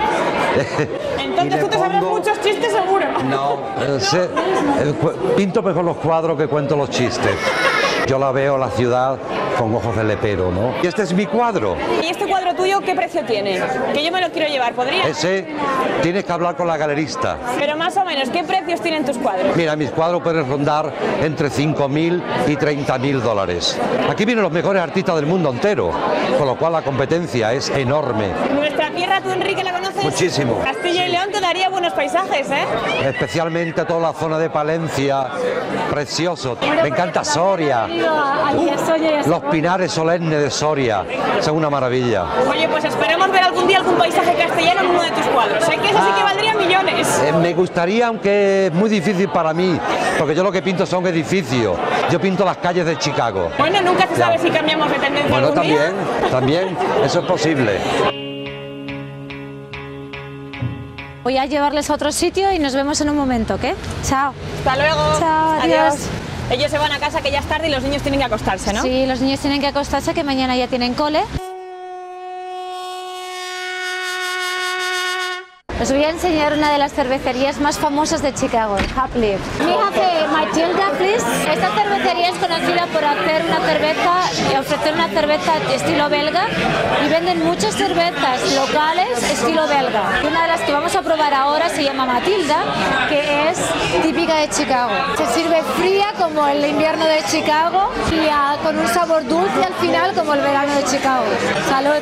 S22: E.
S16: Entonces tú te sabes muchos chistes seguro.
S22: No, eh, sé, eh, pinto mejor los cuadros que cuento los chistes. Yo la veo la ciudad con ojos de lepero, ¿no? Y este es mi cuadro.
S16: ¿Y este cuadro tuyo qué precio tiene? Que yo me lo quiero llevar, ¿podría?
S22: Ese tienes que hablar con la galerista.
S16: Pero más o menos, ¿qué precios tienen tus cuadros?
S22: Mira, mis cuadros pueden rondar entre cinco mil y treinta mil dólares. Aquí vienen los mejores artistas del mundo entero, con lo cual la competencia es enorme.
S16: Nuestra tierra, ¿tú, Enrique, la conoces?
S22: Muchísimo.
S16: Castilla y León te daría buenos paisajes, ¿eh?
S22: Especialmente toda la zona de Palencia, precioso. Me encanta Soria. Los pinares solemnes de Soria, son una maravilla.
S16: Oye, pues esperemos ver algún día algún paisaje castellano en uno de tus cuadros. Sé que eso sí que valdría millones.
S22: Eh, me gustaría, aunque es muy difícil para mí, porque yo lo que pinto son edificios. Yo pinto las calles de Chicago.
S16: Bueno, nunca se sabe si cambiamos de tendencia
S22: Bueno,
S16: algún
S22: también,
S16: día.
S22: también, eso es posible.
S4: Voy a llevarles a otro sitio y nos vemos en un momento, ¿ok? Chao.
S16: Hasta luego.
S4: Chao, adiós.
S16: Adiós. Ellos se van a casa, que ya es tarde y los niños tienen que acostarse, ¿no?
S4: Sí, los niños tienen que acostarse, que mañana ya tienen cole. Os voy a enseñar una de las cervecerías más famosas de Chicago, Happy. Mi jefe, Matilda, please. Esta cervecería es conocida por hacer una cerveza, ofrecer una cerveza estilo belga y venden muchas cervezas locales estilo belga. Y una de las que vamos a probar ahora se llama Matilda, que es típica de Chicago. Se sirve fría como el invierno de Chicago y uh, con un sabor dulce al final como el verano de Chicago. ¡Salud!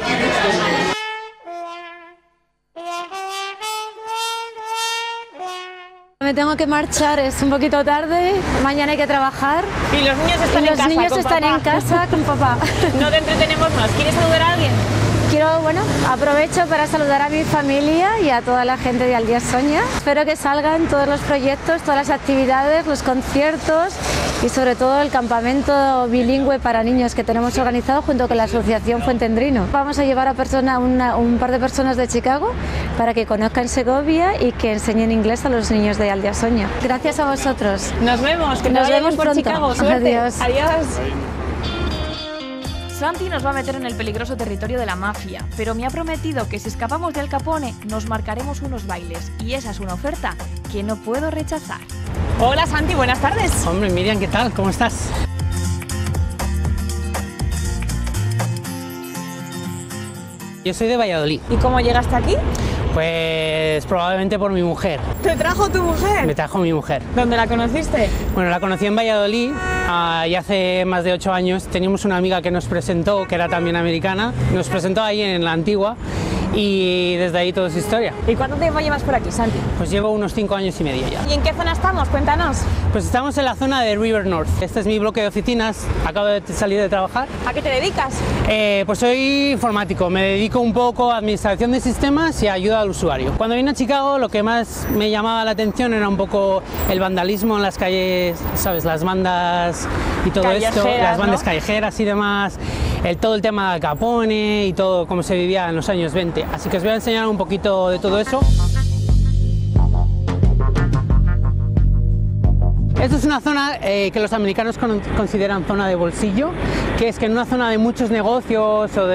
S4: Me tengo que marchar, es un poquito tarde, mañana hay que trabajar.
S16: Y los niños están
S4: y
S16: en
S4: los
S16: casa
S4: niños
S16: con
S4: están
S16: papá.
S4: en casa con papá.
S16: No te entretenemos más. ¿Quieres saludar a alguien?
S4: Quiero, bueno, aprovecho para saludar a mi familia y a toda la gente de Al Día Soña. Espero que salgan todos los proyectos, todas las actividades, los conciertos y sobre todo el campamento bilingüe para niños que tenemos organizado junto con la asociación Fuentendrino. Vamos a llevar a persona, una, un par de personas de Chicago para que conozcan Segovia y que enseñen inglés a los niños de Aldeasoña. Gracias a vosotros.
S16: Nos vemos, que
S4: nos vemos
S16: por
S4: pronto.
S16: Chicago. Suerte.
S4: Adiós.
S16: Adiós.
S1: Santi nos va a meter en el peligroso territorio de la mafia, pero me ha prometido que si escapamos de Al Capone nos marcaremos unos bailes, y esa es una oferta que no puedo rechazar.
S16: Hola Santi, buenas tardes.
S3: Hombre, Miriam, ¿qué tal? ¿Cómo estás? Yo soy de Valladolid.
S16: ¿Y cómo llegaste aquí?
S3: Pues probablemente por mi mujer.
S16: ¿Te trajo tu mujer?
S3: Me trajo mi mujer.
S16: ¿Dónde la conociste?
S3: Bueno, la conocí en Valladolid uh, y hace más de ocho años teníamos una amiga que nos presentó, que era también americana, nos presentó ahí en la Antigua y desde ahí todo es historia.
S16: ¿Y cuánto tiempo llevas por aquí, Santi?
S3: Pues llevo unos cinco años y medio ya.
S16: ¿Y en qué zona estamos? Cuéntanos.
S3: Pues estamos en la zona de River North. Este es mi bloque de oficinas, acabo de salir de trabajar.
S16: ¿A qué te dedicas?
S3: Eh, pues soy informático, me dedico un poco a administración de sistemas y a ayuda al usuario. Cuando vine a Chicago lo que más me llamaba la atención era un poco el vandalismo en las calles, ¿sabes? Las bandas y todo esto, las bandas, ¿no?, callejeras y demás, el, todo el tema de Al Capone y todo cómo se vivía en los años veinte. Así que os voy a enseñar un poquito de todo eso. Esto es una zona eh, que los americanos con, consideran zona de bolsillo, que es que en una zona de muchos negocios o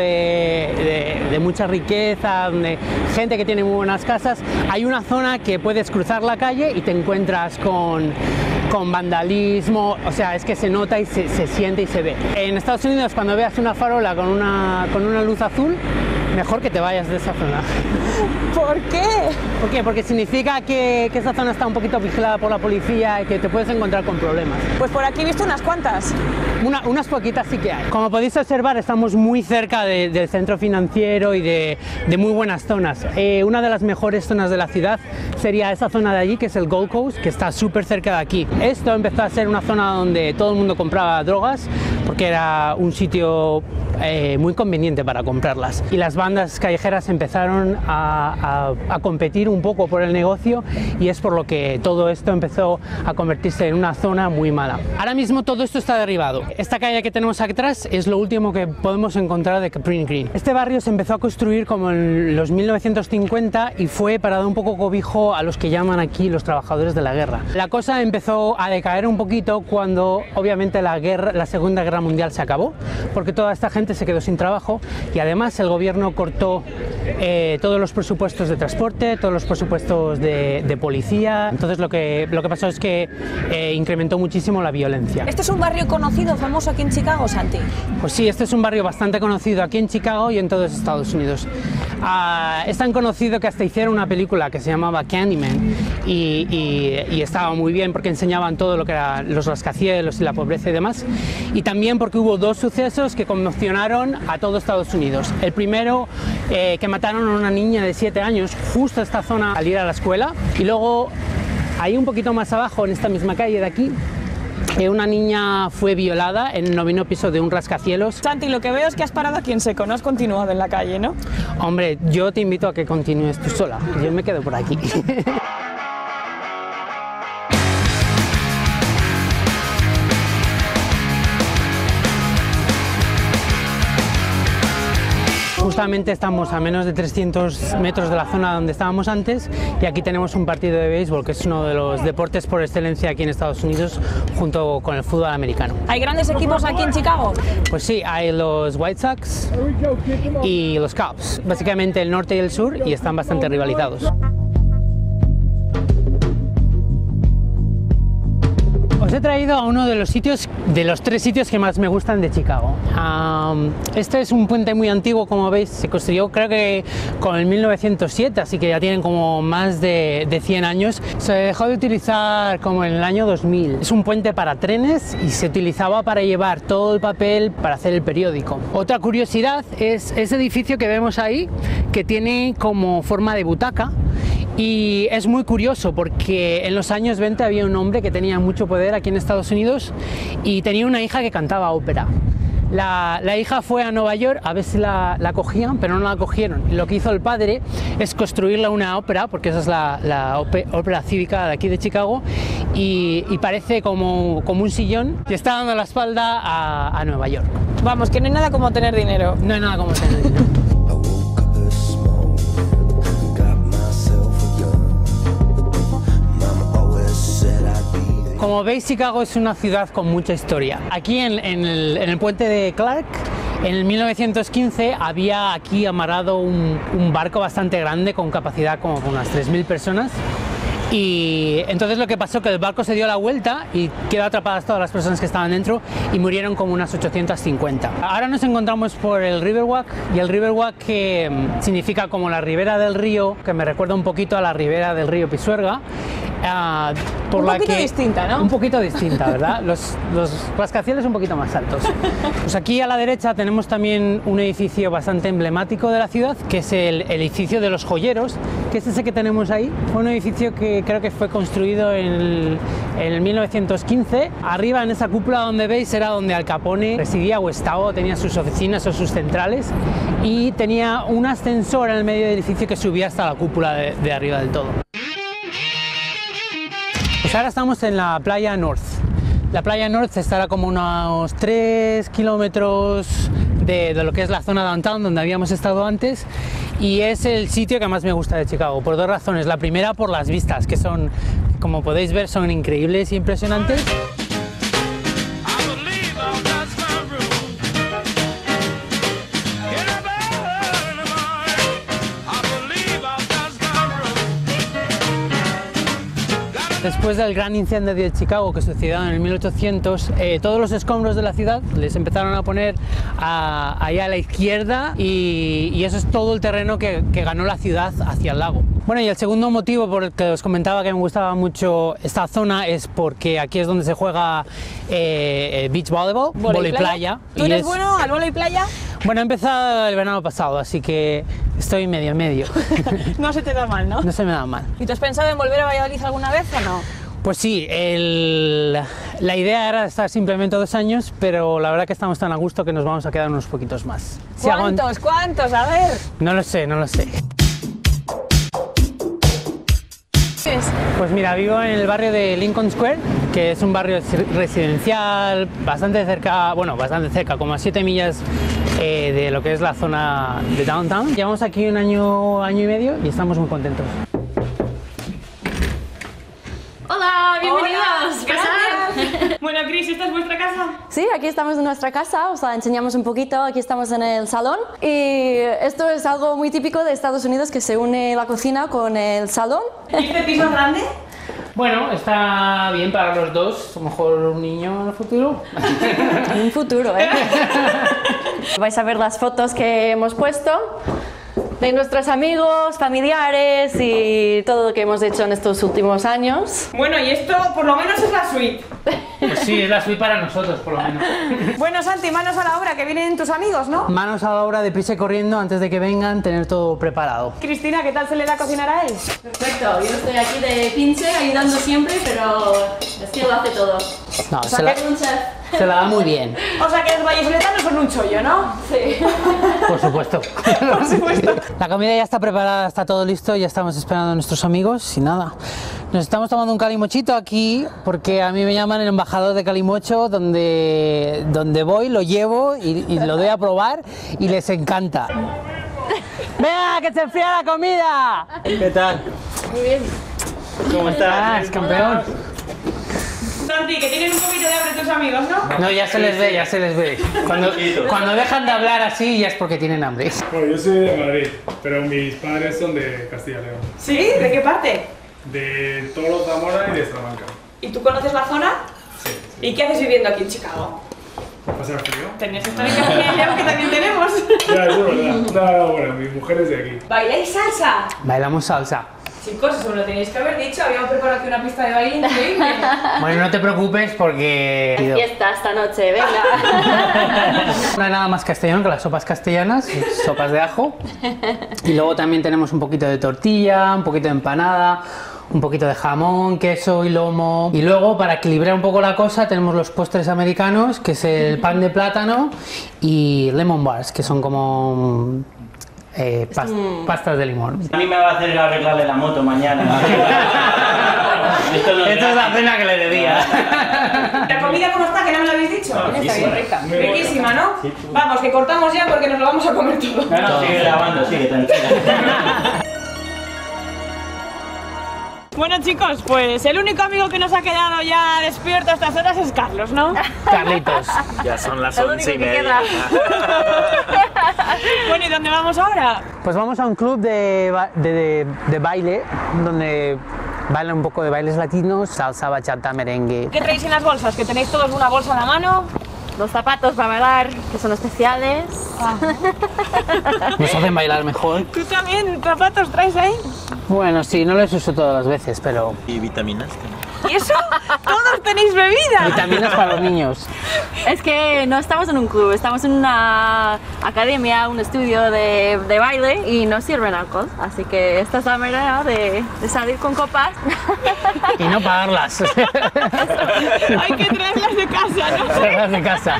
S3: de, de, de mucha riqueza, de gente que tiene muy buenas casas, hay una zona que puedes cruzar la calle y te encuentras con, con vandalismo, o sea, es que se nota y se, se siente y se ve. En Estados Unidos, cuando veas una farola con una, con una luz azul, mejor que te vayas de esa zona.
S16: ¿Por qué?
S3: ¿Por qué? Porque significa que, que esa zona está un poquito vigilada por la policía y que te puedes encontrar con problemas.
S16: Pues por aquí he visto unas cuantas.
S3: Una, unas poquitas sí que hay. Como podéis observar, estamos muy cerca de, del centro financiero y de, de muy buenas zonas. Eh, una de las mejores zonas de la ciudad sería esa zona de allí, que es el Gold Coast, que está súper cerca de aquí. Esto empezó a ser una zona donde todo el mundo compraba drogas, porque era un sitio eh, muy conveniente para comprarlas. Y las bandas callejeras empezaron a, a, a competir un poco por el negocio y es por lo que todo esto empezó a convertirse en una zona muy mala. Ahora mismo todo esto está derribado. Esta calle que tenemos aquí atrás es lo último que podemos encontrar de Capri Green. Este barrio se empezó a construir como en los mil novecientos cincuenta y fue para dar un poco cobijo a los que llaman aquí los trabajadores de la guerra. La cosa empezó a decaer un poquito cuando obviamente la, guerra, la Segunda Guerra Mundial se acabó, porque toda esta gente se quedó sin trabajo y además el gobierno cortó eh, todos los presupuestos de transporte, todos los presupuestos de, de policía. Entonces lo que, lo que pasó es que eh, incrementó muchísimo la violencia.
S16: ¿Este es un barrio conocido, famoso aquí en Chicago, Santi?
S3: Pues sí, este es un barrio bastante conocido aquí en Chicago y en todos Estados Unidos. Uh, es tan conocido que hasta hicieron una película que se llamaba Candyman y, y, y estaba muy bien porque enseñaban todo lo que eran los rascacielos y la pobreza y demás, y también porque hubo dos sucesos que conmocionaron a todo Estados Unidos. El primero, eh, que mataron a una niña de siete años justo a esta zona al ir a la escuela, y luego ahí un poquito más abajo en esta misma calle de aquí, Eh, una niña fue violada en el noveno piso de un rascacielos.
S16: Santi, lo que veo es que has parado aquí en seco, no has continuado en la calle, ¿no?
S3: Hombre, yo te invito a que continúes tú sola, yo me quedo por aquí. Justamente estamos a menos de trescientos metros de la zona donde estábamos antes y aquí tenemos un partido de béisbol que es uno de los deportes por excelencia aquí en Estados Unidos junto con el fútbol americano.
S16: ¿Hay grandes equipos aquí en Chicago?
S3: Pues sí, hay los White Sox y los Cubs, básicamente el norte y el sur, y están bastante rivalizados. Os he traído a uno de los sitios, de los tres sitios que más me gustan de Chicago. Um, este es un puente muy antiguo, como veis, se construyó creo que con el mil novecientos siete, así que ya tienen como más de, de cien años. Se dejó de utilizar como en el año dos mil. Es un puente para trenes y se utilizaba para llevar todo el papel para hacer el periódico. Otra curiosidad es ese edificio que vemos ahí, que tiene como forma de butaca. Y es muy curioso porque en los años veinte había un hombre que tenía mucho poder aquí en Estados Unidos y tenía una hija que cantaba ópera. La, la hija fue a Nueva York a ver si la, la cogían, pero no la cogieron. Y lo que hizo el padre es construirle una ópera, porque esa es la, la ópera cívica de aquí de Chicago, y, y parece como, como un sillón que está dando la espalda a, a Nueva York.
S16: Vamos, que no hay nada como tener dinero.
S3: No hay nada como tener dinero. Como veis, Chicago es una ciudad con mucha historia. Aquí en, en, el, en el puente de Clark, en el mil novecientos quince, había aquí amarrado un, un barco bastante grande con capacidad como con unas tres mil personas. Y entonces lo que pasó que el barco se dio la vuelta y quedó atrapadas todas las personas que estaban dentro y murieron como unas ochocientas cincuenta. Ahora nos encontramos por el Riverwalk, y el Riverwalk que significa como la ribera del río, que me recuerda un poquito a la ribera del río Pisuerga. Uh, por
S16: un
S3: la
S16: poquito
S3: que,
S16: distinta, ¿no?
S3: Un poquito distinta, ¿verdad? Los, los rascacielos un poquito más altos. Pues aquí a la derecha tenemos también un edificio bastante emblemático de la ciudad, que es el, el edificio de los joyeros, que es ese que tenemos ahí. Un edificio que creo que fue construido en el, en el mil novecientos quince. Arriba en esa cúpula donde veis era donde Al Capone residía o estaba, tenía sus oficinas o sus centrales, y tenía un ascensor en el medio del edificio que subía hasta la cúpula de, de arriba del todo. Pues ahora estamos en la playa North. La playa North estará como unos tres kilómetros de, de lo que es la zona downtown donde habíamos estado antes, y es el sitio que más me gusta de Chicago por dos razones. La primera, por las vistas, que son, como podéis ver, son increíbles y impresionantes. Después del gran incendio de Chicago que sucedió en el mil ochocientos, eh, todos los escombros de la ciudad les empezaron a poner a, allá a la izquierda, y, y eso es todo el terreno que, que ganó la ciudad hacia el lago. Bueno, y el segundo motivo por el que os comentaba que me gustaba mucho esta zona es porque aquí es donde se juega eh, beach volleyball, volei playa.
S16: ¿Tú eres es... bueno al volei playa?
S3: Bueno, he empezado el verano pasado, así que estoy medio medio.
S16: No se te da mal, ¿no?
S3: No se me da mal.
S16: ¿Y tú has pensado en volver a Valladolid alguna vez o no?
S3: Pues sí, el, la idea era estar simplemente dos años, pero la verdad que estamos tan a gusto que nos vamos a quedar unos poquitos más.
S16: Si ¿Cuántos? Hago... ¿Cuántos? A ver.
S3: No lo sé, no lo sé. Pues mira, vivo en el barrio de Lincoln Square, que es un barrio residencial bastante cerca, bueno, bastante cerca, como a siete millas eh, de lo que es la zona de downtown. Llevamos aquí un año, año y medio y estamos muy contentos.
S16: Hola, bienvenidos. Gracias. Bueno, Cris, ¿esta es vuestra casa?
S2: Sí, aquí estamos en nuestra casa, os la enseñamos un poquito. Aquí estamos en el salón, y esto es algo muy típico de Estados Unidos, que se une la cocina con el salón.
S16: ¿Y este piso es grande?
S3: Bueno, está bien para los dos, a lo mejor un niño en el futuro.
S2: En un futuro, ¿eh? Vais a ver las fotos que hemos puesto de nuestros amigos, familiares y todo lo que hemos hecho en estos últimos años.
S16: Bueno, y esto por lo menos es la suite.
S3: Pues sí, es la suite para nosotros, por lo menos.
S16: Bueno, Santi, manos a la obra, que vienen tus amigos, ¿no?
S3: Manos a la obra, deprisa y corriendo, antes de que vengan, tener todo preparado.
S16: Cristina, ¿qué tal se le da a cocinar a él?
S2: Perfecto, yo estoy aquí de pinche, ayudando siempre, pero es que lo hace todo.
S3: No,
S2: o sea,
S3: se, la,
S2: que es un chef.
S3: Se la da muy bien.
S16: O sea que los vallisoletanos son un chollo, ¿no?
S2: Sí.
S3: Por supuesto.
S16: Por supuesto.
S3: La comida ya está preparada, está todo listo, ya estamos esperando a nuestros amigos y nada. Nos estamos tomando un calimochito aquí porque a mí me llaman el embajador de calimocho, donde, donde voy, lo llevo y, y lo doy a probar y les encanta. ¡Venga, que se enfría la comida! ¿Qué tal?
S2: Muy bien.
S3: ¿Cómo estás, campeón?
S16: Santi, que tienen un poquito de hambre tus amigos, ¿no?
S3: No, ya se les ve, ya se les ve. Cuando, cuando dejan de hablar así ya es porque tienen hambre.
S7: Bueno, yo soy de Madrid, pero mis padres son de Castilla y León.
S16: ¿Sí? ¿De qué parte?
S7: De Toro, Zamora y de Salamanca.
S16: ¿Y tú conoces la zona?
S7: Sí. sí.
S16: ¿Y qué haces viviendo aquí en Chicago?
S7: ¿Pasar frío?
S16: Tenías que estar en Castilla y León, que también tenemos.
S7: Ya, eso es verdad. No, bueno, mi mujer es de aquí.
S16: ¿Bailáis salsa?
S3: Bailamos salsa.
S16: Chicos, eso me lo tenéis que haber dicho, habíamos preparado aquí una pista de baile increíble.
S3: Bueno, no te preocupes porque...
S2: Hay fiesta esta noche, venga.
S3: No hay nada más castellano que las sopas castellanas, sopas de ajo. Y luego también tenemos un poquito de tortilla, un poquito de empanada, un poquito de jamón, queso y lomo. Y luego, para equilibrar un poco la cosa, tenemos los postres americanos, que es el pan de plátano y lemon bars, que son como... Eh, pas mm. pastas de limón.
S12: A mí me va a hacer arreglarle la moto mañana.
S3: Esto, no Esto es la cena que le debía.
S16: ¿La comida cómo está? Que no me lo habéis dicho.
S3: No,
S16: está bien rica. Riquísima, ¿no?
S3: Sí.
S16: Vamos, que cortamos ya porque nos lo vamos a comer todo.
S3: No, no, sigue grabando, sigue tranquila.
S16: Bueno chicos, pues el único amigo que nos ha quedado ya despierto a estas horas es Carlos, ¿no?
S3: Carlitos.
S10: Ya son las
S16: El
S10: once y
S16: único que
S10: media.
S16: Bueno, ¿y dónde vamos ahora?
S3: Pues vamos a un club de, ba- de, de, de baile donde bailan un poco de bailes latinos, salsa, bachata, merengue.
S16: ¿Qué traéis en las bolsas? Que tenéis todos una bolsa en la mano.
S2: Los zapatos para bailar, que son especiales.
S16: Ah.
S3: Nos hacen bailar mejor.
S16: ¿Tú también zapatos traes ahí?
S3: Bueno, sí, no los uso todas las veces, pero...
S10: ¿Y vitaminas?
S16: ¿Y eso? ¿Todos tenéis bebida?
S3: Vitaminas para los niños.
S2: Es que no estamos en un club, estamos en una academia, un estudio de, de baile y no sirven alcohol. Así que esta es la manera de, de salir con copas.
S3: Y no pagarlas.
S16: Hay que traerlas de casa, ¿no?
S3: Traerlas de casa.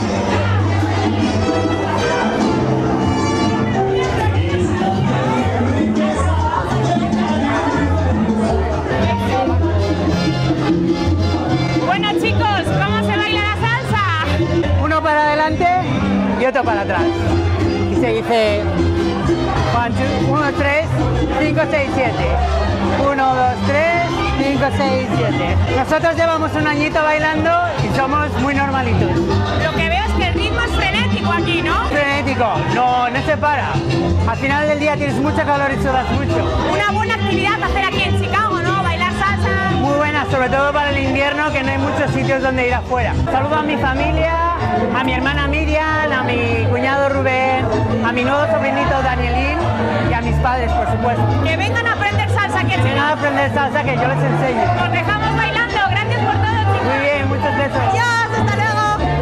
S16: Bueno chicos, ¿cómo se baila la salsa?
S3: Uno para adelante y otro para atrás. Y se dice uno, tres, cinco, seis, siete. uno, dos, tres, cinco, seis, siete. Nosotros llevamos un añito bailando y somos muy normalitos.
S16: Lo que veo es que el ritmo es frenético aquí, ¿no?
S3: Frenético, no, no se para. Al final del día tienes mucha calor y sudas mucho.
S16: Una buena actividad para hacer aquí en Chicago, ¿no? Bailar salsa.
S3: Muy buena, sobre todo para el invierno, que no hay muchos sitios donde ir afuera. Saludo a mi familia, a mi hermana Miriam, a mi cuñado Rubén, a mi nuevo sobrinito Danielín y a mis padres, por supuesto.
S16: Que vengan a aprender salsa aquí en
S3: Que vengan a
S16: Chicago.
S3: aprender salsa, que yo les enseño.
S16: Nos dejamos bailando. Gracias por todo, chicos.
S3: Muy bien, muchos besos.
S16: Adiós, hasta luego.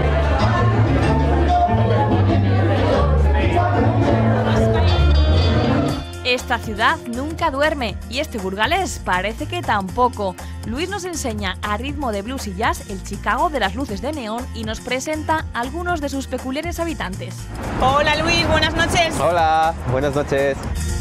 S1: Esta ciudad nunca duerme y este burgalés parece que tampoco. Luis nos enseña a ritmo de blues y jazz el Chicago de las luces de neón y nos presenta algunos de sus peculiares habitantes.
S16: Hola Luis, buenas noches.
S8: Hola, buenas noches.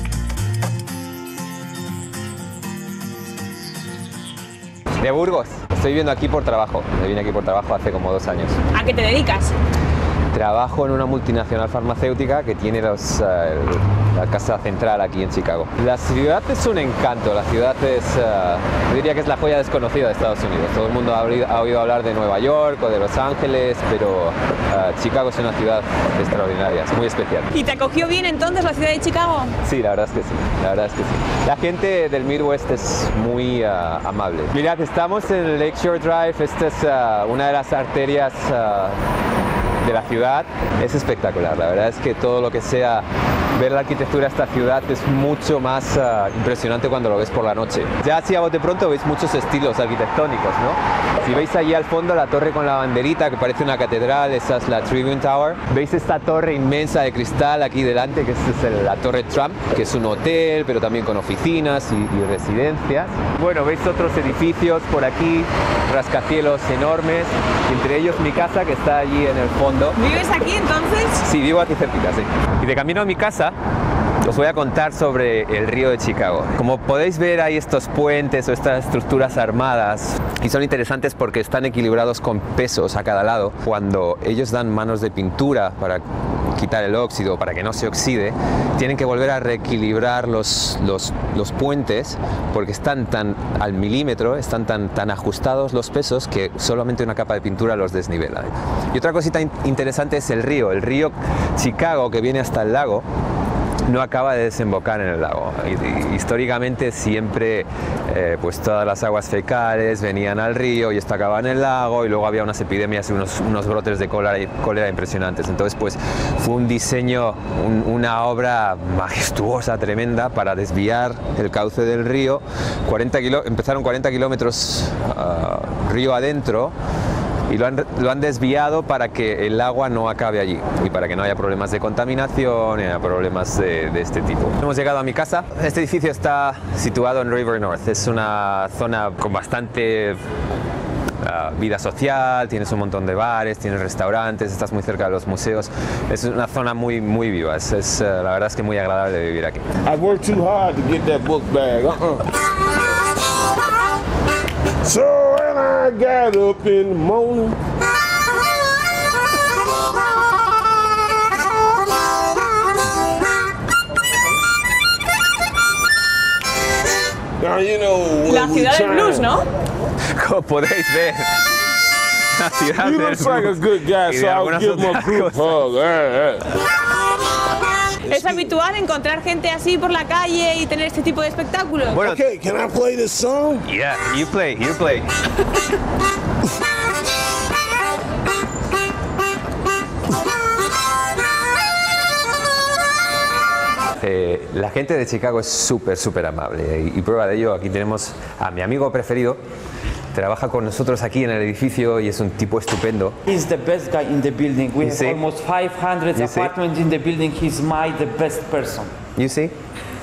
S8: De Burgos. Estoy viviendo aquí por trabajo. Me vine aquí por trabajo hace como dos años.
S16: ¿A qué te dedicas?
S8: Trabajo en una multinacional farmacéutica que tiene los, uh, la casa central aquí en Chicago. La ciudad es un encanto, la ciudad es, uh, yo diría que es la joya desconocida de Estados Unidos. Todo el mundo ha oído, ha oído hablar de Nueva York o de Los Ángeles, pero uh, Chicago es una ciudad extraordinaria, es muy especial.
S16: ¿Y te acogió bien entonces la ciudad de Chicago?
S8: Sí, la verdad es que sí, la verdad es que sí. La gente del Midwest es muy uh, amable. Mirad, estamos en Lakeshore Drive, esta es uh, una de las arterias uh, de la ciudad. Es espectacular, la verdad es que todo lo que sea ver la arquitectura de esta ciudad es mucho más uh, impresionante cuando lo ves por la noche. Ya así a bote pronto veis muchos estilos arquitectónicos, ¿no? Si veis allí al fondo la torre con la banderita que parece una catedral, esa es la Tribune Tower. Veis esta torre inmensa de cristal aquí delante, que es, es la Torre Trump, que es un hotel, pero también con oficinas y, y residencias. Bueno, veis otros edificios por aquí, rascacielos enormes, entre ellos mi casa que está allí en el fondo.
S16: ¿Vives aquí entonces?
S8: Sí, vivo aquí cerquita, sí. Y de camino a mi casa os voy a contar sobre el río de Chicago. Como podéis ver, hay estos puentes o estas estructuras armadas y son interesantes porque están equilibrados con pesos a cada lado. Cuando ellos dan manos de pintura para quitar el óxido, para que no se oxide, tienen que volver a reequilibrar los, los, los puentes porque están tan al milímetro, están tan, tan ajustados los pesos que solamente una capa de pintura los desnivela. Y otra cosita in- interesante es el río. El río Chicago, que viene hasta el lago, no acaba de desembocar en el lago. Históricamente siempre eh, pues todas las aguas fecales venían al río y esto acababa en el lago y luego había unas epidemias y unos, unos brotes de cólera, cólera impresionantes. Entonces pues fue un diseño, un, una obra majestuosa, tremenda para desviar el cauce del río. cuarenta kilo, empezaron cuarenta kilómetros uh, río adentro y lo han, lo han desviado para que el agua no acabe allí y para que no haya problemas de contaminación y haya problemas de, de este tipo. Hemos llegado a mi casa. Este edificio está situado en River North. Es una zona con bastante uh, vida social, tienes un montón de bares, tienes restaurantes, estás muy cerca de los museos. Es una zona muy, muy viva. Es, es, uh, la verdad es que muy agradable vivir aquí.
S12: I worked too hard to get that book bag. Uh-uh. So when I got up in the morning, now, you know,
S16: La ciudad del blues, ¿no?
S8: Como podéis ver, la ciudad
S12: you
S8: del
S12: look like a
S8: blues
S12: good guy,
S8: y
S12: so
S8: de
S12: I'll
S8: algunas
S12: give him a
S8: otras
S12: group
S8: cosas.
S12: hug. Eh, eh.
S16: ¿Es habitual encontrar gente así por la calle y tener este tipo de espectáculos?
S8: Bueno,
S12: Okay, can I play this song?
S8: Yeah, you play, you play. Eh, la gente de Chicago es súper, súper amable y, y prueba de ello, aquí tenemos a mi amigo preferido, trabaja con nosotros aquí en el edificio y es un tipo estupendo.
S13: He's the best guy in the building. We
S8: You
S13: have
S8: see?
S13: almost five hundred
S8: You see?
S13: apartments in the building. He's my the best person.
S8: You see?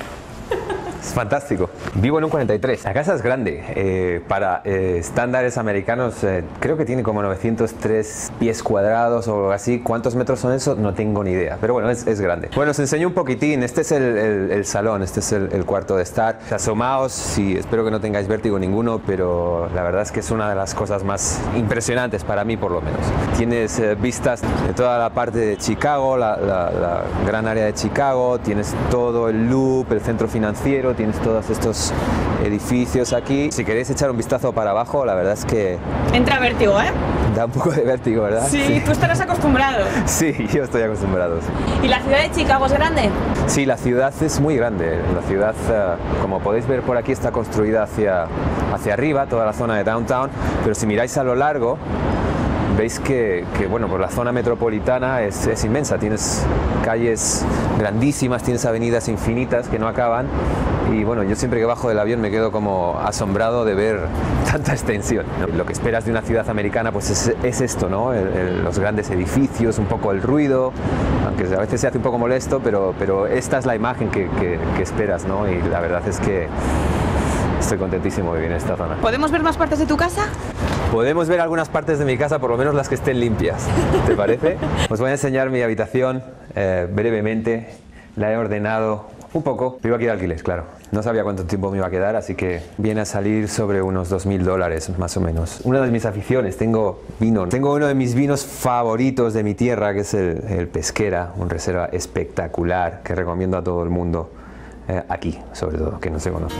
S8: Es fantástico. Vivo en un cuarenta y tres. La casa es grande. Eh, para eh, estándares americanos, eh, creo que tiene como novecientos tres pies cuadrados o algo así. ¿Cuántos metros son eso? No tengo ni idea. Pero bueno, es, es grande. Bueno, os enseño un poquitín. Este es el, el, el salón, este es el, el cuarto de estar. Asomaos, sí, espero que no tengáis vértigo ninguno, pero la verdad es que es una de las cosas más impresionantes para mí, por lo menos. Tienes eh, vistas de toda la parte de Chicago, la, la, la gran área de Chicago. Tienes todo el Loop, el centro financiero. Tienes todos estos edificios aquí. Si queréis echar un vistazo para abajo, la verdad es que
S16: Entra vértigo, ¿eh?
S8: da un poco de vértigo, ¿verdad?
S16: Sí,
S8: Sí,
S16: tú estarás acostumbrado.
S8: sí, yo estoy acostumbrado. Sí.
S16: ¿Y la ciudad de Chicago es grande?
S8: Sí, la ciudad es muy grande. La ciudad, eh, como podéis ver por aquí, está construida hacia, hacia arriba, toda la zona de downtown, pero si miráis a lo largo, veis que, que bueno, pues la zona metropolitana es, es inmensa. Tienes calles grandísimas, tienes avenidas infinitas que no acaban y bueno, yo siempre que bajo del avión me quedo como asombrado de ver tanta extensión, ¿no? Lo que esperas de una ciudad americana pues es, es esto, ¿no? El, el, los grandes edificios, un poco el ruido, aunque a veces se hace un poco molesto, pero, pero esta es la imagen que, que, que esperas, ¿no? Y la verdad es que estoy contentísimo de vivir en esta zona.
S16: ¿Podemos ver más partes de tu casa?
S8: Podemos ver algunas partes de mi casa, por lo menos las que estén limpias. ¿Te parece? Os voy a enseñar mi habitación eh, brevemente. La he ordenado un poco. Vivo aquí de alquiler, claro. No sabía cuánto tiempo me iba a quedar, así que viene a salir sobre unos dos mil dólares, más o menos. Una de mis aficiones, tengo vino. Tengo uno de mis vinos favoritos de mi tierra, que es el, el Pesquera, un reserva espectacular que recomiendo a todo el mundo. Eh, aquí, sobre todo, que no se conoce.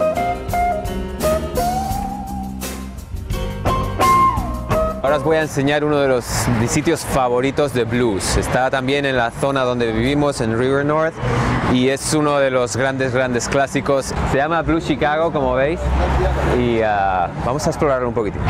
S8: Ahora os voy a enseñar uno de los sitios favoritos de blues. Está también en la zona donde vivimos, en River North, y es uno de los grandes, grandes clásicos. Se llama Blues Chicago, como veis, y uh, vamos a explorarlo un poquitín.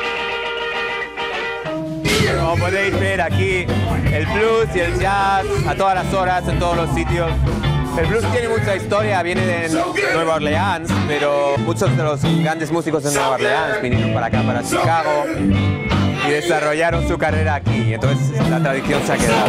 S8: Como podéis ver aquí, el blues y el jazz a todas las horas, en todos los sitios. El blues tiene mucha historia, viene de Nueva Orleans, pero muchos de los grandes músicos de Nueva Orleans vinieron para acá, para Chicago, y desarrollaron su carrera aquí, entonces la tradición se ha quedado.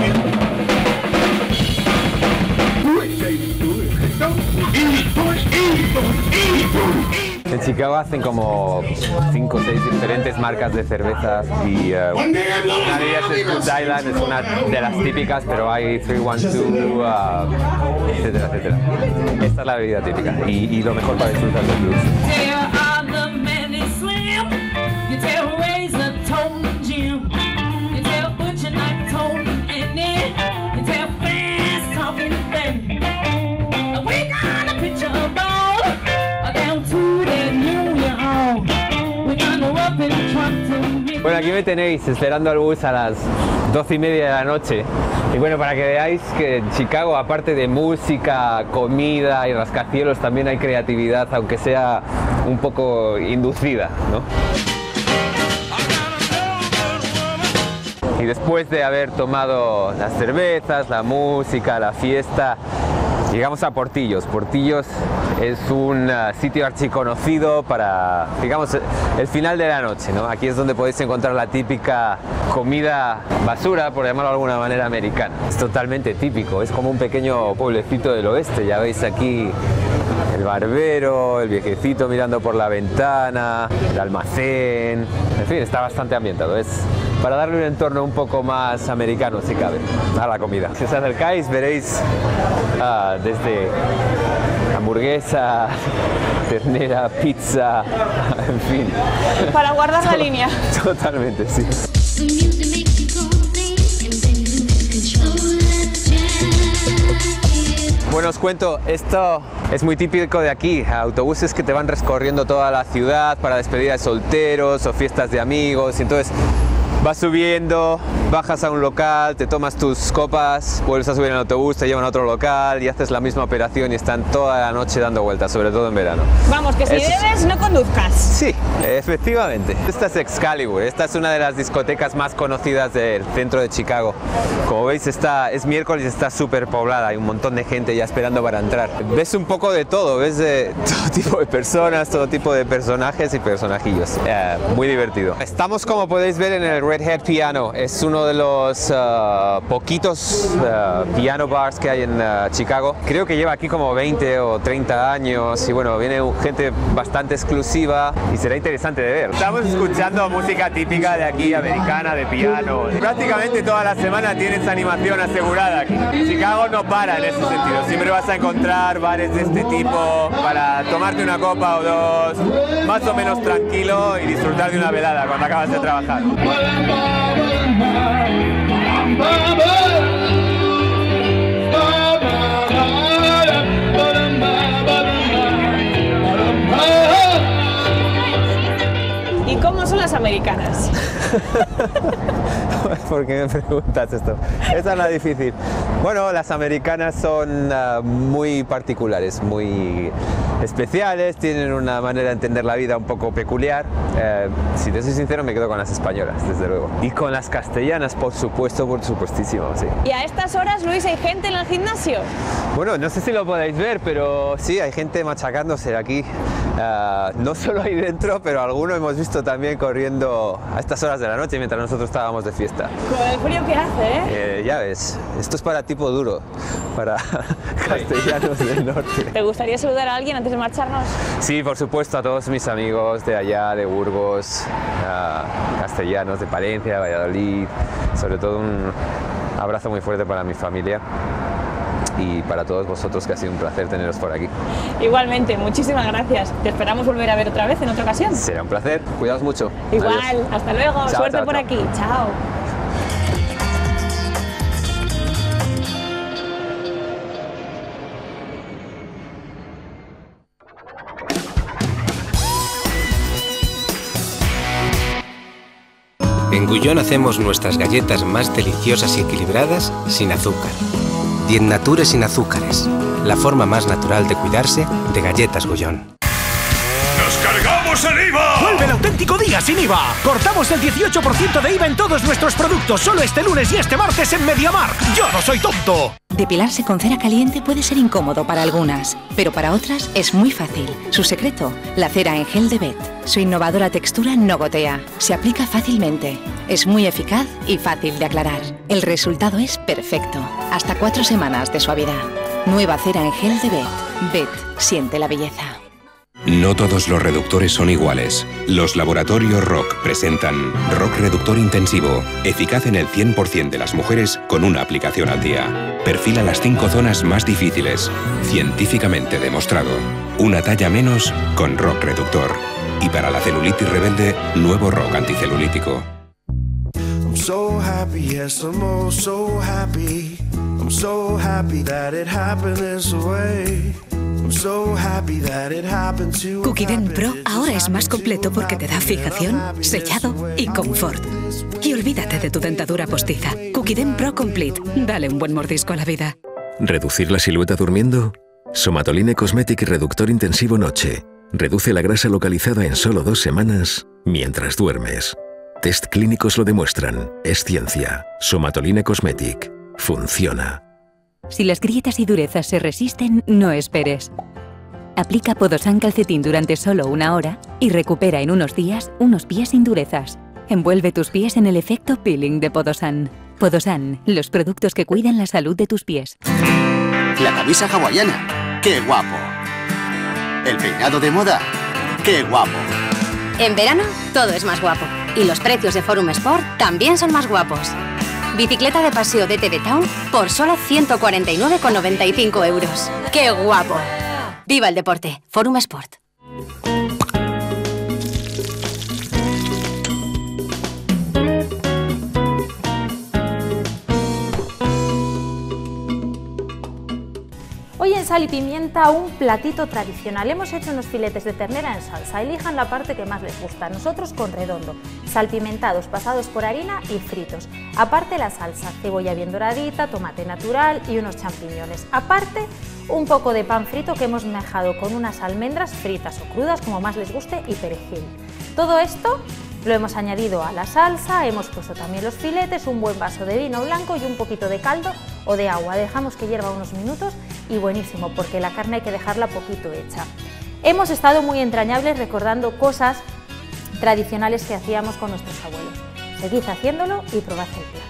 S8: En Chicago hacen como cinco o seis diferentes marcas de cervezas y uh, una de ellas es Goose Island, es una de las típicas, pero hay tres uno dos, uh, etcétera, etcétera. Esta es la bebida típica y, y lo mejor para disfrutar del blues. Bueno, aquí me tenéis esperando al bus a las doce y media de la noche. Y bueno, para que veáis que en Chicago, aparte de música, comida y rascacielos, también hay creatividad, aunque sea un poco inducida, ¿no? Y después de haber tomado las cervezas, la música, la fiesta, llegamos a Portillos. Portillos es un uh, sitio archiconocido para, digamos, el final de la noche, ¿no? Aquí es donde podéis encontrar la típica comida basura, por llamarlo de alguna manera, americana. Es totalmente típico, es como un pequeño pueblecito del oeste. Ya veis aquí el barbero, el viejecito mirando por la ventana, el almacén, en fin, está bastante ambientado. Es para darle un entorno un poco más americano, si cabe, a la comida. Si os acercáis veréis uh, desde hamburguesa, ternera, pizza, en fin.
S16: Para guardar la línea.
S8: Totalmente, sí. Bueno, os cuento, esto es muy típico de aquí, autobuses que te van recorriendo toda la ciudad para despedida de solteros o fiestas de amigos, y entonces vas subiendo, bajas a un local, te tomas tus copas, vuelves a subir en el autobús, te llevan a otro local y haces la misma operación y están toda la noche dando vueltas, sobre todo en verano.
S16: Vamos, que si
S8: Es-
S16: debes, no conduzcas.
S8: Sí, efectivamente. Esta es Excalibur, esta es una de las discotecas más conocidas del centro de Chicago. Como veis, está, es miércoles y está súper poblada, hay un montón de gente ya esperando para entrar. Ves un poco de todo, ves de todo tipo de personas, todo tipo de personajes y personajillos. Eh, muy divertido. Estamos, como podéis ver, en el Redhead Piano. Es uno de los uh, poquitos uh, piano bars que hay en uh, Chicago. Creo que lleva aquí como veinte o treinta años y bueno, viene gente bastante exclusiva y será interesante de ver. Estamos escuchando música típica de aquí, americana, de piano. Prácticamente toda la semana tienes animación asegurada aquí. Chicago no para en ese sentido. Siempre vas a encontrar bares de este tipo para tomarte una copa o dos, más o menos tranquilo y disfrutar de una velada cuando acabas de trabajar.
S16: ¿Y cómo son las americanas?
S8: ¿Por qué me preguntas esto? Esa es la difícil. Bueno, las americanas son uh, muy particulares, muy especiales, tienen una manera de entender la vida un poco peculiar. Eh, si te soy sincero, me quedo con las españolas, desde luego. Y con las castellanas, por supuesto, por supuestísimo, sí.
S16: ¿Y a estas horas, Luis, hay gente en el gimnasio?
S8: Bueno, no sé si lo podéis ver, pero sí, hay gente machacándose aquí. Uh, no solo ahí dentro, pero alguno hemos visto también corriendo a estas horas de la noche mientras nosotros estábamos de fiesta.
S16: Con el frío que hace, ¿eh?
S8: Eh, ya ves, esto es para tipo duro, para castellanos del norte.
S16: ¿Te gustaría saludar a alguien antes de marcharnos?
S8: Sí, por supuesto, a todos mis amigos de allá, de Burgos, uh, castellanos de Palencia, de Valladolid, sobre todo un abrazo muy fuerte para mi familia y para todos vosotros, que ha sido un placer teneros por aquí.
S16: Igualmente, muchísimas gracias. Te esperamos volver a ver otra vez en otra ocasión.
S8: Será un placer, cuidaos mucho.
S16: Igual,
S8: Adiós.
S16: hasta luego,
S8: Chao,
S16: suerte
S8: chao,
S16: por
S8: chao.
S16: aquí, chao.
S14: En Gullón hacemos nuestras galletas más deliciosas y equilibradas sin azúcar. Diez Nature sin azúcares. La forma más natural de cuidarse de galletas Gullón.
S6: ¡Nos cargamos el I V A!
S20: ¡Vuelve el auténtico día sin I V A! Cortamos el dieciocho por ciento de I V A en todos nuestros productos solo este lunes y este martes en MediaMarkt. ¡Yo no soy tonto!
S15: Depilarse con cera caliente puede ser incómodo para algunas, pero para otras es muy fácil. Su secreto, la cera en gel de Bet. Su innovadora textura no gotea, se aplica fácilmente, es muy eficaz y fácil de aclarar. El resultado es perfecto, hasta cuatro semanas de suavidad. Nueva cera en gel de Bet. Bet, siente la belleza.
S18: No todos los reductores son iguales. Los laboratorios Rock presentan Rock Reductor Intensivo, eficaz en el cien por ciento de las mujeres con una aplicación al día. Perfila las cinco zonas más difíciles. Científicamente demostrado. Una talla menos con Rock Reductor. Y para la celulitis rebelde, nuevo Rock anticelulítico.
S24: I'm so happy, yes, I'm oh so happy. I'm so happy that it happened this way. I'm so happy that it happened to
S25: Cookie Den Pro ahora es más completo porque te da fijación, sellado y confort. Y olvídate de tu dentadura postiza. Cookie Den Pro Complete. Dale un buen mordisco a la vida.
S26: ¿Reducir la silueta durmiendo? Somatoline Cosmetic Reductor Intensivo Noche. Reduce la grasa localizada en solo dos semanas mientras duermes. Test clínicos lo demuestran. Es ciencia. Somatoline Cosmetic. Funciona.
S25: Si las grietas y durezas se resisten, no esperes. Aplica Podosan Calcetín durante solo una hora y recupera en unos días unos pies sin durezas. Envuelve tus pies en el efecto peeling de Podosan. Podosan, los productos que cuidan la salud de tus pies.
S27: La camisa hawaiana, ¡qué guapo! El peinado de moda, ¡qué guapo!
S23: En verano, todo es más guapo. Y los precios de Forum Sport también son más guapos. Bicicleta de paseo D T D Town por solo ciento cuarenta y nueve con noventa y cinco euros. ¡Qué guapo! ¡Viva el deporte! Forum Sport.
S4: Hoy en Sal y Pimienta un platito tradicional. Hemos hecho unos filetes de ternera en salsa. Elijan la parte que más les gusta. Nosotros con redondo, salpimentados, pasados por harina y fritos. Aparte la salsa, cebolla bien doradita, tomate natural y unos champiñones. Aparte un poco de pan frito que hemos mezclado con unas almendras fritas o crudas como más les guste y perejil. Todo esto lo hemos añadido a la salsa, hemos puesto también los filetes, un buen vaso de vino blanco y un poquito de caldo o de agua. Dejamos que hierva unos minutos y buenísimo, porque la carne hay que dejarla poquito hecha. Hemos estado muy entrañables recordando cosas tradicionales que hacíamos con nuestros abuelos. Seguid haciéndolo y probad el plato.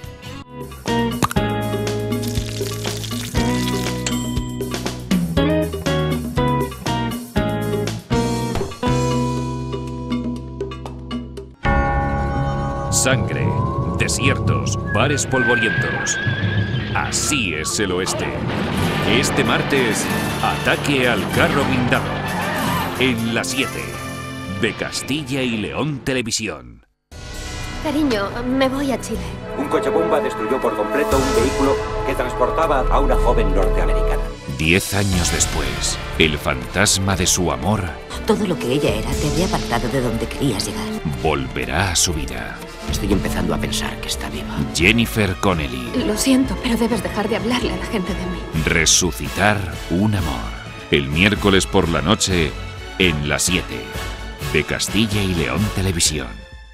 S10: Sangre, desiertos, bares polvorientos. Así es el oeste. Este martes, ataque al carro blindado. En la siete, de Castilla y León Televisión.
S23: Cariño, me voy a Chile.
S5: Un coche bomba destruyó por completo un vehículo que transportaba a una joven norteamericana.
S10: Diez años después, el fantasma de su amor
S9: Todo lo que ella era te había apartado de donde querías llegar.
S10: volverá a su vida.
S9: Estoy empezando a pensar que está viva.
S10: Jennifer Connelly.
S23: Lo siento, pero debes dejar de hablarle a la gente de mí.
S10: Resucitar un amor. El miércoles por la noche en la siete, de Castilla y León Televisión.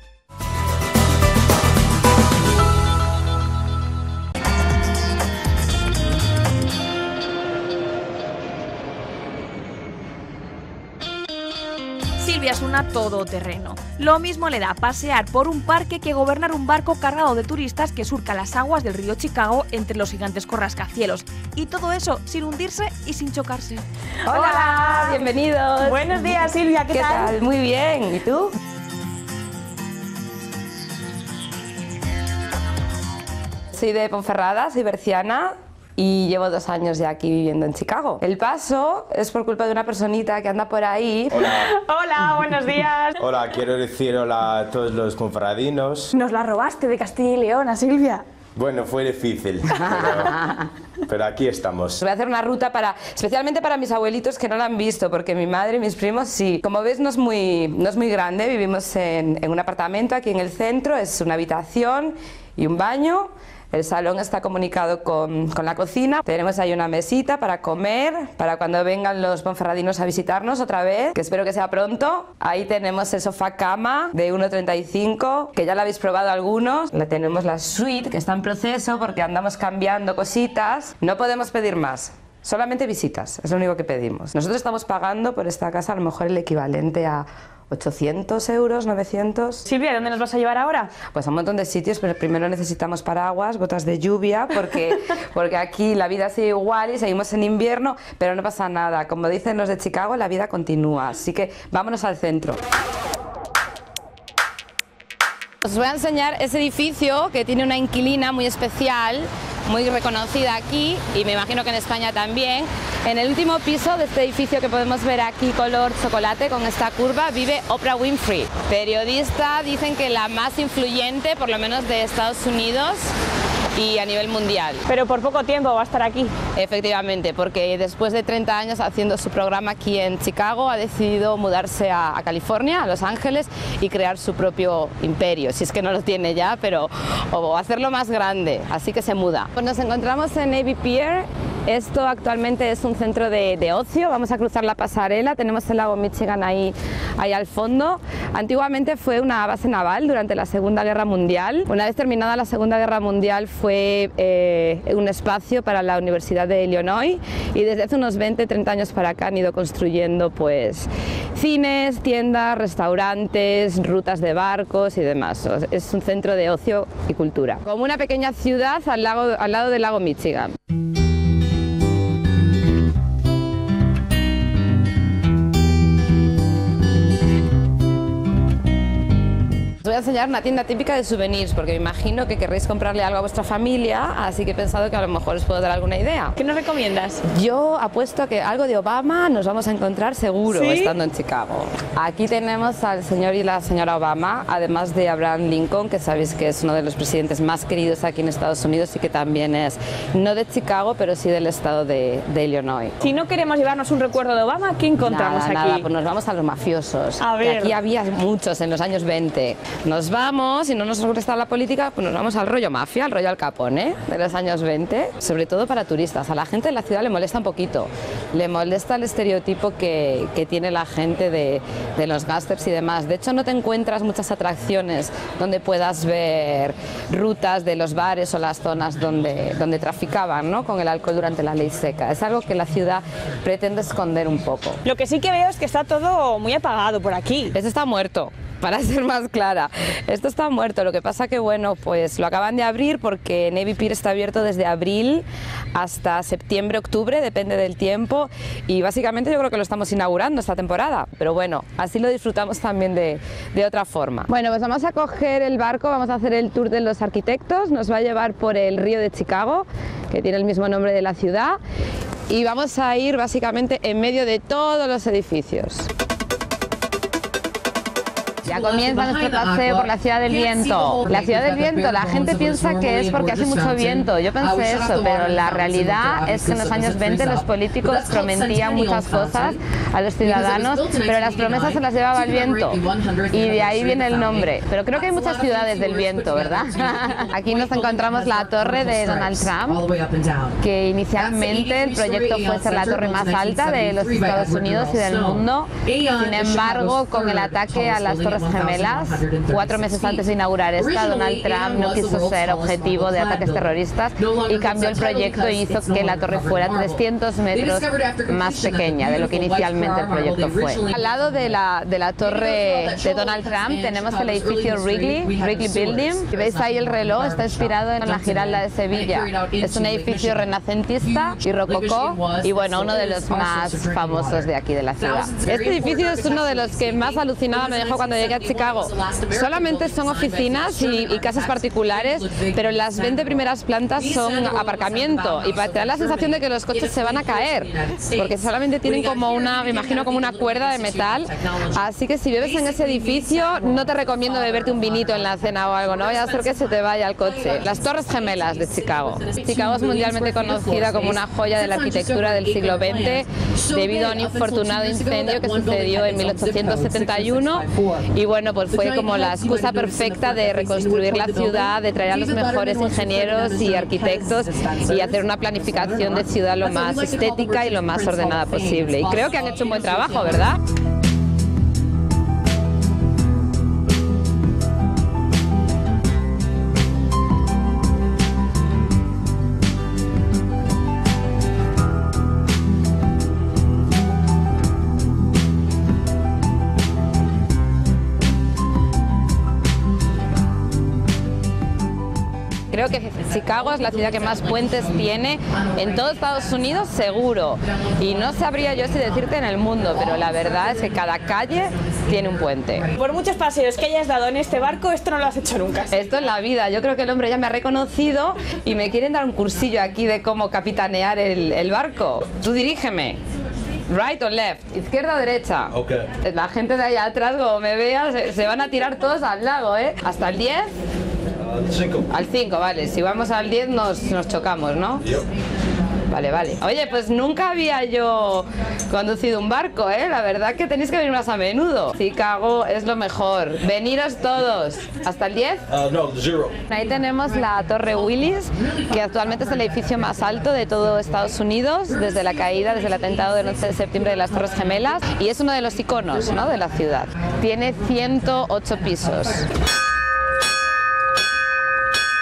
S1: Silvia es una todoterreno. Lo mismo le da pasear por un parque que gobernar un barco cargado de turistas que surca las aguas del río Chicago entre los gigantescos rascacielos. Y todo eso sin hundirse y sin chocarse.
S11: Hola, bienvenidos.
S16: Buenos días, Silvia, ¿qué,
S11: ¿Qué
S16: tal?
S11: tal? Muy bien, ¿y tú? Soy de Ponferrada, soy berciana y llevo dos años ya aquí viviendo en Chicago. El paso es por culpa de una personita que anda por ahí.
S12: Hola.
S16: Hola, buenos días.
S12: Hola, quiero decir hola a todos los ponferradinos.
S16: Nos la robaste de Castilla y León, a Silvia.
S12: Bueno, fue difícil, pero, pero aquí estamos.
S11: Voy a hacer una ruta para, especialmente para mis abuelitos que no la han visto, porque mi madre y mis primos sí. Como ves, no es muy, no es muy grande, vivimos en, en un apartamento aquí en el centro, es una habitación y un baño. El salón está comunicado con, con la cocina. Tenemos ahí una mesita para comer, para cuando vengan los ponferradinos a visitarnos otra vez, que espero que sea pronto. Ahí tenemos el sofá cama de uno treinta y cinco, que ya lo habéis probado algunos. Le tenemos la suite, que está en proceso porque andamos cambiando cositas. No podemos pedir más. Solamente visitas, es lo único que pedimos. Nosotros estamos pagando por esta casa a lo mejor el equivalente a ochocientos euros, novecientos.
S16: Silvia, ¿dónde nos vas a llevar ahora?
S11: Pues a un montón de sitios, pero primero necesitamos paraguas, botas de lluvia, porque, porque aquí la vida sigue igual y seguimos en invierno, pero no pasa nada. Como dicen los de Chicago, la vida continúa, así que vámonos al centro. Os voy a enseñar ese edificio que tiene una inquilina muy especial, muy reconocida aquí y me imagino que en España también. En el último piso de este edificio que podemos ver aquí color chocolate con esta curva vive Oprah Winfrey, periodista, dicen que la más influyente por lo menos de Estados Unidos y a nivel mundial.
S16: Pero por poco tiempo va a estar aquí.
S11: Efectivamente, porque después de treinta años haciendo su programa aquí en Chicago ha decidido mudarse a, a California, a Los Ángeles y crear su propio imperio, si es que no lo tiene ya, pero o hacerlo más grande, así que se muda. Pues nos encontramos en Navy Pier. Esto actualmente es un centro de, de ocio, vamos a cruzar la pasarela, tenemos el lago Michigan ahí, ahí al fondo. Antiguamente fue una base naval durante la Segunda Guerra Mundial. Una vez terminada la Segunda Guerra Mundial fue eh, un espacio para la Universidad de Illinois y desde hace unos veinte, treinta años para acá han ido construyendo pues cines, tiendas, restaurantes, rutas de barcos y demás. Es un centro de ocio y cultura. Como una pequeña ciudad al, lago, al lado del lago Michigan. Os voy voy a enseñar una tienda típica de souvenirs, porque me imagino que querréis comprarle algo a vuestra familia, así que he pensado que a lo mejor os puedo dar alguna idea.
S16: ¿Qué nos recomiendas?
S11: Yo apuesto a que algo de Obama nos vamos a encontrar seguro, ¿sí?, estando en Chicago. Aquí tenemos al señor y la señora Obama, además de Abraham Lincoln, que sabéis que es uno de los presidentes más queridos aquí en Estados Unidos y que también es, no de Chicago, pero sí del estado de, de Illinois.
S16: Si no queremos llevarnos un recuerdo de Obama, ¿qué encontramos
S11: nada,
S16: aquí?
S11: Nada, pues nos vamos a los mafiosos.
S16: A ver.
S11: Aquí había muchos en los años veinte. Nos vamos, y no nos gusta la política, pues nos vamos al rollo mafia, al rollo Al Capone de los años veinte, sobre todo para turistas. A la gente de la ciudad le molesta un poquito, le molesta el estereotipo que, que tiene la gente de, de los gángsters y demás. De hecho, no te encuentras muchas atracciones donde puedas ver rutas de los bares o las zonas donde, donde traficaban, ¿no?, con el alcohol durante la ley seca. Es algo que la ciudad pretende esconder un poco.
S16: Lo que sí que veo es que está todo muy apagado por aquí.
S11: Eso está muerto. Para ser más clara, esto está muerto, lo que pasa que bueno, pues lo acaban de abrir porque Navy Pier está abierto desde abril hasta septiembre, octubre, depende del tiempo, y básicamente yo creo que lo estamos inaugurando esta temporada, pero bueno, así lo disfrutamos también de, de otra forma. Bueno, pues vamos a coger el barco, vamos a hacer el tour de los arquitectos, nos va a llevar por el río de Chicago, que tiene el mismo nombre de la ciudad, y vamos a ir básicamente en medio de todos los edificios. Ya comienza nuestro paseo por la Ciudad del Viento. La Ciudad del Viento, la gente piensa que es porque hace mucho viento. Yo pensé eso, pero la realidad es que en los años veinte los políticos prometían muchas cosas a los ciudadanos, pero las promesas se las llevaba el viento. Y de ahí viene el nombre. Pero creo que hay muchas ciudades del viento, ¿verdad? Aquí nos encontramos la torre de Donald Trump, que inicialmente el proyecto fue ser la torre más alta de los Estados Unidos y del mundo. Sin embargo, con el ataque a las torres Gemelas, cuatro meses antes de inaugurar esta, Donald Trump no quiso ser objetivo de ataques terroristas y cambió el proyecto y hizo que la torre fuera trescientos metros más pequeña de lo que inicialmente el proyecto fue. Al lado de la, de la torre de Donald Trump tenemos el edificio Wrigley, Wrigley Building. ¿Veis ahí el reloj? Está inspirado en la Giralda de Sevilla. Es un edificio renacentista y rococó y bueno, uno de los más famosos de aquí de la ciudad. Este edificio es uno de los que más alucinado me dejó cuando llegué a Chicago. Solamente son oficinas y, y casas particulares, pero las veinte primeras plantas son aparcamiento y te da la sensación de que los coches se van a caer, porque solamente tienen como una, me imagino como una cuerda de metal, así que si bebes en ese edificio no te recomiendo beberte un vinito en la cena o algo, no vaya a ser que se te vaya el coche. Las Torres Gemelas de Chicago. Chicago es mundialmente conocida como una joya de la arquitectura del siglo veinte debido a un infortunado incendio que sucedió en mil ochocientos setenta y uno y bueno, pues fue como la excusa perfecta de reconstruir la ciudad, de traer a los mejores ingenieros y arquitectos y hacer una planificación de ciudad lo más estética y lo más ordenada posible. Y creo que han hecho un buen trabajo, ¿verdad? Creo que Chicago es la ciudad que más puentes tiene en todo Estados Unidos, seguro. Y no sabría yo si decirte en el mundo, pero la verdad es que cada calle tiene un puente.
S16: Por muchos paseos que hayas dado en este barco, esto no lo has hecho nunca.
S11: Esto es la vida. Yo creo que el hombre ya me ha reconocido y me quieren dar un cursillo aquí de cómo capitanear el, el barco. Tú dirígeme. Right or left, izquierda o derecha.
S12: Okay.
S11: La gente de allá atrás, como me veas, se, se van a tirar todos al lago, ¿eh? Hasta el diez.
S12: Al cinco.
S11: Al cinco, vale. Si vamos al diez nos, nos chocamos, ¿no?
S12: Yep.
S11: Vale, vale. Oye, pues nunca había yo conducido un barco, ¿eh? La verdad que tenéis que venir más a menudo. Chicago es lo mejor. Veniros todos. ¿Hasta el diez?
S12: Uh, no, zero.
S11: Ahí tenemos la Torre Willis, que actualmente es el edificio más alto de todo Estados Unidos, desde la caída, desde el atentado del once de septiembre de las Torres Gemelas, y es uno de los iconos, ¿no?, de la ciudad. Tiene ciento ocho pisos.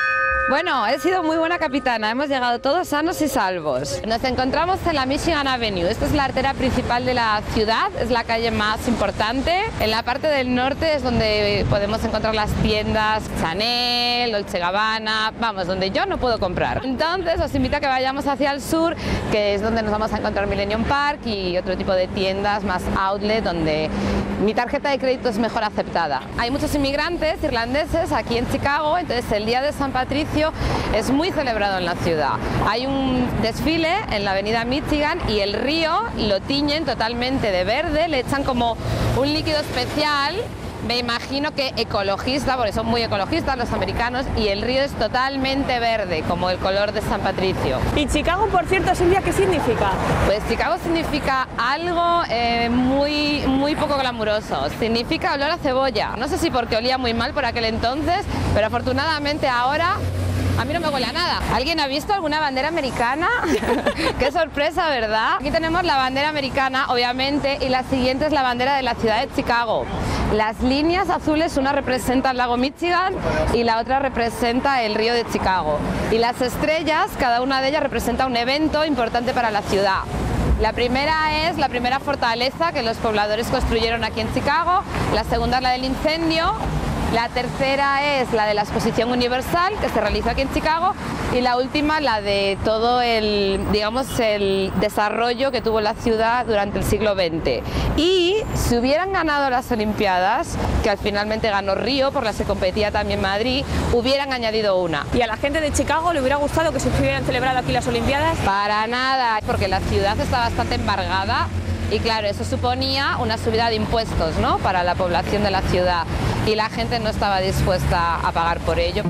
S11: Bueno, he sido muy buena capitana, hemos llegado todos sanos y salvos. Nos encontramos en la Michigan Avenue, esta es la arteria principal de la ciudad, es la calle más importante. En la parte del norte es donde podemos encontrar las tiendas Chanel, Dolce Gabbana, vamos, donde yo no puedo comprar. Entonces os invito a que vayamos hacia el sur, que es donde nos vamos a encontrar Millennium Park y otro tipo de tiendas más outlet, donde mi tarjeta de crédito es mejor aceptada. Hay muchos inmigrantes irlandeses aquí en Chicago, entonces el Día de San Patricio es muy celebrado en la ciudad. Hay un desfile en la avenida Michigan y el río lo tiñen totalmente de verde, le echan como un líquido especial, me imagino que ecologista, porque son muy ecologistas los americanos, y el río es totalmente verde, como el color de San Patricio.
S16: ¿Y Chicago, por cierto, Silvia, qué significa?
S11: Pues Chicago significa algo eh, muy, muy poco glamuroso, significa olor a cebolla. No sé si porque olía muy mal por aquel entonces, pero afortunadamente ahora a mí no me huele a nada. ¿Alguien ha visto alguna bandera americana? ¡Qué sorpresa!, ¿verdad? Aquí tenemos la bandera americana, obviamente, y la siguiente es la bandera de la ciudad de Chicago. Las líneas azules, una representa el lago Michigan y la otra representa el río de Chicago. Y las estrellas, cada una de ellas representa un evento importante para la ciudad. La primera es la primera fortaleza que los pobladores construyeron aquí en Chicago, la segunda es la del incendio, la tercera es la de la Exposición Universal que se realizó aquí en Chicago y la última la de todo el, digamos, el desarrollo que tuvo la ciudad durante el siglo veinte. Y si hubieran ganado las Olimpiadas, que al finalmente ganó Río, por las que competía también Madrid, hubieran añadido una.
S16: ¿Y a la gente de Chicago le hubiera gustado que se hubieran celebrado aquí las Olimpiadas?
S11: Para nada, porque la ciudad está bastante embargada. Y claro, eso suponía una subida de impuestos, ¿no?, para la población de la ciudad y la gente no estaba dispuesta a pagar por ello.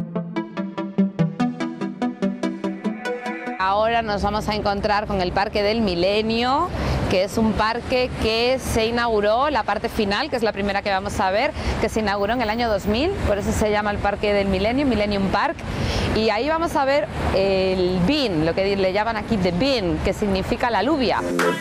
S11: Ahora nos vamos a encontrar con el Parque del Milenio, que es un parque que se inauguró, la parte final, que es la primera que vamos a ver, que se inauguró en el año dos mil, por eso se llama el Parque del Milenio, Millennium Park. Y ahí vamos a ver el bean, lo que le llaman aquí the bean, que significa la alubia.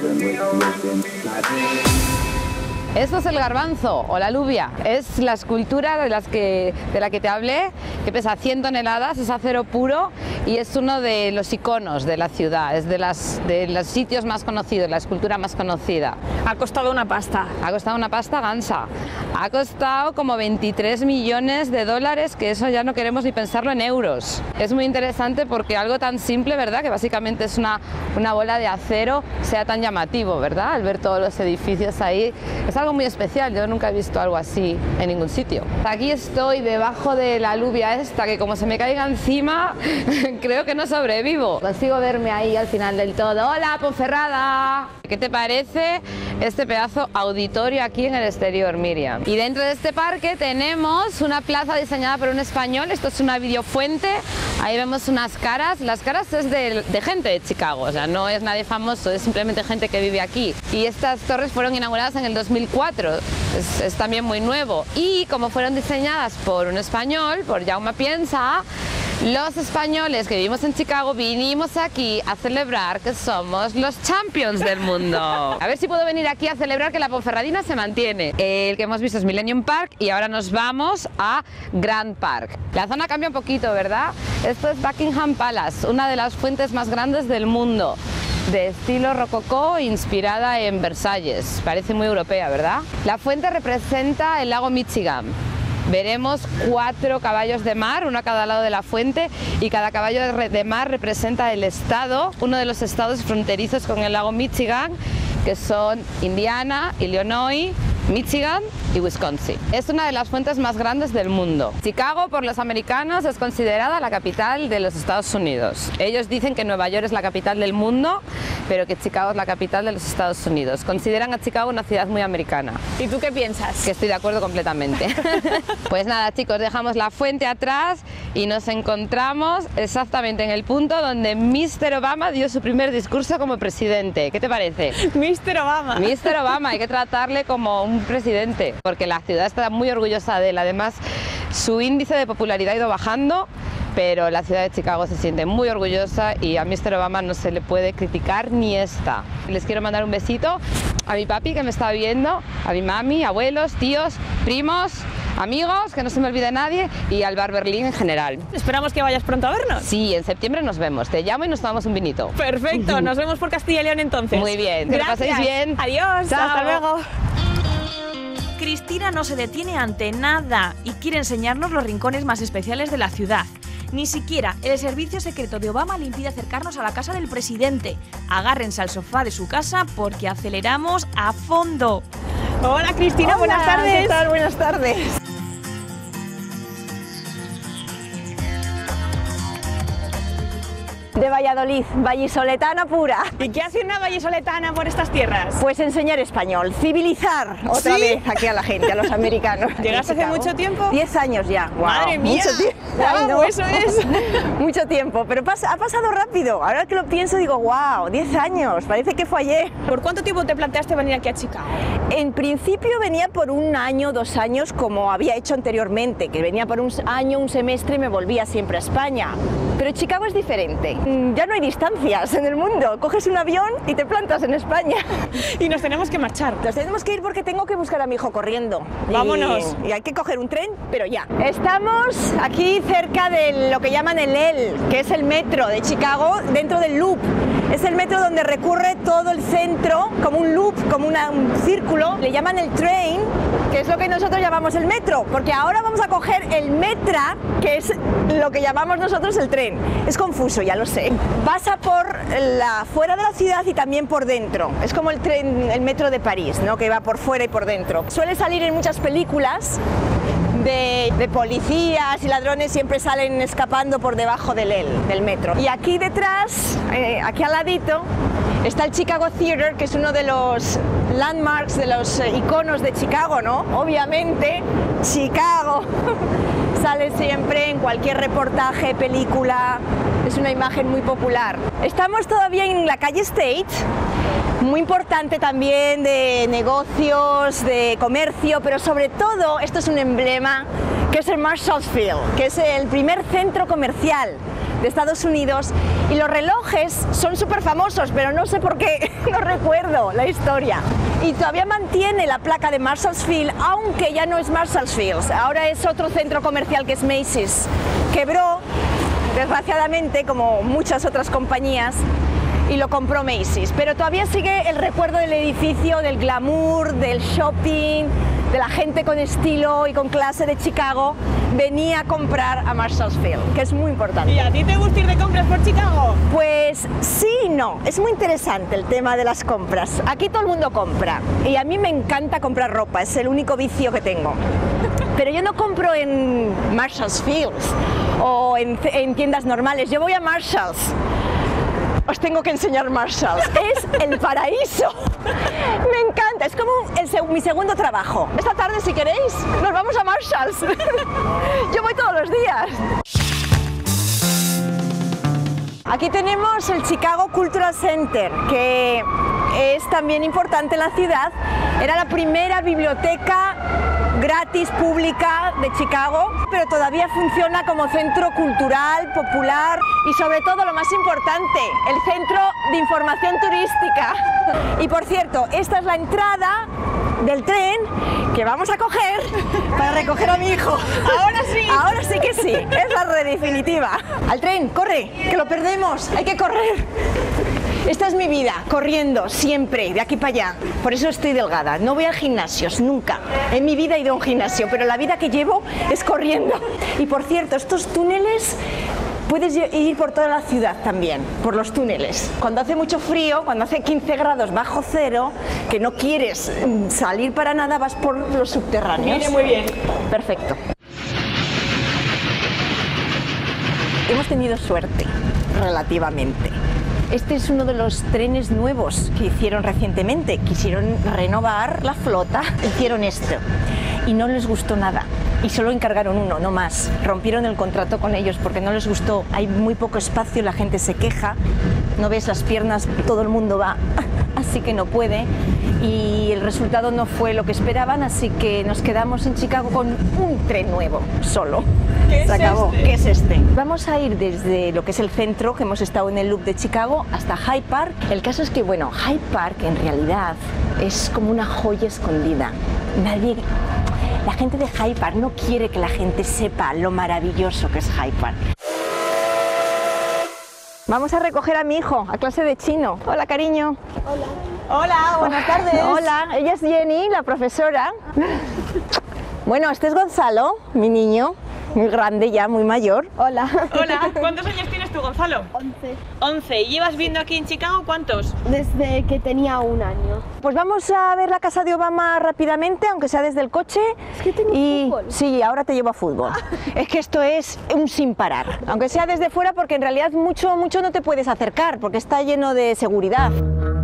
S11: Esto es el garbanzo o la alubia, es la escultura de, las que, de la que te hablé, que pesa cien toneladas, es acero puro y es uno de los iconos de la ciudad, es de, las, de los sitios más conocidos, la escultura más conocida.
S16: Ha costado una pasta.
S11: Ha costado una pasta gansa. Ha costado como veintitrés millones de dólares, que eso ya no queremos ni pensarlo en euros. Es muy interesante porque algo tan simple, ¿verdad?, que básicamente es una, una bola de acero, sea tan llamativo, ¿verdad?, al ver todos los edificios ahí. Es algo muy especial, yo nunca he visto algo así en ningún sitio. Aquí estoy debajo de la alubia esta, que como se me caiga encima, creo que no sobrevivo. Consigo verme ahí al final del todo. ¡Hola, Ponferrada! ¿Qué te parece este pedazo auditorio aquí en el exterior, Miriam? Y dentro de este parque tenemos una plaza diseñada por un español, esto es una videofuente, ahí vemos unas caras, las caras es de, de gente de Chicago, o sea, no es nadie famoso, es simplemente gente que vive aquí. Y estas torres fueron inauguradas en el dos mil cuatro, es, es también muy nuevo. Y como fueron diseñadas por un español, por Jaume Piensa, los españoles que vivimos en Chicago vinimos aquí a celebrar que somos los champions del mundo. A ver si puedo venir aquí a celebrar que la Ponferradina se mantiene. El que hemos visto es Millennium Park y ahora nos vamos a Grand Park. La zona cambia un poquito, ¿verdad? Esto es Buckingham Palace, una de las fuentes más grandes del mundo, de estilo rococó, inspirada en Versalles. Parece muy europea, ¿verdad? La fuente representa el lago Michigan. Veremos cuatro caballos de mar, uno a cada lado de la fuente, y cada caballo de mar representa el estado, uno de los estados fronterizos con el lago Michigan, que son Indiana, Illinois, Michigan y Wisconsin. Es una de las fuentes más grandes del mundo. Chicago, por los americanos, es considerada la capital de los Estados Unidos. Ellos dicen que Nueva York es la capital del mundo, pero que Chicago es la capital de los Estados Unidos. Consideran a Chicago una ciudad muy americana.
S16: ¿Y tú qué piensas?
S11: Que estoy de acuerdo completamente. Pues nada, chicos, dejamos la fuente atrás y nos encontramos exactamente en el punto donde mister Obama dio su primer discurso como presidente. ¿Qué te parece?
S16: mister Obama.
S11: mister Obama, hay que tratarle como un presidente, porque la ciudad está muy orgullosa de él. Además, su índice de popularidad ha ido bajando, pero la ciudad de Chicago se siente muy orgullosa y a mister Obama no se le puede criticar ni esta. Les quiero mandar un besito a mi papi que me está viendo, a mi mami, abuelos, tíos, primos, amigos, que no se me olvide nadie, y al Bar Berlín en general.
S16: Esperamos que vayas pronto a vernos.
S11: Sí, en septiembre nos vemos. Te llamo y nos tomamos un vinito.
S16: Perfecto, nos vemos por Castilla y León entonces.
S11: Muy bien, que lo paséis bien.
S16: Adiós,
S11: Chao.
S16: hasta luego.
S1: Cristina no se detiene ante nada y quiere enseñarnos los rincones más especiales de la ciudad. Ni siquiera el servicio secreto de Obama le impide acercarnos a la casa del presidente. Agárrense al sofá de su casa porque aceleramos a fondo.
S16: Hola Cristina,
S2: Hola,
S16: buenas tardes.
S2: ¿Qué tal? Buenas tardes. De Valladolid, vallisoletana pura.
S16: ¿Y qué hace una vallisoletana por estas tierras?
S2: Pues enseñar español, civilizar otra
S16: ¿Sí?
S2: vez aquí a la gente, a los americanos.
S16: ¿Llegaste hace mucho tiempo?
S2: Diez años ya. Wow,
S16: ¡Madre mía!
S2: Mucho tiempo.
S16: Wow,
S2: no.
S16: eso es.
S2: Mucho tiempo, pero pasa, ha pasado rápido. Ahora que lo pienso digo, wow, diez años, parece que fue ayer.
S16: ¿Por cuánto tiempo te planteaste venir aquí a Chicago?
S2: En principio venía por un año, dos años, como había hecho anteriormente, que venía por un año, un semestre y me volvía siempre a España. Pero Chicago es diferente. Ya no hay distancias en el mundo. Coges un avión y te plantas en España.
S16: Y nos tenemos que marchar.
S2: Nos tenemos que ir porque tengo que buscar a mi hijo corriendo.
S16: Vámonos.
S2: Y, y hay que coger un tren, pero ya. Estamos aquí cerca de lo que llaman el L, que es el metro de Chicago, dentro del Loop. Es el metro donde recurre todo el centro, como un loop, como una, un círculo. Le llaman el train, que es lo que nosotros llamamos el metro, porque ahora vamos a coger el metra, que es lo que llamamos nosotros el tren. Es confuso, ya lo sé. Pasa por la fuera de la ciudad y también por dentro. Es como el tren, el metro de París, ¿no? Que va por fuera y por dentro. Suele salir en muchas películas. De, de policías y ladrones, siempre salen escapando por debajo del, del metro. Y aquí detrás, eh, aquí al ladito, está el Chicago Theater, que es uno de los landmarks, de los eh, iconos de Chicago, ¿no? Obviamente, Chicago sale siempre en cualquier reportaje, película, es una imagen muy popular. Estamos todavía en la calle State, muy importante también de negocios, de comercio, pero sobre todo esto es un emblema que es el Marshalls Field, que es el primer centro comercial de Estados Unidos, y los relojes son súper famosos, pero no sé por qué, no recuerdo la historia. Y todavía mantiene la placa de Marshalls Field, aunque ya no es Marshalls Field, ahora es otro centro comercial que es Macy's. Quebró, desgraciadamente, como muchas otras compañías, y lo compró Macy's, pero todavía sigue el recuerdo del edificio, del glamour, del shopping, de la gente con estilo y con clase de Chicago. Venía a comprar a Marshalls Field, que es muy importante.
S16: ¿Y a ti te gusta ir de compras por Chicago?
S2: Pues sí y no, es muy interesante el tema de las compras. Aquí todo el mundo compra y a mí me encanta comprar ropa, es el único vicio que tengo. Pero yo no compro en Marshalls Field o en, en tiendas normales, yo voy a Marshalls. Os tengo que enseñar Marshalls, es el paraíso, me encanta, es como el, mi segundo trabajo. Esta tarde, si queréis, nos vamos a Marshalls, yo voy todos los días. Aquí tenemos el Chicago Cultural Center, que es también importante en la ciudad, era la primera biblioteca gratis pública de Chicago, pero todavía funciona como centro cultural, popular y sobre todo lo más importante, el centro de información turística. Y por cierto, esta es la entrada del tren que vamos a coger para recoger a mi hijo.
S16: Ahora sí.
S2: Ahora sí que sí, es la red definitiva. Al tren, corre, que lo perdemos, hay que correr. Esta es mi vida, corriendo, siempre, de aquí para allá. Por eso estoy delgada, no voy a gimnasios, nunca. En mi vida he ido a un gimnasio, pero la vida que llevo es corriendo. Y por cierto, estos túneles puedes ir por toda la ciudad también, por los túneles. Cuando hace mucho frío, cuando hace quince grados bajo cero, que no quieres salir para nada, vas por los subterráneos.
S16: Viene muy bien.
S2: Perfecto. Hemos tenido suerte, relativamente. Este es uno de los trenes nuevos que hicieron recientemente. Quisieron renovar la flota, hicieron esto y no les gustó nada. Y solo encargaron uno, no más. Rompieron el contrato con ellos porque no les gustó. Hay muy poco espacio, la gente se queja. No ves las piernas, todo el mundo va, así que no puede. Y el resultado no fue lo que esperaban, así que nos quedamos en Chicago con un tren nuevo, solo.
S16: ¿Qué
S2: Se
S16: es
S2: acabó.
S16: este?
S2: ¿Qué es este? Vamos a ir desde lo que es el centro, que hemos estado en el Loop de Chicago, hasta Hyde Park. El caso es que, bueno, Hyde Park en realidad es como una joya escondida. Nadie... La gente de Hyde Park no quiere que la gente sepa lo maravilloso que es Hyde Park. Vamos a recoger a mi hijo a clase de chino. Hola, cariño.
S16: Hola. Hola, buenas tardes.
S2: Hola, ella es Jenny, la profesora. Bueno, este es Gonzalo, mi niño, muy grande ya, muy mayor.
S16: Hola.
S1: Hola, ¿cuántos años tienes tú, Gonzalo?
S16: once.
S1: once. ¿Y llevas viviendo aquí en Chicago cuántos?
S16: Desde que tenía un año.
S2: Pues vamos a ver la casa de Obama rápidamente, aunque sea desde el coche.
S16: Es que tengo
S2: y
S16: fútbol.
S2: Sí, ahora te llevo a fútbol. Es que esto es un sin parar, aunque sea desde fuera, porque en realidad mucho, mucho no te puedes acercar, porque está lleno de seguridad.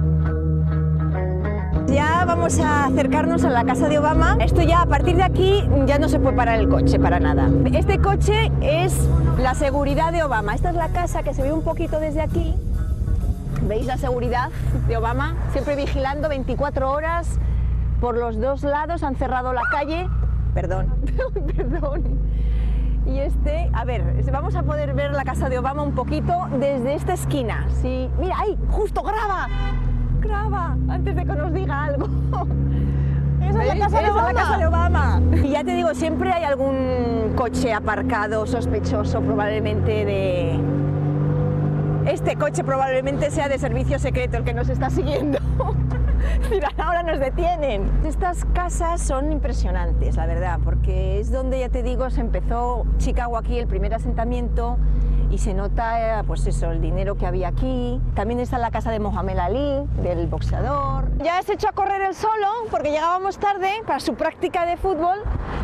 S2: Ya vamos a acercarnos a la casa de Obama. Esto ya, a partir de aquí, ya no se puede parar el coche para nada. Este coche es la seguridad de Obama. Esta es la casa que se ve un poquito desde aquí. ¿Veis la seguridad de Obama? Siempre vigilando veinticuatro horas por los dos lados. Han cerrado la calle. Perdón, perdón. Y este, a ver, vamos a poder ver la casa de Obama un poquito desde esta esquina. Sí, mira, ahí, justo, graba. Graba, antes de que nos diga algo. Esa es la casa de Obama. La casa de Obama. Y ya te digo, siempre hay algún coche aparcado sospechoso, probablemente de... Este coche probablemente sea de servicio secreto el que nos está siguiendo. Mira, ahora nos detienen. Estas casas son impresionantes, la verdad, porque es donde, ya te digo, se empezó Chicago aquí, el primer asentamiento, y se nota, pues eso, el dinero que había aquí. También está la casa de Mohamed Ali, del boxeador. Ya se echó a correr él solo, porque llegábamos tarde para su práctica de fútbol,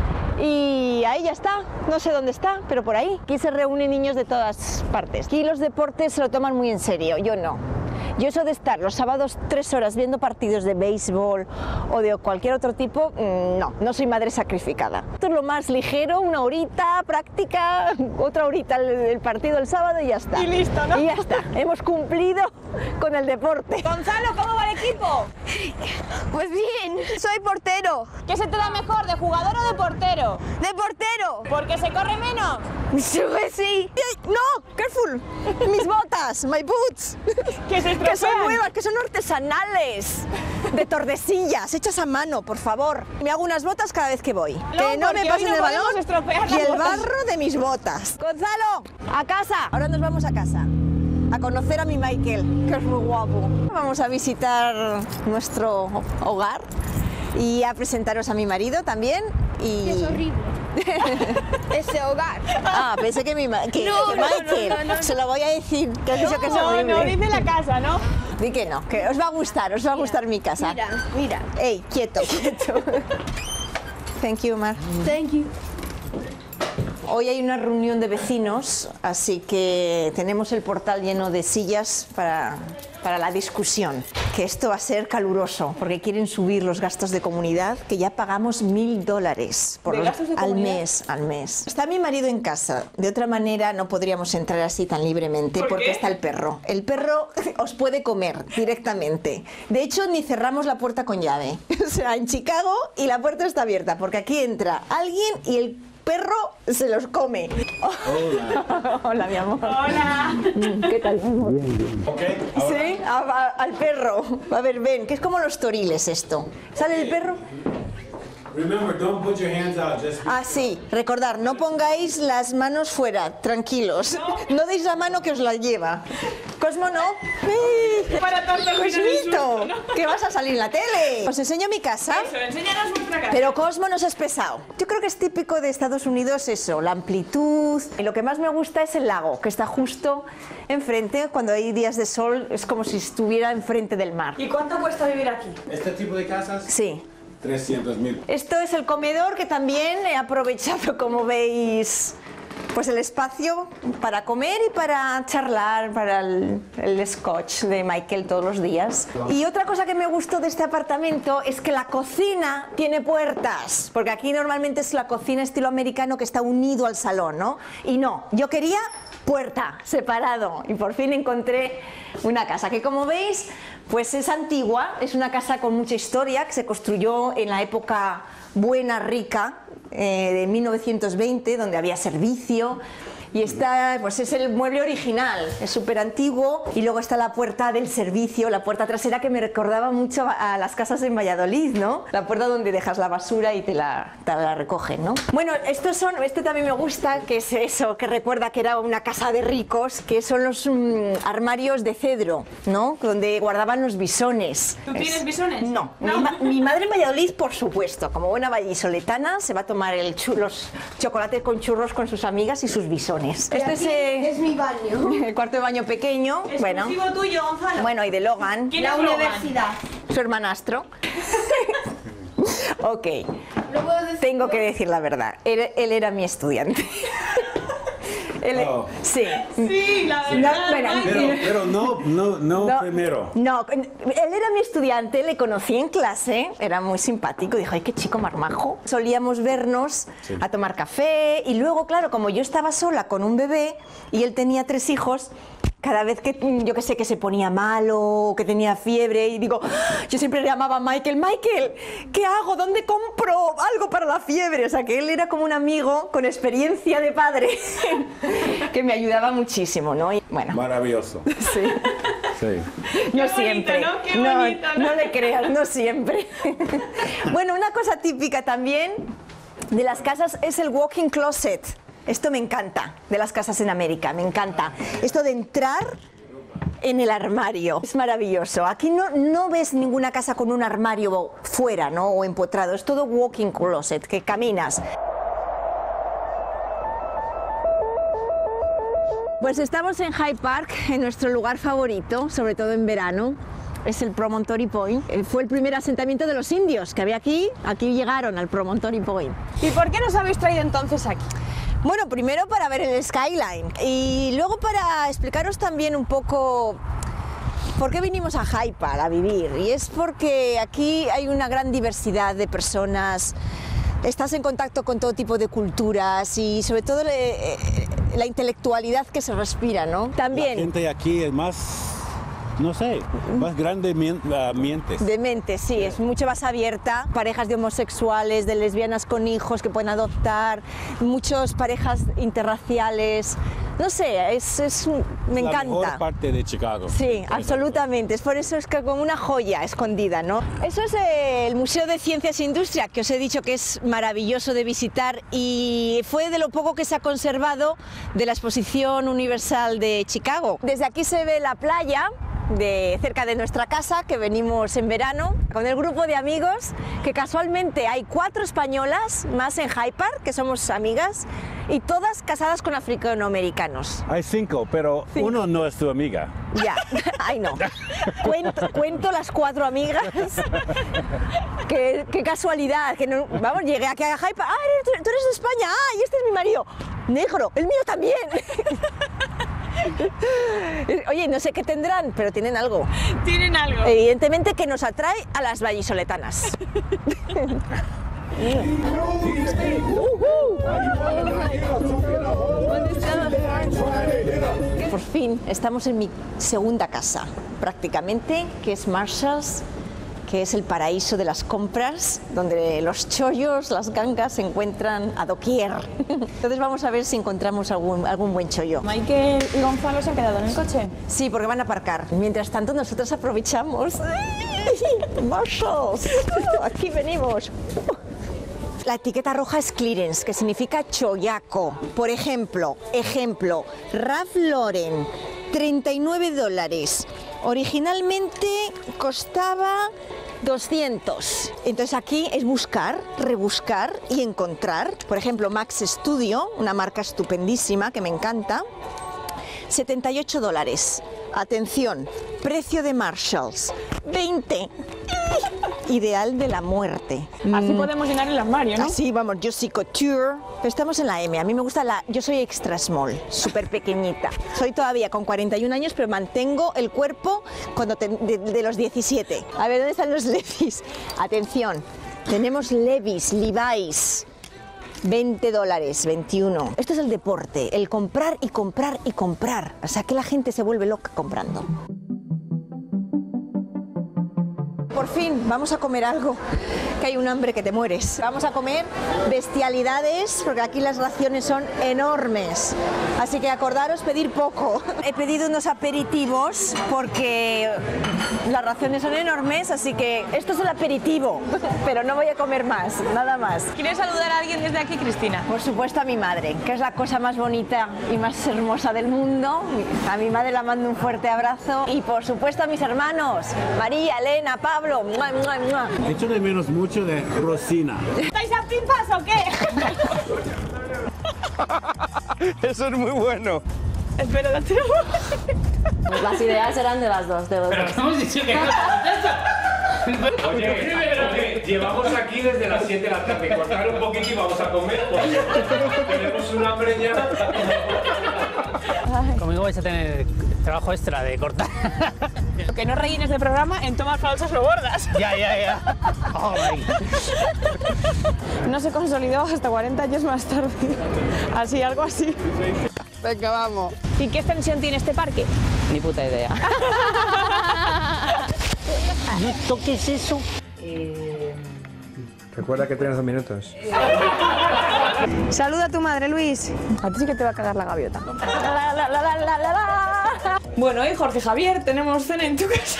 S2: y ahí ya está, no sé dónde está, pero por ahí. Aquí se reúnen niños de todas partes. Aquí los deportes se lo toman muy en serio, yo no. Yo eso de estar los sábados tres horas viendo partidos de béisbol o de cualquier otro tipo, no, no soy madre sacrificada. Esto es lo más ligero, una horita, práctica, otra horita el, el partido el sábado y ya está.
S16: Y listo, ¿no?
S2: Y ya está, hemos cumplido con el deporte.
S16: Gonzalo, ¿cómo va el equipo?
S2: Pues bien, soy portero.
S16: ¿Qué se te da mejor, de jugador o de portero?
S2: ¡De portero!
S16: ¿Porque se corre menos?
S2: Sí. ¡No! ¡Careful! Mis botas, my boots.
S16: ¿Qué se
S2: Que son nuevas, que son artesanales, de Tordesillas, hechas a mano, por favor. Me hago unas botas cada vez que voy.
S16: No,
S2: que no me pasen
S16: no
S2: el balón
S16: y
S2: y el barro de mis botas. Gonzalo, a casa. Ahora nos vamos a casa, a conocer a mi Michael, que es muy guapo. Vamos a visitar nuestro hogar y a presentaros a mi marido también. Y...
S16: Es horrible. Ese hogar.
S2: Ah, pensé que mi ma que,
S16: no,
S2: que
S16: no,
S2: Michael,
S16: no, no, no.
S2: se lo voy a decir, que has dicho
S16: no,
S2: que es horrible.
S16: No, no, dice la casa, ¿no?
S2: Di que no, que os va a gustar, os va a gustar mi casa.
S16: Mira, mira.
S2: Ey, quieto, quieto. Thank you, Mar.
S16: Thank you.
S2: Hoy hay una reunión de vecinos, así que tenemos el portal lleno de sillas para, para la discusión. Que esto va a ser caluroso, porque quieren subir los gastos de comunidad, que ya pagamos mil dólares por los, al mes, al mes. Está mi marido en casa, de otra manera no podríamos entrar así tan libremente,
S1: ¿Por
S2: porque
S1: qué?
S2: está el perro. El perro os puede comer directamente. De hecho, ni cerramos la puerta con llave. O sea, en Chicago y la puerta está abierta, porque aquí entra alguien y el perro se los come.
S12: Hola.
S2: Hola, mi amor.
S1: Hola.
S2: ¿Qué tal, mi amor?
S12: Okay, ahora.
S2: Sí, a- a- al perro. A ver, ven, que es como los toriles esto. ¿Sale el perro?
S12: Remember, don't put your hands out. Just
S2: Ah, sí. Recordar, no pongáis las manos fuera, tranquilos. No deis la mano que os la lleva. Cosmo, no. ¡Ey!
S1: Para tanto que no es
S2: Cosmito,
S1: susto, ¿no?
S2: que vas a salir en la tele. Os enseño mi casa.
S1: Eso, enséñanos vuestra casa.
S2: Pero Cosmo nos es pesado. Yo creo que es típico de Estados Unidos eso, la amplitud. Y lo que más me gusta es el lago, que está justo enfrente. Cuando hay días de sol es como si estuviera enfrente del mar.
S1: ¿Y cuánto cuesta vivir aquí?
S12: este tipo de casas,
S2: Sí.
S12: trescientos mil.
S2: Esto es el comedor, que también he aprovechado, como veis, pues el espacio para comer y para charlar, para el, el scotch de Michael todos los días. Y otra cosa que me gustó de este apartamento es que la cocina tiene puertas, porque aquí normalmente es la cocina estilo americano que está unido al salón, ¿no? Y no, yo quería puerta, separado, y por fin encontré una casa que, como veis, pues es antigua, es una casa con mucha historia que se construyó en la época buena, rica, eh, de mil novecientos veinte, donde había servicio, Y esta, pues es el mueble original, es súper antiguo. Y luego está la puerta del servicio, la puerta trasera que me recordaba mucho a las casas en Valladolid, ¿no? La puerta donde dejas la basura y te la, te la recogen, ¿no? Bueno, estos son, este también me gusta, que es eso, que recuerda que era una casa de ricos, que son los um, armarios de cedro, ¿no? Donde guardaban los bisones.
S16: ¿Tú tienes
S2: es,
S16: bisones?
S2: No.
S16: no.
S2: Mi, ma mi madre en Valladolid, por supuesto, como buena vallisoletana, se va a tomar el los chocolates con churros con sus amigas y sus bisones.
S3: Y
S2: Este es, eh,
S3: es mi baño.
S2: el cuarto de baño pequeño. Bueno,
S16: tuyo, Gonzalo.
S2: bueno, y de Logan.
S16: ¿Quién
S3: La
S16: es
S3: universidad.
S2: Su hermanastro. Ok.
S3: ¿Lo puedo decir?
S2: Tengo que decir la verdad. Él, él era mi estudiante. Él,
S12: Oh.
S2: Sí.
S16: Sí, la
S2: No,
S16: verdad.
S2: bueno,
S12: Pero, pero no, no, no,
S2: No,
S12: primero.
S2: No, él era mi estudiante, le conocí en clase, era muy simpático, dijo, ay, qué chico marmajo. Solíamos vernos
S12: Sí.
S2: a tomar café y luego, claro, como yo estaba sola con un bebé y él tenía tres hijos, cada vez que, yo que sé, que se ponía malo o que tenía fiebre y digo, yo siempre le llamaba a Michael, Michael, ¿qué hago? ¿Dónde compro algo para la fiebre? O sea, que él era como un amigo con experiencia de padre que me ayudaba muchísimo, ¿no? Y, bueno,
S12: Maravilloso.
S2: sí.
S12: Sí.
S2: No
S16: Qué
S2: siempre.
S16: bonito, ¿no? Qué
S2: no,
S16: bonito, ¿no?
S2: no le creas, no siempre. Bueno, una cosa típica también de las casas es el walk-in closet. Esto me encanta, de las casas en América, me encanta. Esto de entrar en el armario, es maravilloso. Aquí no, no ves ninguna casa con un armario fuera, ¿no? O empotrado, es todo walk-in closet, que caminas. Pues estamos en Hyde Park, en nuestro lugar favorito, sobre todo en verano. Es el Promontory Point. Eh, Fue el primer asentamiento de los indios que había aquí. Aquí llegaron al Promontory Point.
S16: ¿Y por qué nos habéis traído entonces aquí?
S2: Bueno, primero para ver el skyline y luego para explicaros también un poco por qué vinimos a Hyde Park a vivir. Y es porque aquí hay una gran diversidad de personas. Estás en contacto con todo tipo de culturas y sobre todo le, la intelectualidad que se respira, ¿no? También.
S12: La gente aquí es más, no sé, más grande mien- uh, mientes.
S2: De mente, sí, es mucho más abierta. Parejas de homosexuales, de lesbianas con hijos que pueden adoptar, muchas parejas interraciales. No sé, es, es un- me
S12: La
S2: encanta.
S12: mejor parte de Chicago.
S2: Sí, absolutamente. Es por eso es que como una joya escondida, ¿no? Eso es eh, el Museo de Ciencias e Industria, que os he dicho que es maravilloso de visitar y fue de lo poco que se ha conservado de la Exposición Universal de Chicago. Desde aquí se ve la playa de cerca de nuestra casa, que venimos en verano con el grupo de amigos, que casualmente hay cuatro españolas más en Hyde Park, que somos amigas, y todas casadas con africanoamericanos.
S12: Hay cinco, pero
S2: Cinco.
S12: uno no es tu amiga.
S2: Ya, ay no. Cuento, cuento las cuatro amigas. Qué, qué casualidad. Que no, vamos, llegué aquí a Hyde Park. Ah, eres- tú eres de España. Ah, y este es mi marido. Negro, el mío también. Oye, no sé qué tendrán, pero tienen algo.
S16: Tienen algo.
S2: Evidentemente que nos atrae a las vallisoletanas. Por fin estamos en mi segunda casa, prácticamente, que es Marshalls, que es el paraíso de las compras, donde los chollos, las gangas se encuentran a doquier. Entonces vamos a ver si encontramos algún, algún buen chollo.
S16: Michael y Gonzalo se han quedado en el coche.
S2: Sí, porque van a aparcar. Mientras tanto, nosotros aprovechamos. Marshalls, aquí venimos. La etiqueta roja es clearance, que significa chollaco. Por ejemplo, ejemplo, Ralph Lauren, treinta y nueve dólares. Originalmente costaba doscientos. Entonces aquí es buscar, rebuscar y encontrar. Por ejemplo, Max Studio, una marca estupendísima que me encanta, setenta y ocho dólares. Atención, precio de Marshalls, veinte. Ideal de la muerte.
S16: Así
S2: Mm.
S16: podemos llenar el armario, ¿no?
S2: Así, vamos, yo sí couture. Pero estamos en la M. A mí me gusta la... Yo soy extra small, súper pequeñita. Soy todavía con cuarenta y un años, pero mantengo el cuerpo cuando te- de, de los diecisiete. A ver, ¿dónde están los Levi's? Atención, tenemos Levi's, Levi's. veinte dólares, veintiuno. Esto es el deporte, el comprar y comprar y comprar. O sea, que la gente se vuelve loca comprando. Por fin, vamos a comer algo, que hay un hambre que te mueres. Vamos a comer bestialidades, porque aquí las raciones son enormes. Así que acordaros pedir poco. He pedido unos aperitivos porque las raciones son enormes, así que esto es el aperitivo, pero no voy a comer más, nada más.
S16: ¿Quieres saludar a alguien desde aquí, Cristina?
S2: Por supuesto a mi madre, que es la cosa más bonita y más hermosa del mundo. A mi madre la mando un fuerte abrazo y por supuesto a mis hermanos, María, Elena, Pablo. ¡Mua, mua, mua!
S12: Echo de menos mucho de Rosina.
S16: ¿Estáis a pipas o qué?
S3: Eso es muy bueno.
S16: Espera, la tengo.
S11: Pues las ideas eran de las dos, de los
S3: Pero
S11: dos.
S3: ¿qué hemos dicho que no? Oye, pero que llevamos aquí desde las siete de la tarde. Cortar un poquito y vamos a comer. Porque tenemos un hambre ya.
S7: Conmigo vais a tener trabajo extra de cortar.
S16: Lo que no rellenes de programa, en tomas falsas lo bordas.
S7: Ya, ya, ya. Oh,
S16: no se consolidó hasta cuarenta años más tarde. Así, algo así.
S11: Venga, vamos.
S16: ¿Y qué extensión tiene este parque?
S11: Ni puta idea.
S7: No toques eso.
S13: Recuerda que tienes dos minutos.
S16: Saluda a tu madre, Luis. A ti sí que te va a cagar la gaviota. La, la, la, la, la, la, la. Bueno, y Jorge Javier, tenemos cena en tu casa.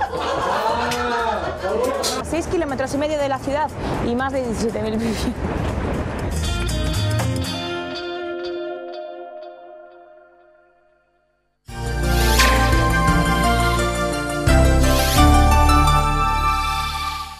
S16: A seis kilómetros y medio de la ciudad y más de diecisiete mil viviendas.